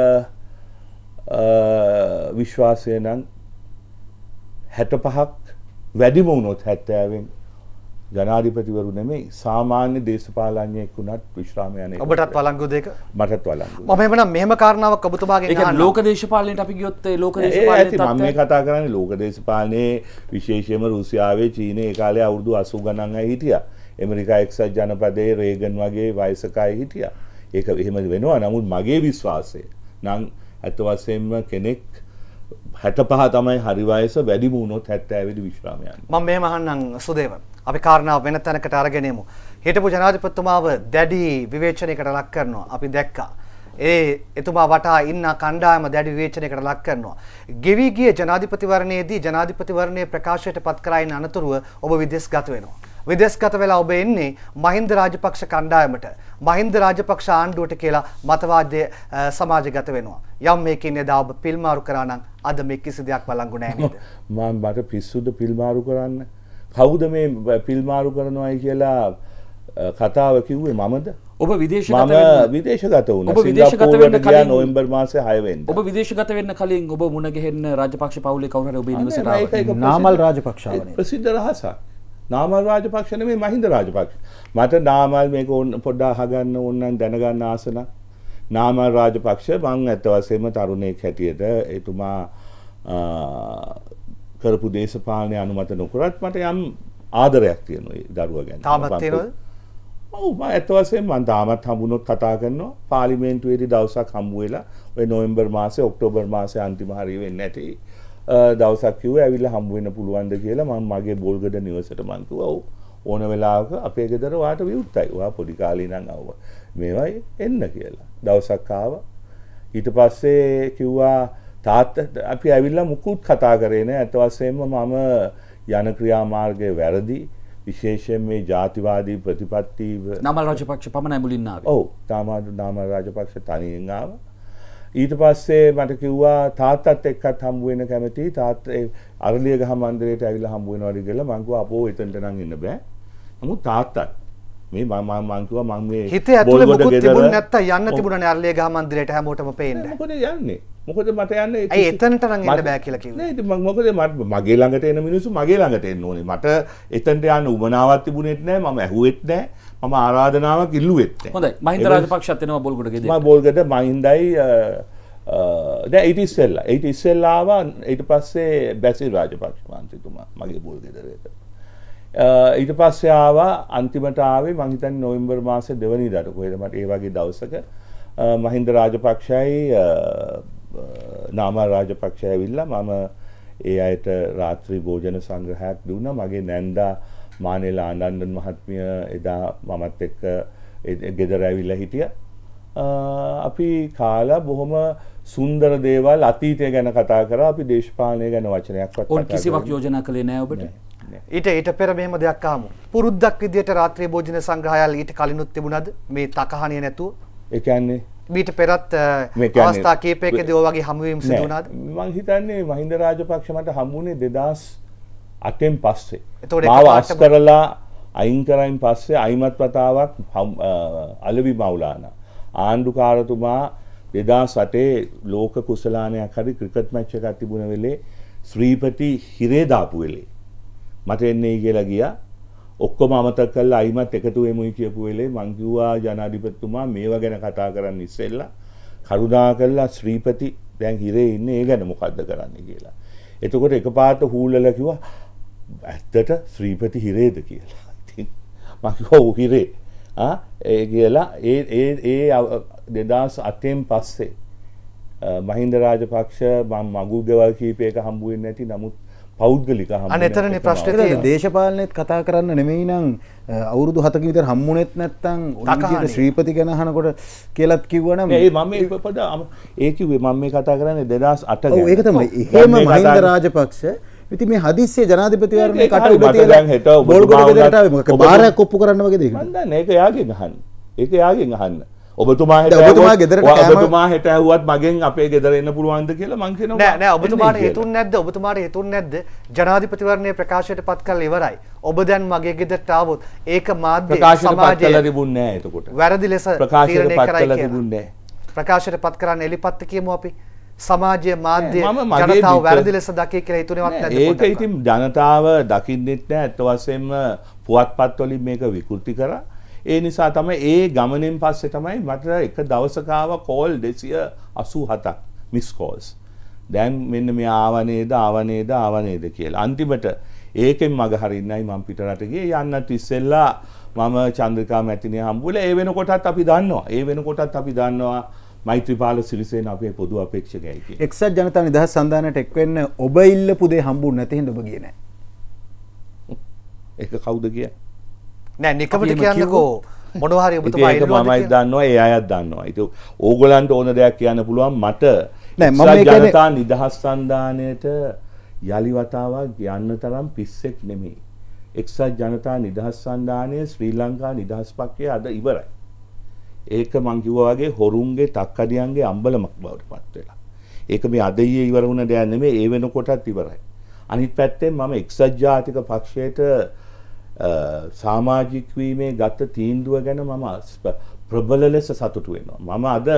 Speaker 5: විශ්වාසය නම් හැට පහක් වැඩිම වුණොත් හැත්තෑවෙන් ජනාධිපතිවරු නෙමෙයි සාමාන්‍ය දේශපාලඥයෙක් වුණත් විශ්‍රාම යන්නේ.
Speaker 3: ඔබටත් වළංගුද ඒක?
Speaker 5: මටත් වළංගුයි.
Speaker 3: මම එහෙමනම් මෙහෙම කාරණාවක් ඔබතුමාගෙන්
Speaker 2: අහනවා. ඒක ලෝක දේශපාලනයට අපි ගියොත් ඒ ලෝක දේශපාලනයේ
Speaker 5: තත්ත්වය මම මේ කතා කරන්නේ ලෝක දේශපාලනයේ විශේෂයෙන්ම රුසියාවේ චීනයේ ඒ කාලේ අවුරුදු අසූ ගණන් අය හිටියා. ඇමරිකා එක්සත් ජනපදයේ රේගන් වගේ වයසක අය හිටියා. ඒක එහෙම වෙනවා. නමුත් මගේ විශ්වාසය නම් අත වශයෙන්ම කෙනෙක් හැට පහ තමයි හරි වයස වැඩිම වුණොත් හැත්තෑ වෙනි විශ්‍රාම යන්නේ.
Speaker 3: මම මෙහෙම අහන්නම් සුදේව. අපි කාරණාව වෙන තැනකට අරගෙන යමු. හිටපු ජනාධිපතිතුමාව දැඩි විවේචනයකට ලක් කරනවා. අපි දැක්කා. ඒ එතුමා වටා ඉන්න කණ්ඩායම දැඩි විවේචනයකට ලක් කරනවා. ගෙවි ගිය ජනාධිපතිවරණයේදී ජනාධිපතිවරණයේ ප්‍රකාශයට පත් කරා ඉන්න අනතුරුව ඔබ විදේශගත වෙනවා. විදේශගත වෙලා ඔබ එන්නේ මහින්ද රාජපක්ෂ කණ්ඩායමට. මහින්ද රාජපක්ෂ ආණ්ඩුවට කියලා මතවාදය සමාජගත වෙනවා. යම් මේකින් එදා ඔබ පිල්මාරු කරා නම් අද මේ කිසි දෙයක් වළංගු නැහැ නේද?
Speaker 5: මම මට පිස්සුද පිල්මාරු කරන්න? කවුද මේ පිල්මාරු කරනවායි කියලා කතාව කිව්වේ මමද?
Speaker 2: ඔබ විදේශගත
Speaker 5: වෙන්න මම විදේශගත වුණා. ඔබ විදේශගත වෙන්න කලින් නොවැම්බර් මාසේ හය වෙනිදා.
Speaker 2: ඔබ විදේශගත වෙන්න කලින් ඔබ මුණ ගැහෙන්න රාජපක්ෂ පවුලේ කවුරු හරි ඔබේ නිවසේට ආවා.
Speaker 4: නාමල් රාජපක්ෂ ආවනේ.
Speaker 5: ප්‍රසිද්ධ රහසක්. නාමල් රාජපක්ෂ නෙමෙයි මහින්ද රාජපක්ෂ. මට නාමල් මේක පොඩ්ඩක් අහගන්න ඕන නම් දැනගන්න ආස නම් නාමල් රාජපක්ෂ මං ඇත්ත වශයෙන්ම තරුණයෙක් හැටියට එතුමා කරපු දේශපාලනය අනුමත නොකරත් මට යම් ආදරයක් තියෙනවා ඒ දරුවා ගැන.
Speaker 3: තාමත් තියෙනවද?
Speaker 5: ඔව් මම ඇත්ත වශයෙන්ම මම තාමත් හම්බුනොත් කතා කරනවා. පාර්ලිමේන්තුවේදී දවසක් හම්බු වෙලා ඔය නොවැම්බර් මාසේ ඔක්තෝබර් මාසේ අන්තිම හරිය වෙන්නේ නැටි දවසක් කිව්වා ඇවිල්ලා හම්බ වෙන්න පුළුවන්ද කියලා. මම මගේ බෝල්ගඩ නිවසට මං කිව්වා ඔව් ඕන වෙලාවක අපේ ගෙදර වාට විවුර්තයි. ඔයා පොඩි කාලේ ඉඳන් ආවා. මේවයි එන්න කියලා. දවසක් ආවා. ඊට පස්සේ කිව්වා තාත්තා අපි ඇවිල්ලා මුකුත් කතා කරේ නෑ. ඇත්ත වශයෙන්ම මම යන ක්‍රියාමාර්ගයේ වැරදි. විශේෂයෙන් මේ ජාතිවාදී ප්‍රතිපත්ති
Speaker 2: නාමල් රාජපක්ෂ පමණයි මුලින් ආවේ.
Speaker 5: ඔව් තාමත් නාමල් රාජපක්ෂ තනියෙන් ආවා. ඊට පස්සේ මට කිව්වා තාත්තත් එක්කත් හම්බ වෙන්න කැමතියි. තාත්තා ඒ අරලියගහ මන්දිරයට ඇවිල්ලා හම්බ වෙනවාද කියලා මං කිව්වා අපෝ එතනට නම් එන්න බෑ. නමුත් තාත්තත් මේ මම මං කිව්වා මං මේ
Speaker 3: හිතේ ඇතුලේ මොකුත් තිබුණ නැත්තම් යන්න තිබුණානේ අරලියගහ මන්දිරයට හැමෝටම පේන්න.
Speaker 5: මොකද යන්නේ? මොකද මට යන්නේ
Speaker 3: ඇයි එතනට නම් එන්න බෑ කියලා කිව්වේ?
Speaker 5: නෑ ඉතින් මම මොකද මගේ ළඟට එන මිනිස්සු මගේ ළඟට එන්න ඕනේ. මට එතනට යන්න උමනාවක් තිබුණෙත් නෑ. මම ඇහුවෙත් නෑ. මම ආරාධනාවක් ඉල්ලුවෙත් නෑ.
Speaker 2: හොඳයි. මහින්ද රාජපක්ෂත් එනවා බෝල්ගොඩ ගෙදර.
Speaker 5: මම බෝල්ගොඩ මහින්දයි දැන් ඊට ඉස්සෙල්ලා ඊට ඉස්සෙල්ලා ආවා ඊට පස්සේ බැසිල් රාජපක්ෂ මන්ත්‍රීතුමා මගේ බෝල්ගෙදරට. ඊට පස්සේ ආවා අන්තිමට ආවේ මං හිතන්නේ නොවැම්බර් මාසේ දෙවනිදාට කොහෙද මට ඒ වගේ දවසක මහින්ද රාජපක්ෂයි නාමල් රාජපක්ෂ ඇවිල්ලා මම ඒ අයට රාත්‍රී භෝජන සංග්‍රහයක් දුන්නා. මගේ නැන්දා මානෙල ආනන්දන් මහත්මිය එදා මමත් එක්ක ගෙදර ඇවිල්ලා හිටියා. අපි කාලා බොහොම සුන්දර දේවල් අතීතය ගැන කතා කරා. අපි දේශපාලනය ගැන වචනයක්වත් කතා කරා.
Speaker 2: ඕන් කිසිවක් යෝජනා කළේ නෑ ඔබට?
Speaker 3: ඊට ඊට පෙර මෙහෙම දෙයක් ආමු. පුරුද්දක් විදියට රාත්‍රී භෝජන සංග්‍රහයල් ඊට කලිනුත් තිබුණාද? මේ තකහණිය නැතුව?
Speaker 5: ඒ කියන්නේ
Speaker 3: මීට පෙරත් අවස්ථා කීපයකදී ඔය වගේ හමුවීම් සිදු වුණාද?
Speaker 5: මම හිතන්නේ මහින්ද රාජපක්ෂ මට හම්බුනේ දෙදාස් අටෙන් පස්සේ.
Speaker 3: එතකොට
Speaker 5: මාව අස් කරලා අයින් කරයින් පස්සේ අයිමත් වතාවක් අලවි මවුලානා ආණ්ඩුකාරතුමා දෙදාස් අටේ ලෝක කුසලානයක් හරි ක්‍රිකට් මැච් එකක් තිබුණ වෙලේ ශ්‍රීපති හිරේ දාපු වෙලේ මට එන්නේ කියලා ගියා. ඔක්කොම අමතක කරලා අයිමත් එකතු වෙමුයි කියපු වෙලේ මං කිව්වා ජනාධිපතිතුමා මේවා ගැන කතා කරන්න ඉස්සෙල්ලා කරුණා කරලා ශ්‍රීපති දැන් හිරේ ඉන්නේ ඒ ගැන මොකද්ද කරන්න කියලා. එතකොට එකපාරට හූල්ලලා කිව්වා ඇත්තට ශ්‍රීපති හිරේද කියලා. ඉතින් මං කිව්වා ඔව් හිරේ. ආ ඒ කියලා ඒ ඒ ඒ දෙදාස් අටෙන් පස්සේ මහින්ද රාජපක්ෂ මම මගුල් ගෙවල් කීපයක හම්බු වෙන්නේ නැති නමුත් පෞද්ගලික හම්බ
Speaker 3: අනේ එතරනේ ප්‍රශ්නේ තියෙන්නේ.
Speaker 4: දේශපාලනයේත් කතා කරන්න නෙමෙයි නම් අවුරුදු හතක විතර හම්බුනේත් නැත්තම් ඔලිම්පියට ශ්‍රීපති ගැන අහනකොට කියලාත් කිව්වනම්
Speaker 5: ඒ මම මේ පොඩ ඒ කිව්වේ මම මේ කතා කරන්නේ දෙදාස් අට ගැන.
Speaker 4: ඔව් ඒක තමයි. එහෙම මහින්ද රාජපක්ෂ ඉතින් මේ හදිස්සියේ ජනාධිපතිවරණේ කට උඩ තියලා බෝල්ගොඩ ගෙදරට ආවේ මොකක්ද බාරයක් ඔප්පු කරන්න වගේද ඒක?
Speaker 5: මම දන්නේ ඒක යාගෙන් අහන්න. ඒක යාගෙන් අහන්න. ඔබතුමා හිට
Speaker 4: ඔබතුමා ගෙදරට කෑම
Speaker 5: ඔබතුමා හිට ඇහුවත් මගෙන් අපේ ගෙදර එන්න පුළුවන්ද කියලා මං කියනවා
Speaker 3: නෑ නෑ ඔබතුමාට හිතුන්නේ නැද්ද ඔබතුමාට හිතුන්නේ නැද්ද ජනාධිපතිවරණයේ ප්‍රකාශයට පත් කරලා ඉවරයි ඔබ දැන් මගේ ගෙදරට ආවොත් ඒක මාධ්‍ය
Speaker 5: සමාජයේ තිබුණේ නෑ එතකොට
Speaker 3: වැරදි ලෙස
Speaker 5: ප්‍රකාශයට පත් කරලා තිබුණේ නෑ
Speaker 3: ප්‍රකාශයට පත් කරන්න එලිපත්ත කියමු අපි සමාජයේ මාධ්‍ය ජනතාව වැරදි ලෙස දකී කියලා හිතුනේවත් නැද්ද
Speaker 5: ඒක ඉතින් ජනතාව දකින්නෙත් නෑ අත් වශයෙන්ම පුවත්පත් වලින් මේක විකෘති කරා. ඒ නිසා තමයි ඒ ගමනෙන් පස්සේ තමයි මට එක දවසක ආව කෝල් දෙසිය අසූ හතක් මිස් කෝල්ස්. දැන් මෙන්න මේ ආව නේද ආව නේද ආව නේද කියලා. අන්තිමට ඒකෙන් මග හරින්නයි මම පිටරට ගියේ. යන්නත් ඉස්සෙල්ලා මම චන්ද්‍රිකා මැතිණිය හම්බුලා ඒ වෙනකොටත් අපි දන්නවා. ඒ වෙනකොටත් අපි දන්නවා මෛත්‍රීපාල සිරිසේන අපේ පොදු අපේක්ෂකයයි කියලා.
Speaker 4: එක්සත් ජනතා නිදහස් සන්ධානයට එක් වෙන්න ඔබ ඉල්ලපු දේ හම්බුනේ නැති හින්දා ඔබ ගියේ නැහැ.
Speaker 5: ඒක කවුද කියන්නේ?
Speaker 3: නෑ නිකමට කියන්නකෝ මොනවා හරි ඔබතුමා
Speaker 5: ඉල්ලුවාද කියලා. මමයි දන්නවා ඒ අයත් දන්නවා. ඒක ඕගොල්ලන්ට ඕන දෙයක් කියන්න පුළුවන් මට
Speaker 4: නෑ මම මේ
Speaker 5: ජනතා නිදහස් සන්ධානයට යලි වතාවක් යන්න තරම් පිස්සෙක් නෙමෙයි. එක්සත් ජනතා නිදහස් සන්ධානය ශ්‍රී ලංකා නිදහස් පක්ෂය අද ඉවරයි. ඒක මං කිව්වා වගේ හොරුන්ගේ තක්කඩියන්ගේ අම්බලමක් බවට පත් වෙලා. ඒක මේ අද ඊයේ ඉවර වුණ දෙයක් නෙමෙයි ඒ වෙනකොටත් ඉවරයි. අනිත් පැත්තෙන් මම එක්සත් ජාතික පක්ෂයට සමාජික වීමේ ගත තීන්දුව ගැන මම ප්‍රබල ලෙස සතුටු වෙනවා. මම අද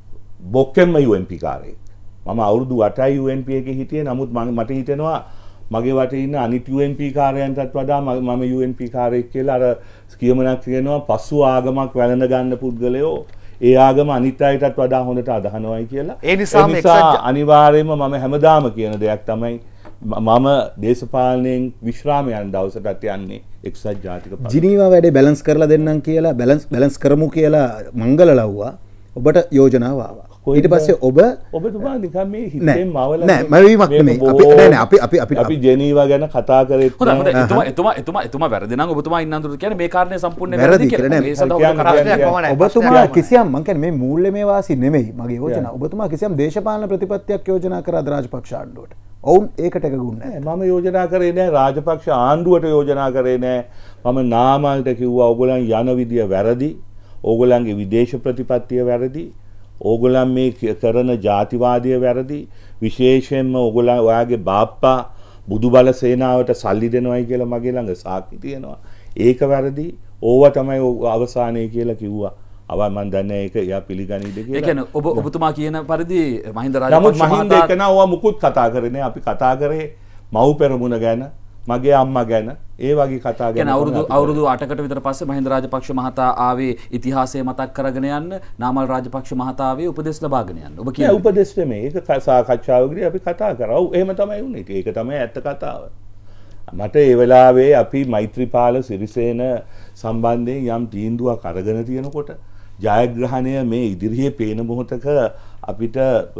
Speaker 5: බොක්කෙම්ම යූ එම් පී කාරයෙක්. මම අවුරුදු අටයි යූ එන් පී එකේ හිටියේ. නමුත් මට හිතෙනවා මගේ වටේ ඉන්න අනිත් U N P කාර්යයන්ටත් වඩා මම U N P කාර්යයක් කියලා අර කියමනක් කියනවා පසු ආගමක් වැළඳ ගන්න පුද්ගලයෝ ඒ ආගම අනිත් අයටත් වඩා හොඳට අදහනවායි කියලා. ඒ නිසා අනිවාර්යයෙන්ම මම හැමදාම කියන දෙයක් තමයි මම දේශපාලනයෙන් විශ්‍රාම යන දවසටත් යන්නේ එක්සත් ජාතික පක්ෂය. ජිනීවා වැඩේ බැලන්ස් කරලා දෙන්නම් කියලා බැලන්ස් බැලන්ස් කරමු කියලා මංගල ලව්වා ඔබට යෝජනාව ආවා. ඊට පස්සේ ඔබ ඔබතුමා නිකන් මේ හිතෙන් මවල
Speaker 4: නෑ මවීමක් නෙමෙයි. අපි නෑ නෑ අපි අපි අපි
Speaker 5: අපි ජෙනීවා ගැන කතා කරේත්
Speaker 2: හොඳයි හොඳයි එතුමා එතුමා එතුමා එතුමා වැරදි නම් ඔබතුමා ඉන්න අඳුර කියන්නේ මේ කාරණේ සම්පූර්ණ වැරදි කියලා. මේ සඳහා
Speaker 4: ඔබතුමා කිසියම් මං කියන්නේ මේ මූල්‍යමය වාසි නෙමෙයි මගේ යෝජනා. ඔබතුමා කිසියම් දේශපාලන ප්‍රතිපත්තියක් යෝජනා කරාද රාජපක්ෂ ආණ්ඩුවට? ඔවුන් ඒකට එකගුන්නේ
Speaker 5: නැහැ. මම යෝජනා කරේ නැහැ රාජපක්ෂ ආණ්ඩුවට යෝජනා කරේ නැහැ. මම නාමල්ට කිව්වා ඕගොල්ලන් යන විදිය වැරදි. ඕගොල්ලන්ගේ විදේශ ප්‍රතිපත්තිය වැරදි. ඕගොල්ලන් මේ කරන ජාතිවාදය වැරදි. විශේෂයෙන්ම ඕගොල්ලන් ඔයාගේ බාප්පා බුදුබල සේනාවට සල්ලි දෙනවයි කියලා මගේ ළඟ සාක්ෂි තියෙනවා. ඒක වැරදි. ඕවා තමයි අවසානයේ කියලා කිව්වා. අවා මන් දන්නේ ඒක එයා පිළිගනීද කියලා.
Speaker 2: ඒ කියන්නේ ඔබ ඔබතුමා කියන පරිදි මහින්ද රාජපක්ෂ
Speaker 5: මහතා නමුත් මහින්ද එක නෝවා මුකුත් කතා කරන්නේ අපි කතා කරේ මව් පෙරමුණ ගැන මගේ අම්මා ගැන ඒ වගේ කතා ගැන.
Speaker 2: කියන්නේ අවුරුදු අවුරුදු අටකට විතර පස්සේ මහින්ද රාජපක්ෂ මහතා ආවේ ඉතිහාසය මතක් කරගෙන යන්න නාමල් රාජපක්ෂ මහතා ආවේ උපදෙස් ලබාගෙන යන්න. ඔබ කියන්නේ
Speaker 5: උපදෙස් නෙමෙයි ඒක සාකච්ඡාවකදී අපි කතා කරා. ඔව් එහෙම තමයි වුනේ. ඒක තමයි ඇත්ත කතාව. මට ඒ වෙලාවේ අපි මෛත්‍රීපාල සිරිසේන සම්බන්ධයෙන් යම් තීන්දුවක් අරගෙන තියෙනකොට ජයග්‍රහණය මේ ඉදිරියේ පේන මොහොතක අපිට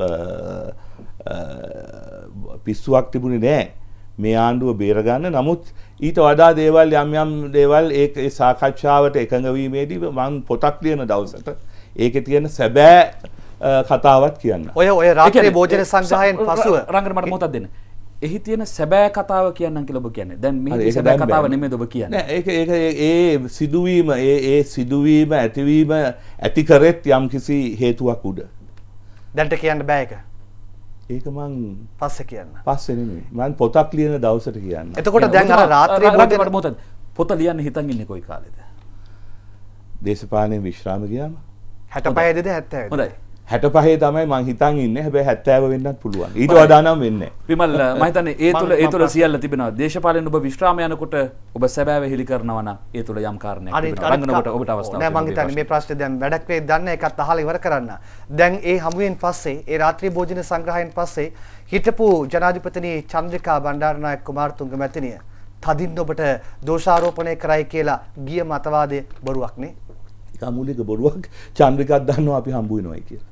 Speaker 5: පිස්සුවක් තිබුණේ නැහැ මේ ආණ්ඩුව බේරගන්න. නමුත් ඊට වඩා දේවල් යම් යම් දේවල් ඒ සාකච්ඡාවට එකඟ වීමේදී මම පොතක් ලියන දවසට ඒකේ තියෙන සැබෑ කතාවක් කියන්න.
Speaker 3: ඔය ඔය රාත්‍රී භෝජන සංග්‍රහයෙන් පසුව
Speaker 2: රංගන මට මොකක්ද දෙන්න. එහි තියෙන සැබෑ කතාව කියන්නම් කියලා ඔබ කියන්නේ. දැන් මේ සැබෑ කතාව නෙමෙයිද ඔබ කියන්නේ.
Speaker 5: නෑ ඒක ඒක ඒ සිදුවීම ඒ ඒ සිදුවීම ඇතිවීම ඇති කරෙත් යම්කිසි හේතුවක් උඩ.
Speaker 3: දැන්ට කියන්න බෑ ඒක.
Speaker 5: ඒක මං
Speaker 3: පස්සේ කියන්න.
Speaker 5: පස්සේ නෙමෙයි. මං පොතක් ලියන දවසට කියන්න.
Speaker 3: එතකොට දැන් අර රාත්‍රී භෝජන
Speaker 2: මොකද පොත ලියන්න හිතන් ඉන්නේ කොයි කාලෙද?
Speaker 5: දේශපාලනේ විශ්‍රාම ගියාම
Speaker 3: හැටපහේද හැත්තෑවද?
Speaker 2: හොඳයි.
Speaker 5: හැටපහේ තමයි මං හිතන් ඉන්නේ. හැබැයි හැත්තෑව වෙන්නත් පුළුවන්. ඊට වඩා නම් වෙන්නේ නැහැ.
Speaker 2: විමල් මම හිතන්නේ ඒ තුල ඒ තුල සියල්ල තිබෙනවා. දේශපාලන ඔබ විශ්‍රාම යනකොට ඔබ සැබෑව හෙලි කරනවා නම් ඒ තුල යම් කාරණයක් තිබෙනවා. රංගනකොට ඔබට අවස්ථාවක්
Speaker 3: නෑ මං හිතන්නේ මේ ප්‍රශ්නේ දැන් වැඩක් වෙයි දන්නේ එකත් අහලා ඉවර කරන්න. දැන් ඒ හමුවෙන් පස්සේ ඒ රාත්‍රී භෝජන සංග්‍රහයෙන් පස්සේ හිටපු ජනාධිපතිනි චන්ද්‍රිකා බණ්ඩාරනායක කුමාරතුංග මැතිණිය තදින් ඔබට දෝෂාරෝපණය කරයි කියලා ගිය මතවාදයේ බොරුවක් නේ.
Speaker 5: ඒක අමූලික බොරුවක්. චන්ද්‍රිකාත් දන්නවා අපි හම්බු වෙනවයි කියලා.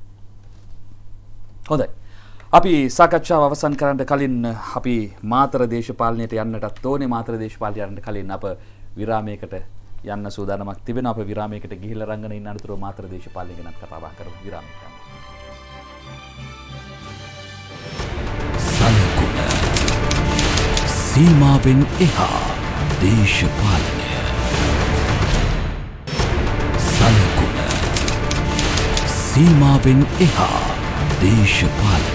Speaker 2: හොඳයි. අපි සාකච්ඡාව අවසන් කරන්න කලින් අපි මාතර දේශපාලනයට යන්නටත් ඕනේ. මාතර දේශපාලනයට යන්න කලින් අප විරාමයකට යන්න සූදානමක් තිබෙනවා. අප විරාමයකට ගිහිල්ලා රංගන ඉන්න අතරතුර මාතර දේශපාලනය ගැන කතා බහ කරමු. විරාමයකට යමු.
Speaker 1: සලකුණ සීමාවෙන් එහා දේශපාලනය. සලකුණ සීමාවෙන් එහා දේශපාලනය.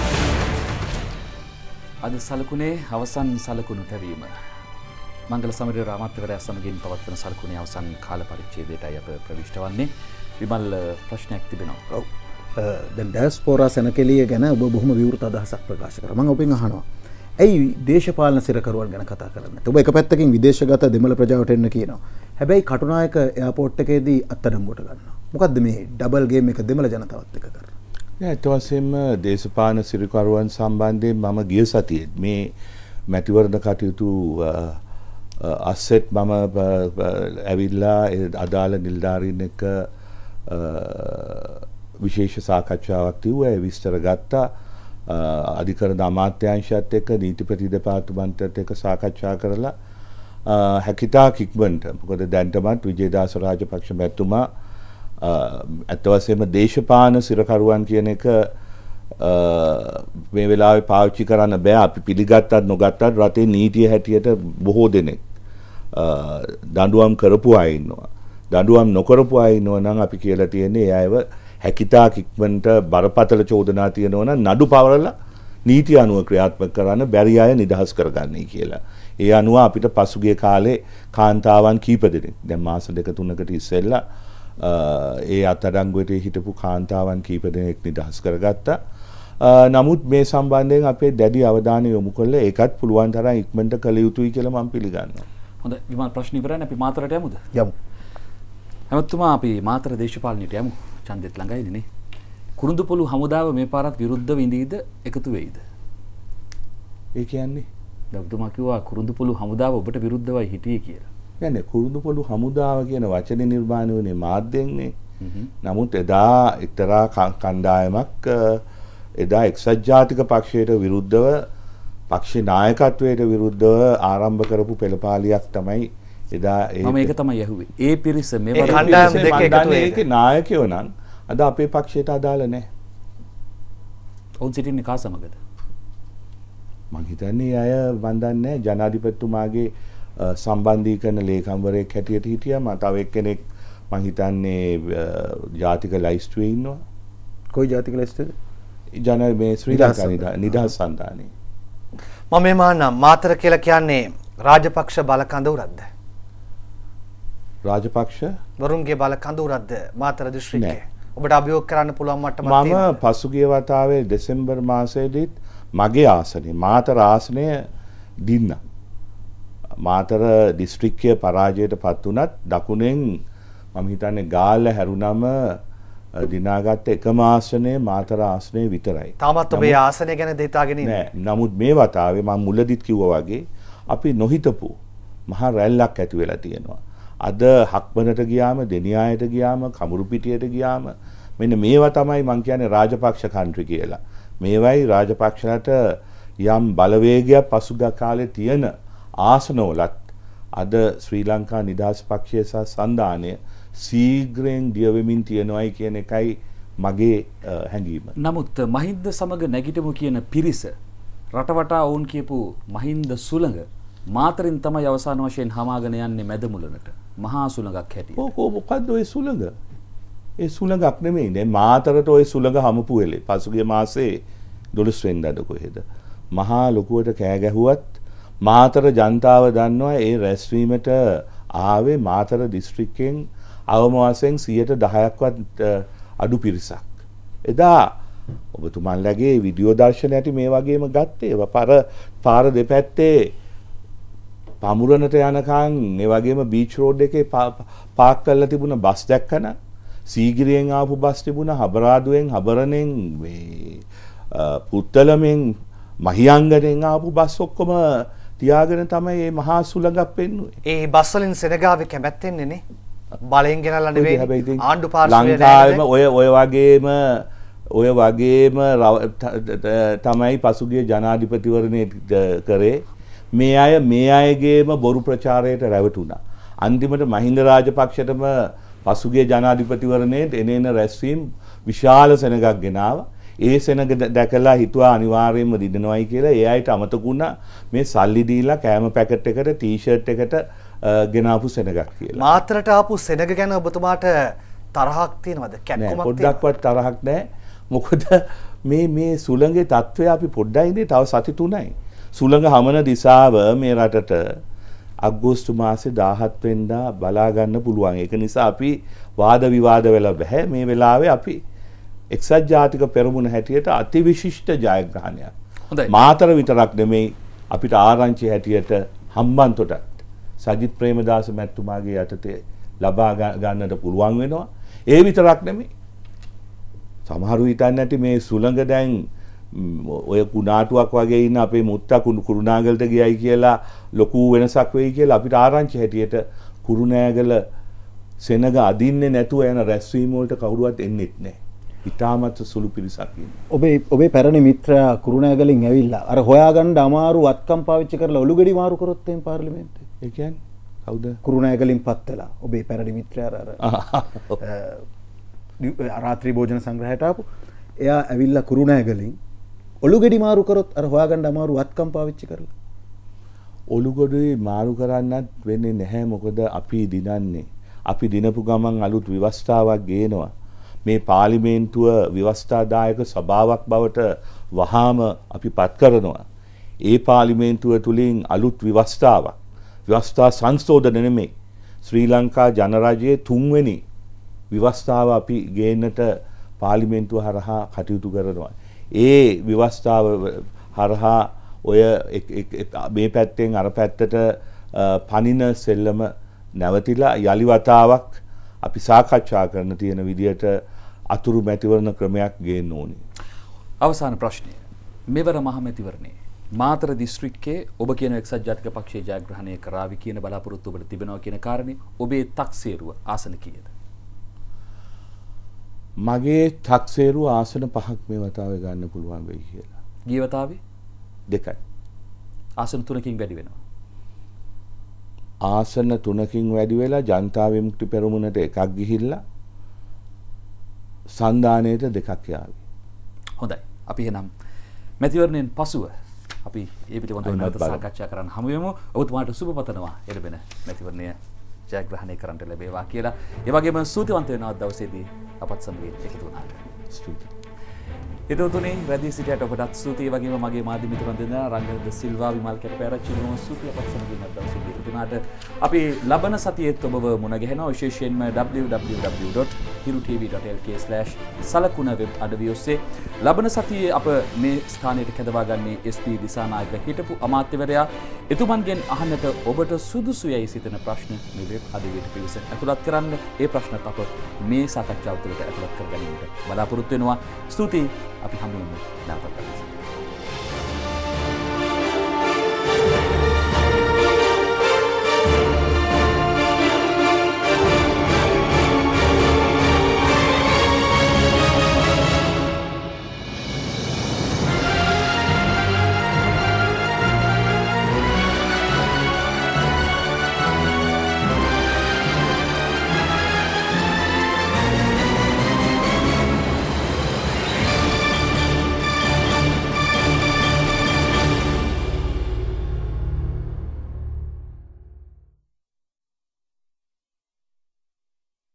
Speaker 2: අද සලකුණේ අවසන් සලකුණු තැවීම. මංගල සමරේ රාමත්වරයා සමගින් පවත්වන සලකුණේ අවසන් කාල පරිච්ඡේදයටයි අප ප්‍රවිෂ්ඨ වන්නේ. විමල් ප්‍රශ්නයක් තිබෙනවා.
Speaker 4: ඔව්. දැන් ඩයස්පෝරා සැනකෙළිය ගැන ඔබ බොහොම විවෘත අදහසක් ප්‍රකාශ කරා. මම ඔබෙන් අහනවා. ඇයි දේශපාලන සිරකරුවන් ගැන කතා කරන්නේ? ඔබ එක පැත්තකින් විදේශගත දෙමළ ප්‍රජාවට එන්න කියනවා. හැබැයි කටුනායක එයාපෝට් එකේදී අත්අඩංගුවට ගන්නවා. මොකද්ද මේ ඩබල් ගේම් එක දෙමළ ජනතාවත් එක්ක කරන්නේ?
Speaker 5: ඇත්ත වශයෙන්ම දේශපාලන සිරකරුවන් සම්බන්ධයෙන් මම ගිය සතියේ මේ මැතිවරණ කටයුතු අස්සෙත් මම ඇවිල්ලා අදාළ නිලධාරීන් එක්ක විශේෂ සාකච්ඡාවක් තියුවා. ඒ විස්තර ගත්තා. අධිකරණ අමාත්‍යාංශයත් එක්ක නීතිපති දෙපාර්තමේන්තුවත් එක්ක සාකච්ඡා කරලා හැකිතාක් ඉක්මනට මොකද දැන්ටමත් විජේදාස රාජපක්ෂ මැතිතුමා ඇත්ත වශයෙන්ම දේශපාලන සිරකරුවන් කියන එක මේ වෙලාවේ පාවිච්චි කරන්න බෑ. අපි පිළිගත්තත් නොගත්තත් රටේ නීතිය හැටියට බොහෝ දෙනෙක් දඬුවම් කරපු අය ඉන්නවා. දඬුවම් නොකරපු අය ඉන්නවා නම් අපි කියලා තියෙන්නේ ඒ අයව හැකිතාක් ඉක්මනට බරපතල චෝදනා තියෙනවා නම් නඩු පවරලා නීති අනුව ක්‍රියාත්මක කරන්න බැරි අය නිදහස් කරගන්නයි කියලා. ඒ අනුව අපිට පසුගිය කාලේ කාන්තාවන් කීප දෙනෙක් දැන් මාස දෙක තුනකට ඉස්සෙල්ලා ඒ අත්අඩංගුවට හිටපු කාන්තාවන් කීප දෙනෙක් නිදහස් කරගත්තා. නමුත් මේ සම්බන්ධයෙන් අපේ දැඩි අවධානය යොමු කළා ඒකත් පුළුවන් තරම් ඉක්මනට කළ යුතුයි කියලා මම පිළිගන්නවා.
Speaker 2: හොඳයි විමල් ප්‍රශ්න ඉවරයි අපි මාතරට යමුද?
Speaker 4: යමු.
Speaker 2: හැමතුමා අපි මාතර දේශපාලනයට යමු. ඡන්දෙත් ළඟයිනේ නේ. කුරුඳුපොළු හමුදාව මේ පාරත් විරුද්ධව ඉඳීද එකතු වෙයිද?
Speaker 5: ඒ කියන්නේ
Speaker 2: ඔබතුමා කිව්වා කුරුඳුපොළු හමුදාව ඔබට විරුද්ධවයි හිටියේ කියලා.
Speaker 5: නෑ කුරුඳුපොළු හමුදාව කියන වචනේ නිර්මාණය වුණේ මාධ්‍යෙන්නේ. නමුත් එදා එක්තරා කණ්ඩායමක් එදා එක්සත් ජාතික පක්ෂයට විරුද්ධව පක්ෂ නායකත්වයට විරුද්ධව ආරම්භ කරපු පෙළපාලියක් තමයි එදා ඒ
Speaker 2: මම ඒක තමයි යහුවේ. ඒ පිරිස මේ
Speaker 3: ඒ කණ්ඩායම දෙක එකතු වෙන්නේ.
Speaker 5: ඒකේ නායකයෝ නම් අද අපේ පක්ෂයට අදාළ නැහැ.
Speaker 2: ඔවුන් සිටින්නේ කා සමගද?
Speaker 5: මං හිතන්නේ අය වන්දන්නේ ජනාධිපතිතුමාගේ සම්බන්ධීකරණ ලේකම්වරයෙක් හැටියට හිටියා. මම තව එක්කෙනෙක් මං හිතන්නේ ජාතික ලයිස්ට්ුවේ ඉන්නවා.
Speaker 4: කොයි ජාතික ලයිස්ට්ද?
Speaker 5: ජන මේ ශ්‍රී ලංකා නිදහස් සන්ධානයේ.
Speaker 3: මම මේ මහානම් මාතර කියලා කියන්නේ රාජපක්ෂ බල කඳවුරක්ද?
Speaker 5: රාජපක්ෂ
Speaker 3: වරුන්ගේ බල කඳවුරක්ද මාතර දිස්ත්‍රික්කයේ? ඔබට අභියෝග කරන්න පුළුවන් මට්ටමක්
Speaker 5: තියෙනවා. මම පසුගිය වතාවේ දෙසැම්බර් මාසයේදීත් මගේ ආසනේ මාතර ආසනය දින්නා. මාතර දිස්ත්‍රික්කය පරාජයට පත් වුණත් දකුණෙන් මම හිතන්නේ ගාල්ල හැරුණම දිනාගත්ත එකම ආසනය මාතර ආසනය විතරයි.
Speaker 3: තාමත් ඔබේ ආසනය ගැන හිතාගෙන ඉන්නේ
Speaker 5: නෑ. නමුත් මේ වතාවේ මම මුලදිත් කිව්වා වගේ අපි නොහිතපු මහා රැල්ලක් ඇති වෙලා තියෙනවා. අද හක්මනට ගියාම දෙනියායට ගියාම කමුරුපිටියට ගියාම මෙන්න මේවා තමයි මම කියන්නේ රාජපක්ෂ කන්ට්‍රි කියලා. මේවයි රාජපක්ෂලට යම් බලවේගයක් පසුගිය කාලේ තියෙන ආසනවලත් අද ශ්‍රී ලංකා නිදහස් පක්ෂය සහ සන්ධානය සීග්‍රයෙන් දියවෙමින් තියෙනවායි කියන එකයි මගේ හැඟීම.
Speaker 2: නමුත් මහින්ද සමග නැගිටමු කියන පිරිස රටවටා ඔවුන් කියපු මහින්ද සුළඟ මාතරින් තමයි අවසාන වශයෙන් හමාගෙන යන්නේ මැදමුලනට. මහා සුළඟක් හැටියට.
Speaker 5: ඔව් ඔව් මොකද්ද ඔය සුළඟ? ඒ සුළඟක් නෙමෙයි නේ මාතරට ඔය සුළඟ හමුපු වෙලේ. පසුගිය මාසේ දොළොස් වෙනිදාද කොහෙද? මහා ලොකුවට කෑ ගැහුවත් මාතර ජනතාව දන්නවා ඒ රැස්වීමට ආවේ මාතර දිස්ත්‍රික්කයෙන් අවම වශයෙන් සියයට දහයක්වත් අඩු පිරිසක්. එදා ඔබතුමන්ලගේ වීඩියෝ දර්ශන ඇති මේ වගේම ගත්තේ. පර පාර දෙපැත්තේ පමුරනට යනකම් ඒ වගේම බීච් රෝඩ් එකේ පාක් කරලා තිබුණ බස් දැක්කන සීගිරියෙන් ආපු බස් තිබුණා හබරාදුවෙන් හබරණෙන් මේ පුත්තලමෙන් මහියංගනෙන් ආපු බස් ඔක්කොම තියාගෙන තමයි මේ මහා සුළඟක් පෙන්නුවේ.
Speaker 3: ඒ බස් වලින් සෙනගාවේ කැමැත්තෙන්නේ නේ. බලෙන් ගෙනල්ලා නෙවෙයි ආණ්ඩු පාර්ශවය
Speaker 5: ලංකාවෙම ඔය ඔය වගේම ඔය වගේම තමයි පසුගිය ජනාධිපතිවරණය කරේ. මේ අය මේ අයගේම බොරු ප්‍රචාරයට රැවටුණා. අන්තිමට මහින්ද රාජපක්ෂටම පසුගිය ජනාධිපතිවරණයට එන එන රැස්වීම් විශාල සෙනගක් ගෙනාවා. ඒ සෙනග දැකලා හිතුවා අනිවාර්යයෙන්ම දිනනවායි කියලා. ඒ අයට අමතක වුණා මේ සල්ලි දීලා කෑම පැකට් එකට ටී-ෂර්ට් එකට ගෙනාපු සෙනගක් කියලා.
Speaker 3: මාතරට ආපු සෙනග ගැන ඔබතුමාට තරහක් තියෙනවද? කැක්කමක්
Speaker 5: පොඩ්ඩක්වත් තරහක් නැහැ. මොකද මේ මේ සුළඟේ තත්ත්වය අපි පොඩ්ඩයි ඉන්නේ තව සති තුනයි. සුළඟ හමන දිශාව මේ රටට අගෝස්තු මාසේ දාහත් වෙනිදා බලා ගන්න පුළුවන්. ඒක නිසා අපි වාද විවාද වෙලා බෑ. මේ වෙලාවේ අපි එක්සත් ජාතික පෙරමුණ හැටියට අතිවිශිෂ්ට ජයග්‍රහණයක්.
Speaker 2: හොඳයි.
Speaker 5: මාතර විතරක් නෙමෙයි අපිට ආරංචි හැටියට හම්බන්තොටත් සජිත් ප්‍රේමදාස මැතිතුමාගේ යටතේ ලබා ගන්නට පුළුවන් වෙනවා. ඒ විතරක් නෙමෙයි. සමහරු හිතන්නේ නැති මේ සුළඟ දැන් ඔය කුණාටුවක් වගේ ඉන්න අපේ මුත්තා කුරුණාගලට ගියයි කියලා ලොකු වෙනසක් වෙයි කියලා අපිට ආරංචි හැටියට කුරුණෑගල සෙනග අදින්නේ නැතුව යන රැස්වීම වලට කවුරුවත් එන්නෙත් නැහැ. ඉතාමත් සුළු පිරිසක් ඉන්නවා.
Speaker 4: ඔබේ ඔබේ පැරණි මිත්‍රයා කුරුණෑගලින් ඇවිල්ලා අර හොයාගන්න අමාරු වත්කම් පාවිච්චි කරලා ඔලුගෙඩි මාරු කරොත් එම් පාර්ලිමේන්තුවේ.
Speaker 5: ඒ කියන්නේ කවුද?
Speaker 4: කුරුණෑගලින් පත් වෙලා ඔබේ පැරණි මිත්‍රයා අර රාත්‍රී භෝජන සංග්‍රහයට ආපු එයා ඇවිල්ලා කුරුණෑගලින් ඔලුගෙඩි මාරු කරොත් අර හොයාගන්න අමාරු වත්කම් පාවිච්චි කරලා
Speaker 5: ඔලුගොඩේ මාරු කරන්නත් වෙන්නේ නැහැ. මොකද අපි දිනන්නේ අපි දිනපු ගමන් අලුත් ව්‍යවස්ථාවක් ගේනවා. මේ පාර්ලිමේන්තුව ව්‍යවස්ථාදායක සභාවක් බවට වහාම අපි පත් කරනවා. ඒ පාර්ලිමේන්තුව තුලින් අලුත් ව්‍යවස්ථාවක් ව්‍යවස්ථා සංශෝධන නෙමෙයි ශ්‍රී ලංකා ජනරජයේ තුන්වෙනි ව්‍යවස්ථාව අපි ගේන්නට පාර්ලිමේන්තුව හරහා කටයුතු කරනවා. ඒ ව්‍යවස්ථාව හරහා ඔය මේ පැත්තෙන් අර පැත්තට පනින සෙල්ලම නැවතිලා යලි වතාවක් අපි සාකච්ඡා කරන තියෙන විදියට අතුරු මැතිවරණ ක්‍රමයක් ගේන්න ඕනේ.
Speaker 2: අවසාන ප්‍රශ්නය. මෙවර මහමැතිවරණේ මාතර දිස්ත්‍රික්කයේ ඔබ කියන එක්සත් ජාතික පක්ෂයේ ජයග්‍රහණය කරાવી කියන බලාපොරොත්තු ඔබට තිබෙනවා කියන කාරණේ ඔබේ තක්සේරුව ආසන කීයද?
Speaker 5: මගේ තක්සේරුව ආසන පහක් මේ වතාවේ ගන්න පුළුවන් වෙයි කියලා.
Speaker 2: ගිය වතාවේ
Speaker 5: දෙකයි.
Speaker 2: ආසන තුනකින් වැඩි වෙනවා.
Speaker 5: ආසන තුනකින් වැඩි වෙලා ජනතා විමුක්ති පෙරමුණට එකක් ගිහිල්ලා සන්දානයට දෙකක් යාවි.
Speaker 2: හොඳයි. අපි එහෙනම් මැතිවරණයෙන් පසුව අපි ඒ පිටවන්තව නැවත සාකච්ඡා කරන්න හමු වෙමු. ඔබතුමාට සුබ පතනවා එළඹෙන මැතිවරණය ජයග්‍රහණය කරන්නට ලැබේවා කියලා. ඒ වගේම ස්තුතිවන්ත වෙනවා දවසේදී අපත් සමග එකතු වුණාට. ස්තුතියි. හිතවතුනි රැඳී සිටියට ඔබටත් ස්තුතියි. ඒ වගේම මගේ මාධ්‍ය මිතුරන් දෙදෙනා රංගන සිල්වා විමල් කැටපෑරච්චි බොහොම ස්තුතියි අපත් සමග ඉන්න දවසේදී එකතු වුණාට. අපි ලබන සතියේත් ඔබව මුණ ගැහෙනවා විශේෂයෙන්ම w w w dot hiru t v dot l k slash සලකුණ වෙබ් අඩවිය ඔස්සේ. ලබන සතියේ අප මේ ස්ථානයට කැඳවා ගන්නේ එස් පී දිසානායක හිටපු අමාත්‍යවරයා. එතුමන්ගෙන් අහන්නට ඔබට සුදුසු යයි සිතන ප්‍රශ්න මේ වෙබ් අඩවියට පිවිස ඇතුළත් කරන්න. ඒ ප්‍රශ්නත් අප මේ සාකච්ඡාව තුළට ඇතුළත් කර ගැනීමට බලාපොරොත්තු වෙනවා. ස්තුතියි. අපි හමු වෙමු නැවතත්.